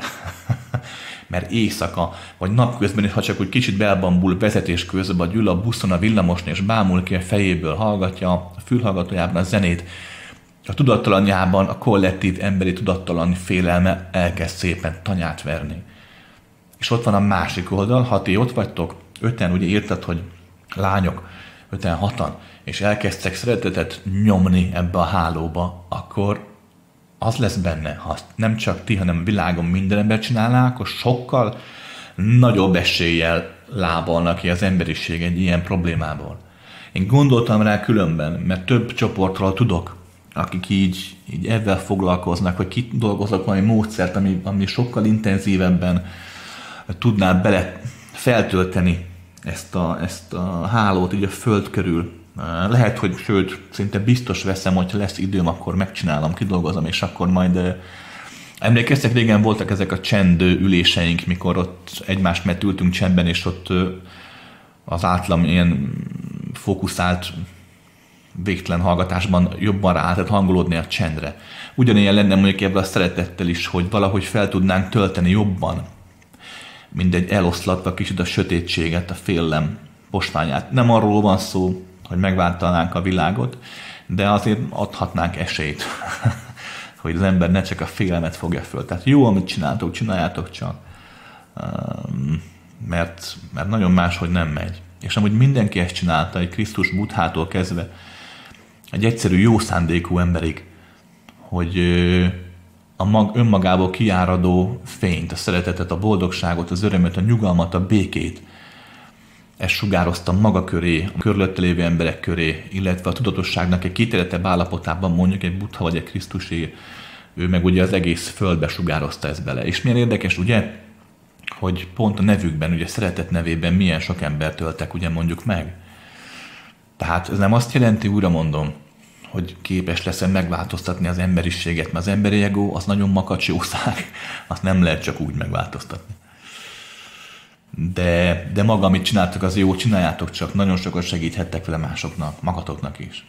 Mert éjszaka, vagy napközben is, ha csak úgy kicsit belbambul vezetés közben, gyűl a buszon, a villamosni, és bámul ki a fejéből, hallgatja a fülhallgatójában a zenét, a tudattalanjában a kollektív emberi tudattalan félelme elkezd szépen tanyát verni. És ott van a másik oldal, ha ti ott vagytok, 5-en, ugye írtad, hogy lányok, 5-en, 6-an, és elkezdtek szeretetet nyomni ebbe a hálóba, akkor az lesz benne, ha nem csak ti, hanem a világon minden ember csinálná, akkor sokkal nagyobb eséllyel lábalnak ki az emberiség egy ilyen problémából. Én gondoltam rá különben, mert több csoportról tudok, akik így ezzel foglalkoznak, hogy kidolgoznak valami módszert, ami sokkal intenzívebben tudná bele feltölteni ezt a hálót így a föld körül. Lehet, hogy sőt, szinte biztos veszem, hogyha lesz időm, akkor megcsinálom, kidolgozom, és akkor majd... Emlékeztek, régen voltak ezek a csend üléseink, mikor ott egymást mellett ültünk csendben, és ott az átlam ilyen fókuszált végtelen hallgatásban jobban rá lehetett hangolódni a csendre. Ugyanilyen lenne mondjuk ebben a szeretettel is, hogy valahogy fel tudnánk tölteni jobban, mindegy eloszlatva kicsit a sötétséget, a félelem posványát. Nem arról van szó, hogy megváltanánk a világot, de azért adhatnánk esélyt, hogy az ember ne csak a félelmet fogja föl. Tehát jó, amit csináltok, csináljátok csak, mert nagyon máshogy nem megy. És amúgy mindenki ezt csinálta, egy Krisztus Buddhától kezdve, egy egyszerű jó szándékú emberig, hogy önmagából kiáradó fényt, a szeretetet, a boldogságot, az örömöt, a nyugalmat, a békét, ezt sugározta maga köré, a körülötte lévő emberek köré, illetve a tudatosságnak egy kiterjedtebb állapotában, mondjuk egy Buddha vagy egy Krisztusé, ő meg ugye az egész földbe sugározta ezt bele. És milyen érdekes, ugye, hogy pont a nevükben, ugye szeretet nevében milyen sok embert öltek, ugye mondjuk meg. Tehát ez nem azt jelenti, újra mondom, hogy képes leszel megváltoztatni az emberiséget, mert az emberi ego az nagyon makacs jószág, azt nem lehet csak úgy megváltoztatni. De maga, amit csináltok, az jó, csináljátok csak, nagyon sokat segíthettek vele másoknak, magatoknak is.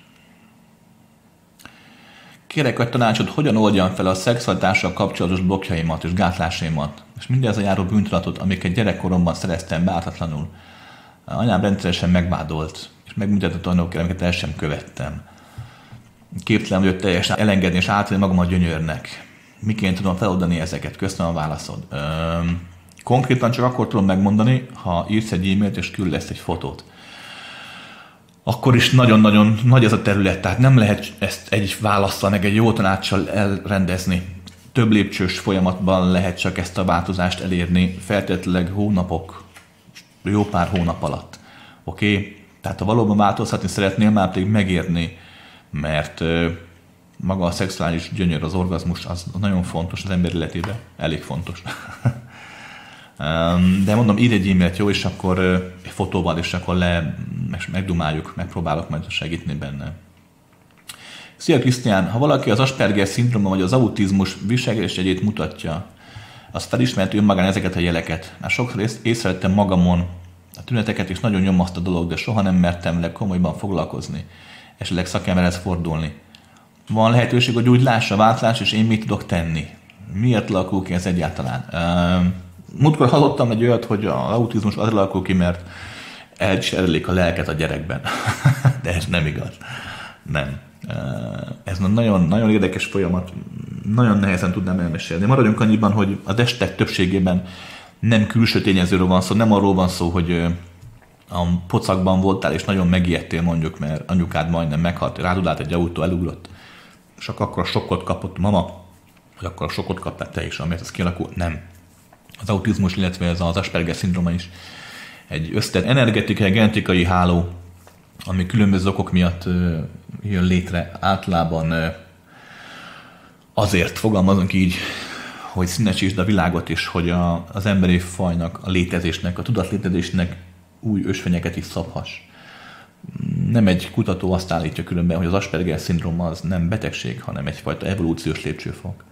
Kérek egy tanácsot, hogyan oldjam fel a szexualitással kapcsolatos blokkjaimat és gátlásaimat, és mindez a járó bűntudatot, amiket gyerekkoromban szereztem bártatlanul. Anyám rendszeresen megvádolt, és megmutatott olyanokkel, amiket el sem követtem. Képtelen vagyok teljesen elengedni és átvenni magam a gyönyörnek. Miként tudom feloldani ezeket? Köszönöm a válaszod. Konkrétan csak akkor tudom megmondani, ha írsz egy e-mailt és küldesz egy fotót. Akkor is nagyon-nagyon nagy ez a terület, tehát nem lehet ezt egy válaszsal, meg egy jó tanácssal elrendezni. Több lépcsős folyamatban lehet csak ezt a változást elérni, feltétlenleg hónapok, jó pár hónap alatt. Oké? Tehát ha valóban változtatni szeretnél, már pedig megérni, mert maga a szexuális gyönyör, az orgazmus, az nagyon fontos az ember életében, elég fontos. De mondom, írj egy e-mailt, jó, és akkor egy fotóval, és akkor megdumáljuk, megpróbálok majd segíteni benne. Szia Krisztián, ha valaki az Asperger-szindróma vagy az autizmus viselkedés jegyét mutatja, az felismerti önmagán ezeket a jeleket. Már sokszor észrevettem magamon a tüneteket, és nagyon nyomaszt a dolog, de soha nem mertem le komolyban foglalkozni, esetleg szakemberhez fordulni. Van lehetőség, hogy úgy lássa a változás, és én mit tudok tenni? Miért alakul ki ez egyáltalán? Múltkor hallottam egy olyat, hogy az autizmus azért alakul ki, mert elcserélik a lelket a gyerekben. De ez nem igaz. Nem. Ez nagyon, nagyon érdekes folyamat. Nagyon nehezen tudnám elmesélni. Maradjunk annyiban, hogy az estek többségében nem külső tényezőről van szó, nem arról van szó, hogy a pocakban voltál, és nagyon megijedtél mondjuk, mert anyukád majdnem meghalt, rád állt egy autó, elugrott, és akkor a sokkot kapott mama, vagy akkor a sokkot kaptál te is, amiért ez kialakult. Nem. Az autizmus, illetve ez az Asperger-szindróma is egy összetett energetikai, genetikai háló, ami különböző okok miatt jön létre. Általában azért fogalmazunk így, hogy színesítsd a világot is, hogy az emberi fajnak, a létezésnek, a tudatlétezésnek új ösvényeket is szabhass. Nem egy kutató azt állítja különben, hogy az Asperger-szindróma az nem betegség, hanem egyfajta evolúciós lépcsőfok.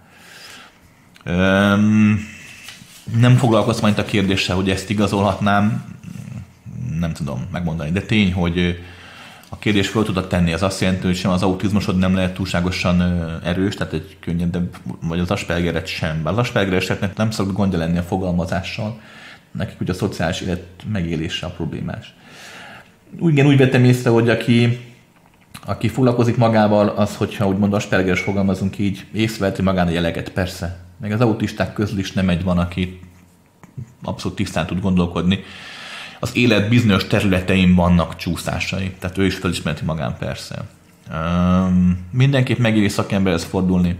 Nem foglalkoztam majd a kérdéssel, hogy ezt igazolhatnám, nem tudom megmondani, de tény, hogy a kérdés fel tudod tenni, az azt jelenti, hogy sem az autizmusod nem lehet túlságosan erős, tehát egy könnyedebb, vagy az Aspergeret sem. Bár az Asperger esetnek nem szokott gondja lenni a fogalmazással, nekik ugye a szociális élet megélése a problémás. Úgy vettem észre, hogy aki foglalkozik magával, az, hogyha úgymond Aspergeres fogalmazunk így, észreveti magán a jeleket, persze. Meg az autisták közül is nem egy van, aki abszolút tisztán tud gondolkodni. Az élet bizonyos területein vannak csúszásai, tehát ő is felismerti magán, persze. Mindenképp megéri szakemberhez fordulni.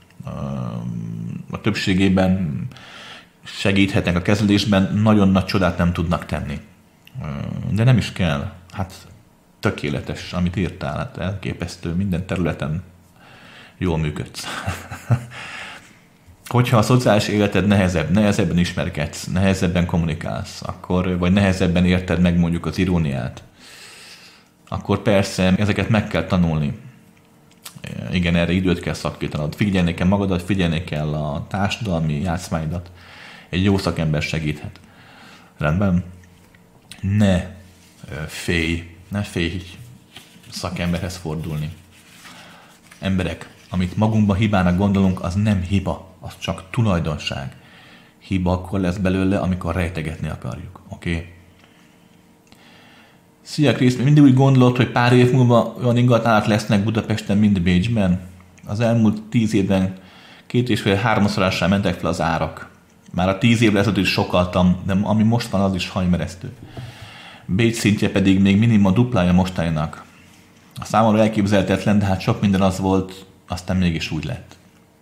A többségében segíthetnek a kezelésben, nagyon nagy csodát nem tudnak tenni. De nem is kell. Hát tökéletes, amit írtál, hát elképesztő, minden területen jól működsz. Hogyha a szociális életed nehezebben ismerkedsz, nehezebben kommunikálsz, vagy nehezebben érted meg mondjuk az iróniát, akkor persze ezeket meg kell tanulni. Igen, erre időt kell szakítanod. Figyelni kell magadat, figyelni kell a társadalmi játszmáidat. Egy jó szakember segíthet. Rendben? Ne félj szakemberhez fordulni. Emberek, amit magunkban hibának gondolunk, az nem hiba, az csak tulajdonság. Hiba akkor lesz belőle, amikor rejtegetni akarjuk. Oké? Szia Krisz, mindig úgy gondolod, hogy pár év múlva olyan ingatlanok lesznek Budapesten, mint Bécsben? Az elmúlt 10 évben 2,5-3-szorosára mentek fel az árak. Már a 10 évvel ezelőtt is sokaltam, de ami most van, az is hajmeresztő. Bécs szintje pedig még minimum duplája mostanának. A számomra elképzelhetetlen, de hát sok minden az volt, aztán mégis úgy lett.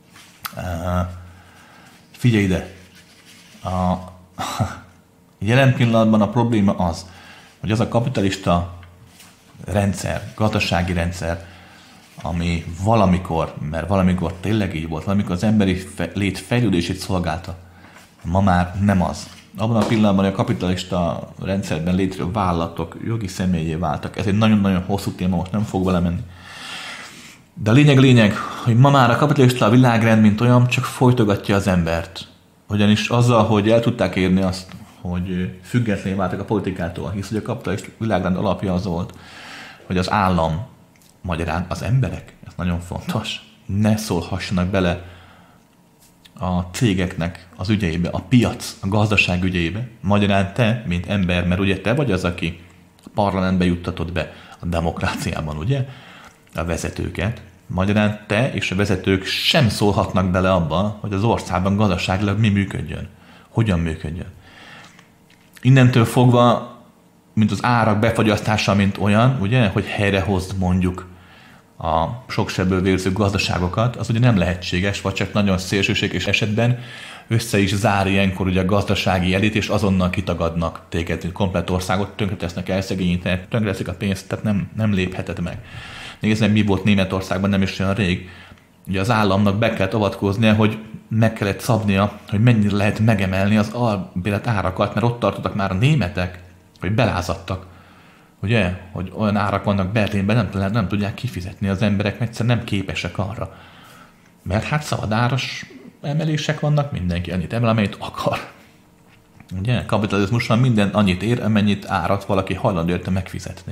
Figyelj ide! Jelen pillanatban a probléma az, hogy az a kapitalista rendszer, gazdasági rendszer, ami valamikor tényleg így volt, valamikor az emberi lét fejlődését szolgálta, ma már nem az. Abban a pillanatban, hogy a kapitalista rendszerben létrejövő vállalatok jogi személyé váltak. Ez egy nagyon-nagyon hosszú téma, most nem fog vele menni. De a lényeg, hogy ma már a kapitalista világrend, mint olyan, csak folytogatja az embert. Ugyanis azzal, hogy el tudták érni azt, hogy függetlenül váltak a politikától, hisz hogy a kapitalista világrend alapja az volt, hogy az állam, magyarán az emberek, ez nagyon fontos, ne szólhassanak bele a cégeknek az ügyeibe, a piac, a gazdaság ügyeibe. Magyarán te, mint ember, mert ugye te vagy az, aki A parlamentbe juttatod be a demokráciában, ugye? A vezetőket. Magyarán te és a vezetők sem szólhatnak bele abba, hogy az országban gazdaságilag mi működjön. Hogyan működjön. Innentől fogva, mint az árak befagyasztása, mint olyan, ugye, hogy helyrehozd mondjuk a sok sebből vérző gazdaságokat, az ugye nem lehetséges, vagy csak nagyon szélsőséges esetben össze is zár ilyenkor ugye a gazdasági elit, és azonnal kitagadnak téged, mint komplett országot, tönkretesznek, elszegényítenek, tönkreteszik a pénzt, tehát nem lépheted meg. Nézd meg, mi volt Németországban nem is olyan rég. Ugye az államnak be kellett avatkoznia, hogy meg kellett szabnia, hogy mennyire lehet megemelni az albélet árakat, mert ott tartottak már a németek, hogy belázadtak. Ugye, hogy olyan árak vannak Berlinben, nem tudják kifizetni az emberek, mert egyszerűen nem képesek arra. Mert hát szabadáras emelések vannak, mindenki annyit emel, amennyit akar. Ugye, kapitalizmusban minden annyit ér, amennyit árat valaki hajlandó érte megfizetni.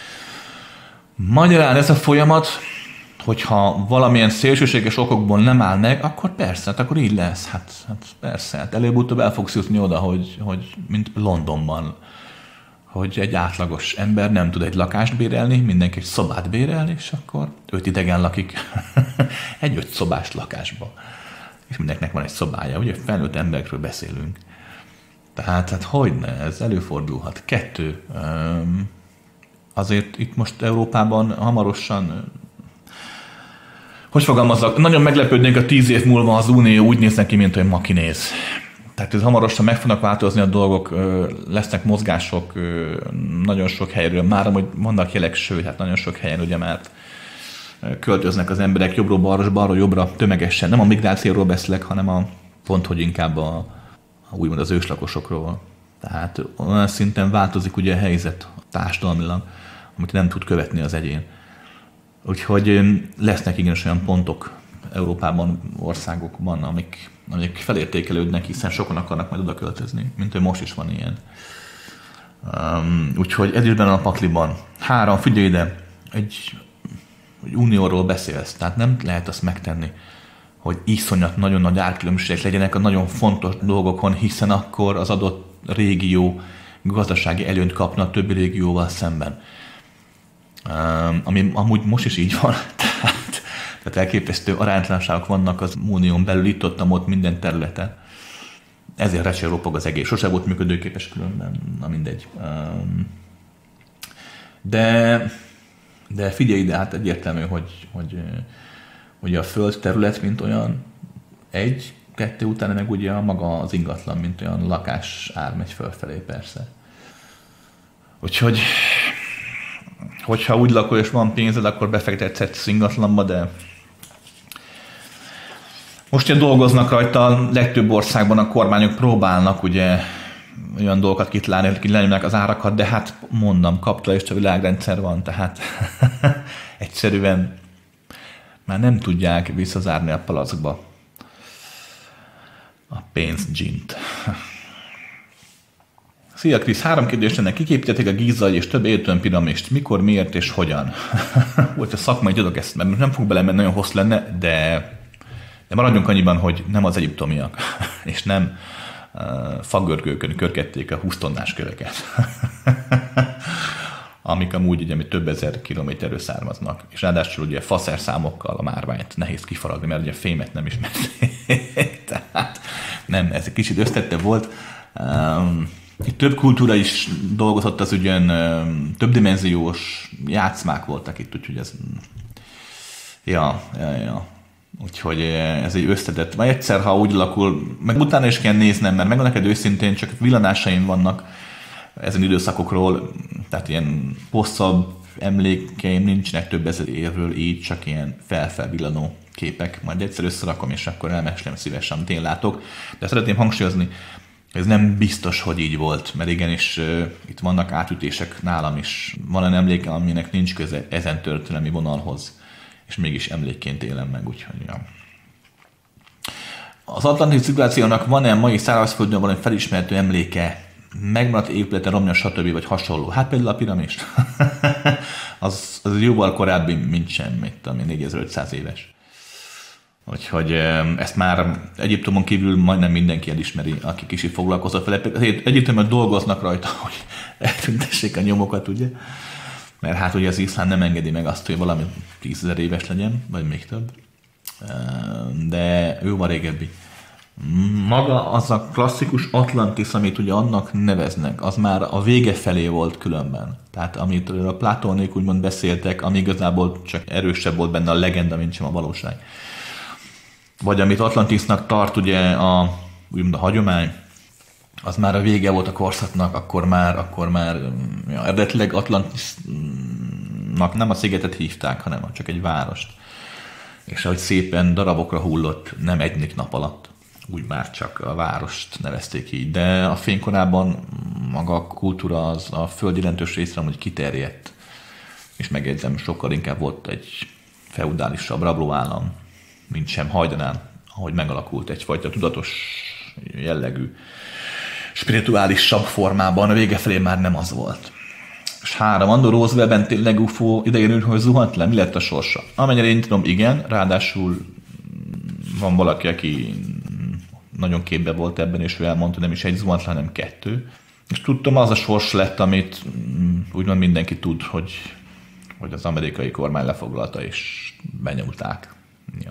Magyarán ez a folyamat, hogyha valamilyen szélsőséges okokból nem áll meg, akkor persze, hát akkor így lesz. Hát persze, hát előbb-utóbb el fogsz jutni oda, hogy mint Londonban, hogy egy átlagos ember nem tud egy lakást bérelni, mindenki egy szobát bérel, és akkor 5 idegen lakik egy 5 szobás lakásba. És mindenkinek van egy szobája, ugye felnőtt emberekről beszélünk. Tehát hát hogyne, ez előfordulhat. 2. Azért itt most Európában hamarosan, hogy fogalmazzak, nagyon meglepődnénk, a 10 év múlva az Unió úgy néz neki, mint hogy ma kinéz. Tehát ez hamarosan meg fognak változni a dolgok, lesznek mozgások nagyon sok helyről. Már amúgy vannak jelek, sőt, hát nagyon sok helyen ugye már költöznek az emberek jobbról balra, balra jobbra tömegesen. Nem a migrációról beszélek, hanem pont, hogy inkább úgymond az őslakosokról. Tehát olyan szinten változik ugye a helyzet társadalmilag, amit nem tud követni az egyén. Úgyhogy lesznek igenis olyan pontok Európában, országokban, amik felértékelődnek, hiszen sokan akarnak majd oda költözni, mint hogy most is van ilyen. Úgyhogy ez is benne a pakliban. 3, figyelj ide, egy unióról beszélsz, tehát nem lehet azt megtenni, hogy iszonyat nagyon nagy árkülönbségek legyenek a nagyon fontos dolgokon, hiszen akkor az adott régió gazdasági előnyt kapna a többi régióval szemben. Ami amúgy most is így van, tehát elképesztő aránytalanságok vannak az unión belül, ott minden területen. Ezért recsél ropog az egész. Sose volt működőképes különben, na mindegy. De figyelj ide, hát egyértelmű, hogy a föld terület, mint olyan 1, 2 utána meg ugye maga az ingatlan, mint olyan lakás ár megy fölfelé persze. Úgyhogy hogyha úgy lakol és van pénzed, akkor befektethetsz ingatlanba, de most ugye dolgoznak rajta, a legtöbb országban a kormányok próbálnak ugye olyan dolgokat kitalálni, hogy lenyomják az árakat, de hát mondom, kapitalista világrendszer van, tehát egyszerűen már nem tudják visszazárni a palackba a pénzdzsint. Szia Krisz, 3 kérdés lenne. Kiképítették a gízai és több Egyiptomi piramist. Mikor, miért és hogyan? Volt a szakmai tudok ezt, mert nem fog belemenni, nagyon hosszú lenne, de maradjunk annyiban, hogy nem az egyiptomiak, és nem fagörgőkön körkedték a 20 tonnás köveket, amik amúgy ugye több ezer kilométerről származnak, és ráadásul ugye faszerszámokkal a márványt nehéz kifaragni, mert ugye fémet nem ismerték. Tehát nem, ez egy kicsit összetett volt. Itt több kultúra is dolgozott, az ugyan többdimenziós játszmák voltak itt, úgyhogy ez... Ja. Úgyhogy ez egy összetett. Vagy egyszer, ha úgy alakul, meg utána is kell néznem, mert meg neked őszintén csak villanásaim vannak ezen időszakokról, tehát ilyen hosszabb emlékeim nincsenek több ezer évről, így csak ilyen felvillanó képek. Majd egyszer összerakom, és akkor elmesélem szívesen, amit én látok. De szeretném hangsúlyozni, ez nem biztos, hogy így volt, mert igenis itt vannak átütések nálam is. Van olyan emlékem, aminek nincs köze ezen történelmi vonalhoz, és mégis emlékként élem meg, úgyhogy ja. Az atlanti civilizációnak van-e mai szárazföldön valami felismerhető emléke? Megmaradt épülete, romja, stb. Vagy hasonló? Hát például a piramis. az jóval korábbi, mint sem, mint ami 4500 éves. Úgyhogy ezt már Egyiptomon kívül majdnem mindenki elismeri, aki kicsit foglalkozott vele. Egyiptomon dolgoznak rajta, hogy eltüntessék a nyomokat, ugye? Mert hát ugye az iszlám nem engedi meg azt, hogy valami 10 000 éves legyen, vagy még több. De ő van régebbi. Maga az a klasszikus Atlantis, amit ugye annak neveznek, az már a vége felé volt különben. Tehát amit a Platónék úgymond beszéltek, ami igazából csak erősebb volt benne a legenda, mint sem a valóság. Vagy amit Atlantisnak tart ugye úgymond a hagyomány, az már a vége volt a korszaknak, akkor már eredetileg Atlantisnak nem a szigetet hívták, hanem csak egy várost. És ahogy szépen darabokra hullott, nem egy nap alatt, úgy már csak a várost nevezték így. De a fénykorában maga a kultúra az a föld jelentős részre amúgy kiterjedt. És megjegyzem, sokkal inkább volt egy feudálisabb rablóállam, mint sem Hajdanán, ahogy megalakult egyfajta tudatos jellegű, spirituálisabb formában, a vége felé már nem az volt. És 3. Andor Roosevelt-ben tényleg UFO idején hogy zuhant le, mi lett a sorsa? Amennyire én tudom, igen, ráadásul van valaki, aki nagyon képbe volt ebben, és ő elmondta, nem is egy zuhant le, hanem 2. És tudtam, az a sors lett, amit úgymond mindenki tud, hogy az amerikai kormány lefoglalta, és benyomulták. Ja.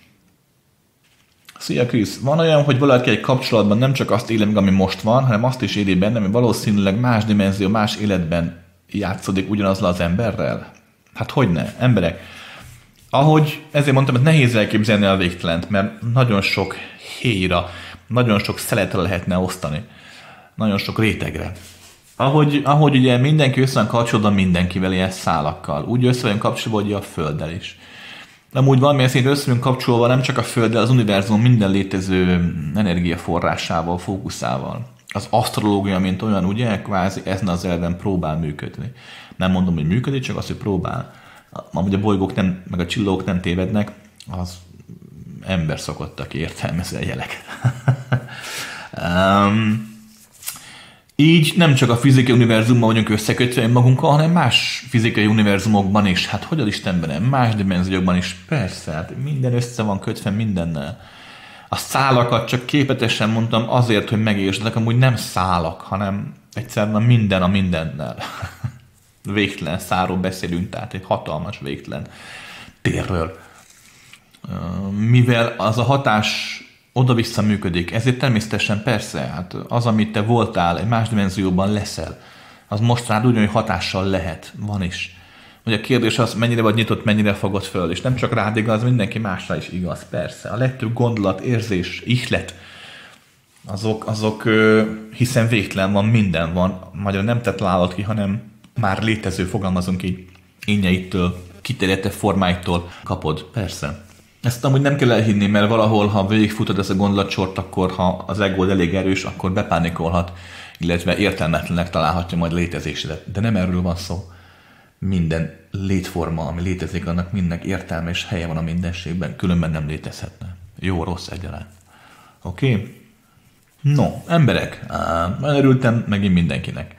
Szia Krisz! Van olyan, hogy valaki egy kapcsolatban nem csak azt éli meg, ami most van, hanem azt is éli benne, ami valószínűleg más dimenzió, más életben játszódik ugyanazzal az emberrel? Hát hogyne, emberek. Ezért mondtam, hogy nehéz elképzelni a végtelent, mert nagyon sok héjra, nagyon sok szeletre lehetne osztani. Nagyon sok rétegre. Ahogy ugye mindenki össze van kapcsolódva mindenkivel ilyen szálakkal, úgy össze van kapcsolódva a Földdel is. Amúgy valamilyen szinten össze vagyunk kapcsolva nem csak a Földdel, az univerzum minden létező energiaforrásával, fókuszával. Az asztrológia, mint olyan, ugye, kvázi ezen az elven próbál működni. Nem mondom, hogy működik, csak az, hogy próbál. Amúgy a bolygók meg a csillagok nem tévednek, az ember szokott, aki értelmezi a jeleket. Így nem csak a fizikai univerzumban vagyunk összekötve magunkkal, hanem más fizikai univerzumokban is. Hát hogy az Istenben, más dimenziókban is. Persze, hát minden össze van kötve mindennel. A szálakat csak képletesen mondtam azért, hogy megértsetek, amúgy nem szálak, hanem egyszerűen minden a mindennel. Végtelen szálról beszélünk, tehát egy hatalmas végtelen térről. Mivel az a hatás oda-vissza működik, ezért természetesen persze, hát az, amit te voltál, egy más dimenzióban leszel, az most rád ugyanúgy hatással lehet, van is. Hogy a kérdés az, mennyire vagy nyitott, mennyire fogod föl, és nem csak rád igaz, mindenki másra is igaz, persze. A legtöbb gondolat, érzés, ihlet, azok hiszen végtelen van, minden van, magyarul nem te találod ki, hanem már létező, fogalmazunk így, énjeitől, kiterjedtebb formáitól kapod, persze. Ezt amúgy nem kell elhinni, mert valahol, ha végigfutod ezt a gondolatsort, akkor ha az egód elég erős, akkor bepánikolhat, illetve értelmetlenek találhatja majd létezésedet. De nem erről van szó. Minden létforma, ami létezik, annak mindnek értelme és helye van a mindenségben, különben nem létezhetne. Jó, rossz egyaránt. Oké? No, emberek, nagyon örültem megint mindenkinek.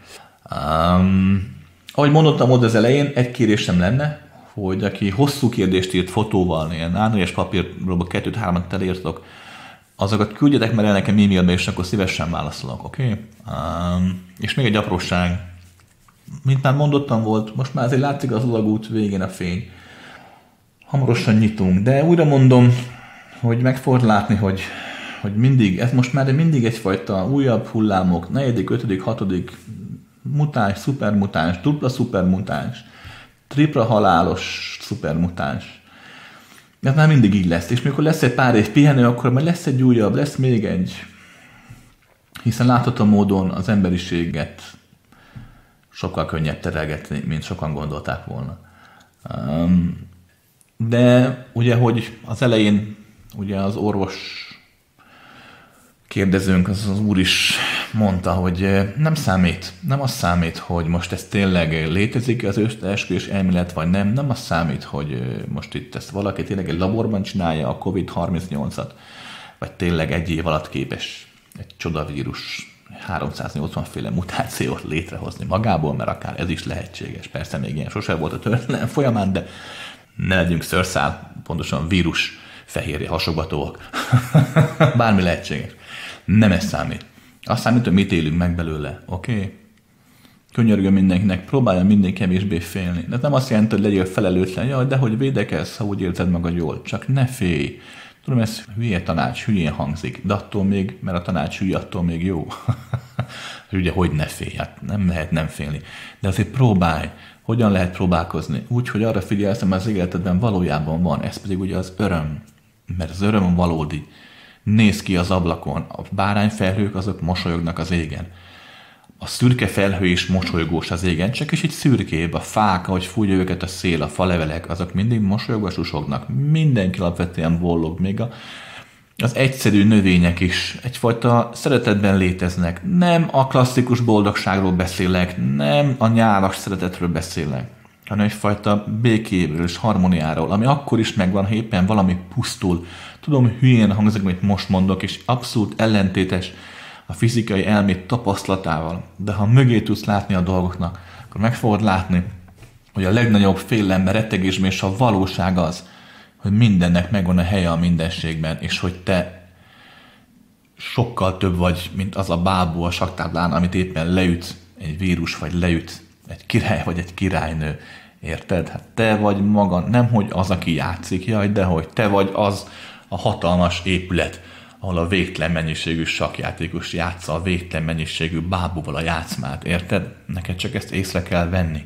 Ahogy mondottam ott az elején, egy kérésem lenne, hogy aki hosszú kérdést írt fotóval, ilyen A4-es papírról 2-3-at elírtok, azokat küldjetek már el nekem e-mailbe, és akkor szívesen válaszolok, oké? És még egy apróság. Mint már mondottam volt, most már azért látszik az alagút végén a fény. Hamarosan nyitunk, de újra mondom, hogy meg fogod látni, hogy mindig, ez most már mindig egyfajta újabb hullámok, 4., 5., 6. mutáns, szupermutáns, dupla szupermutáns, tripla halálos szupermutáns. Ez már mindig így lesz. És mikor lesz egy pár év pihenő, akkor majd lesz egy újabb, lesz még egy. Hiszen látható módon az emberiséget sokkal könnyebb terelgetni, mint sokan gondolták volna. De ugye, hogy az elején ugye az orvos kérdezőnk, az úr is mondta, hogy nem az számít, hogy most ez tényleg létezik az összeesküvés elmélet, vagy nem az számít, hogy most itt ezt valaki tényleg egy laborban csinálja a COVID-38-at, vagy tényleg egy év alatt képes egy csodavírus 380 féle mutációt létrehozni magából, mert akár ez is lehetséges. Persze még ilyen sosem volt a történelem folyamán, de ne legyünk szőrszál, pontosan vírus fehérje hasogatóak. Bármi lehetséges. Nem ez számít. Azt számít, hogy mit élünk meg belőle, oké? Könyörgöm mindenkinek, próbálja minden kevésbé félni. De ez nem azt jelenti, hogy legyél felelőtlen, jaj, de hogy védekezz, ha úgy érzed magad jól. Csak ne félj. Tudom, ez hülye tanács, hülyén hangzik, de attól még, mert a tanács hülye, attól még jó. Ugye, hogy ne félj, hát nem lehet nem félni. De azért próbálj. Hogyan lehet próbálkozni? Úgy, hogy arra figyelsz, hogy az életedben valójában van, ez pedig ugye az öröm. Mert az öröm valódi. Nézz ki az ablakon, a bárányfelhők azok mosolyognak az égen. A szürke felhő is mosolygós az égen, csak is így szürkébb, a fák, ahogy fújja őket a szél, a falevelek, azok mindig mosolyogva susognak. Mindenki alapvetően boldog, még az egyszerű növények is egyfajta szeretetben léteznek. Nem a klasszikus boldogságról beszélek, nem a nyálas szeretetről beszélek, hanem egyfajta békéből és harmóniáról, ami akkor is megvan, ha éppen valami pusztul. Tudom, hülyén hangzik, amit most mondok, és abszolút ellentétes a fizikai elmét tapasztalatával, de ha mögé tudsz látni a dolgoknak, akkor meg fogod látni, hogy a legnagyobb félelem, rettegésben és a valóság az, hogy mindennek megvan a helye a mindenségben, és hogy te sokkal több vagy, mint az a bábú a saktáblán, amit éppen leüt egy vírus, vagy leüt egy király, vagy egy királynő. Érted? Hát te vagy maga, nemhogy az, aki játszik, jaj, de hogy te vagy az a hatalmas épület, ahol a végtelen mennyiségű sakkjátékos játsza a végtelen mennyiségű bábúval a játszmát. Érted? Neked csak ezt észre kell venni.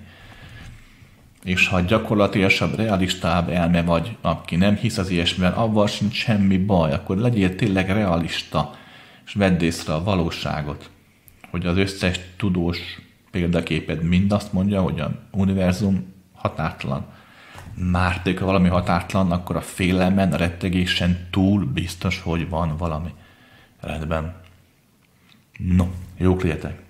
És ha gyakorlatilasabb, realistább elme vagy, aki nem hisz az ilyesmiben, avval sincs semmi baj, akkor legyél tényleg realista, és vedd észre a valóságot, hogy az összes tudós példaképed mind azt mondja, hogy a univerzum határtalan. Márték, ha valami határtalan, akkor a félelmen, a rettegésen túl biztos, hogy van valami. Rendben. No, jók legyetek!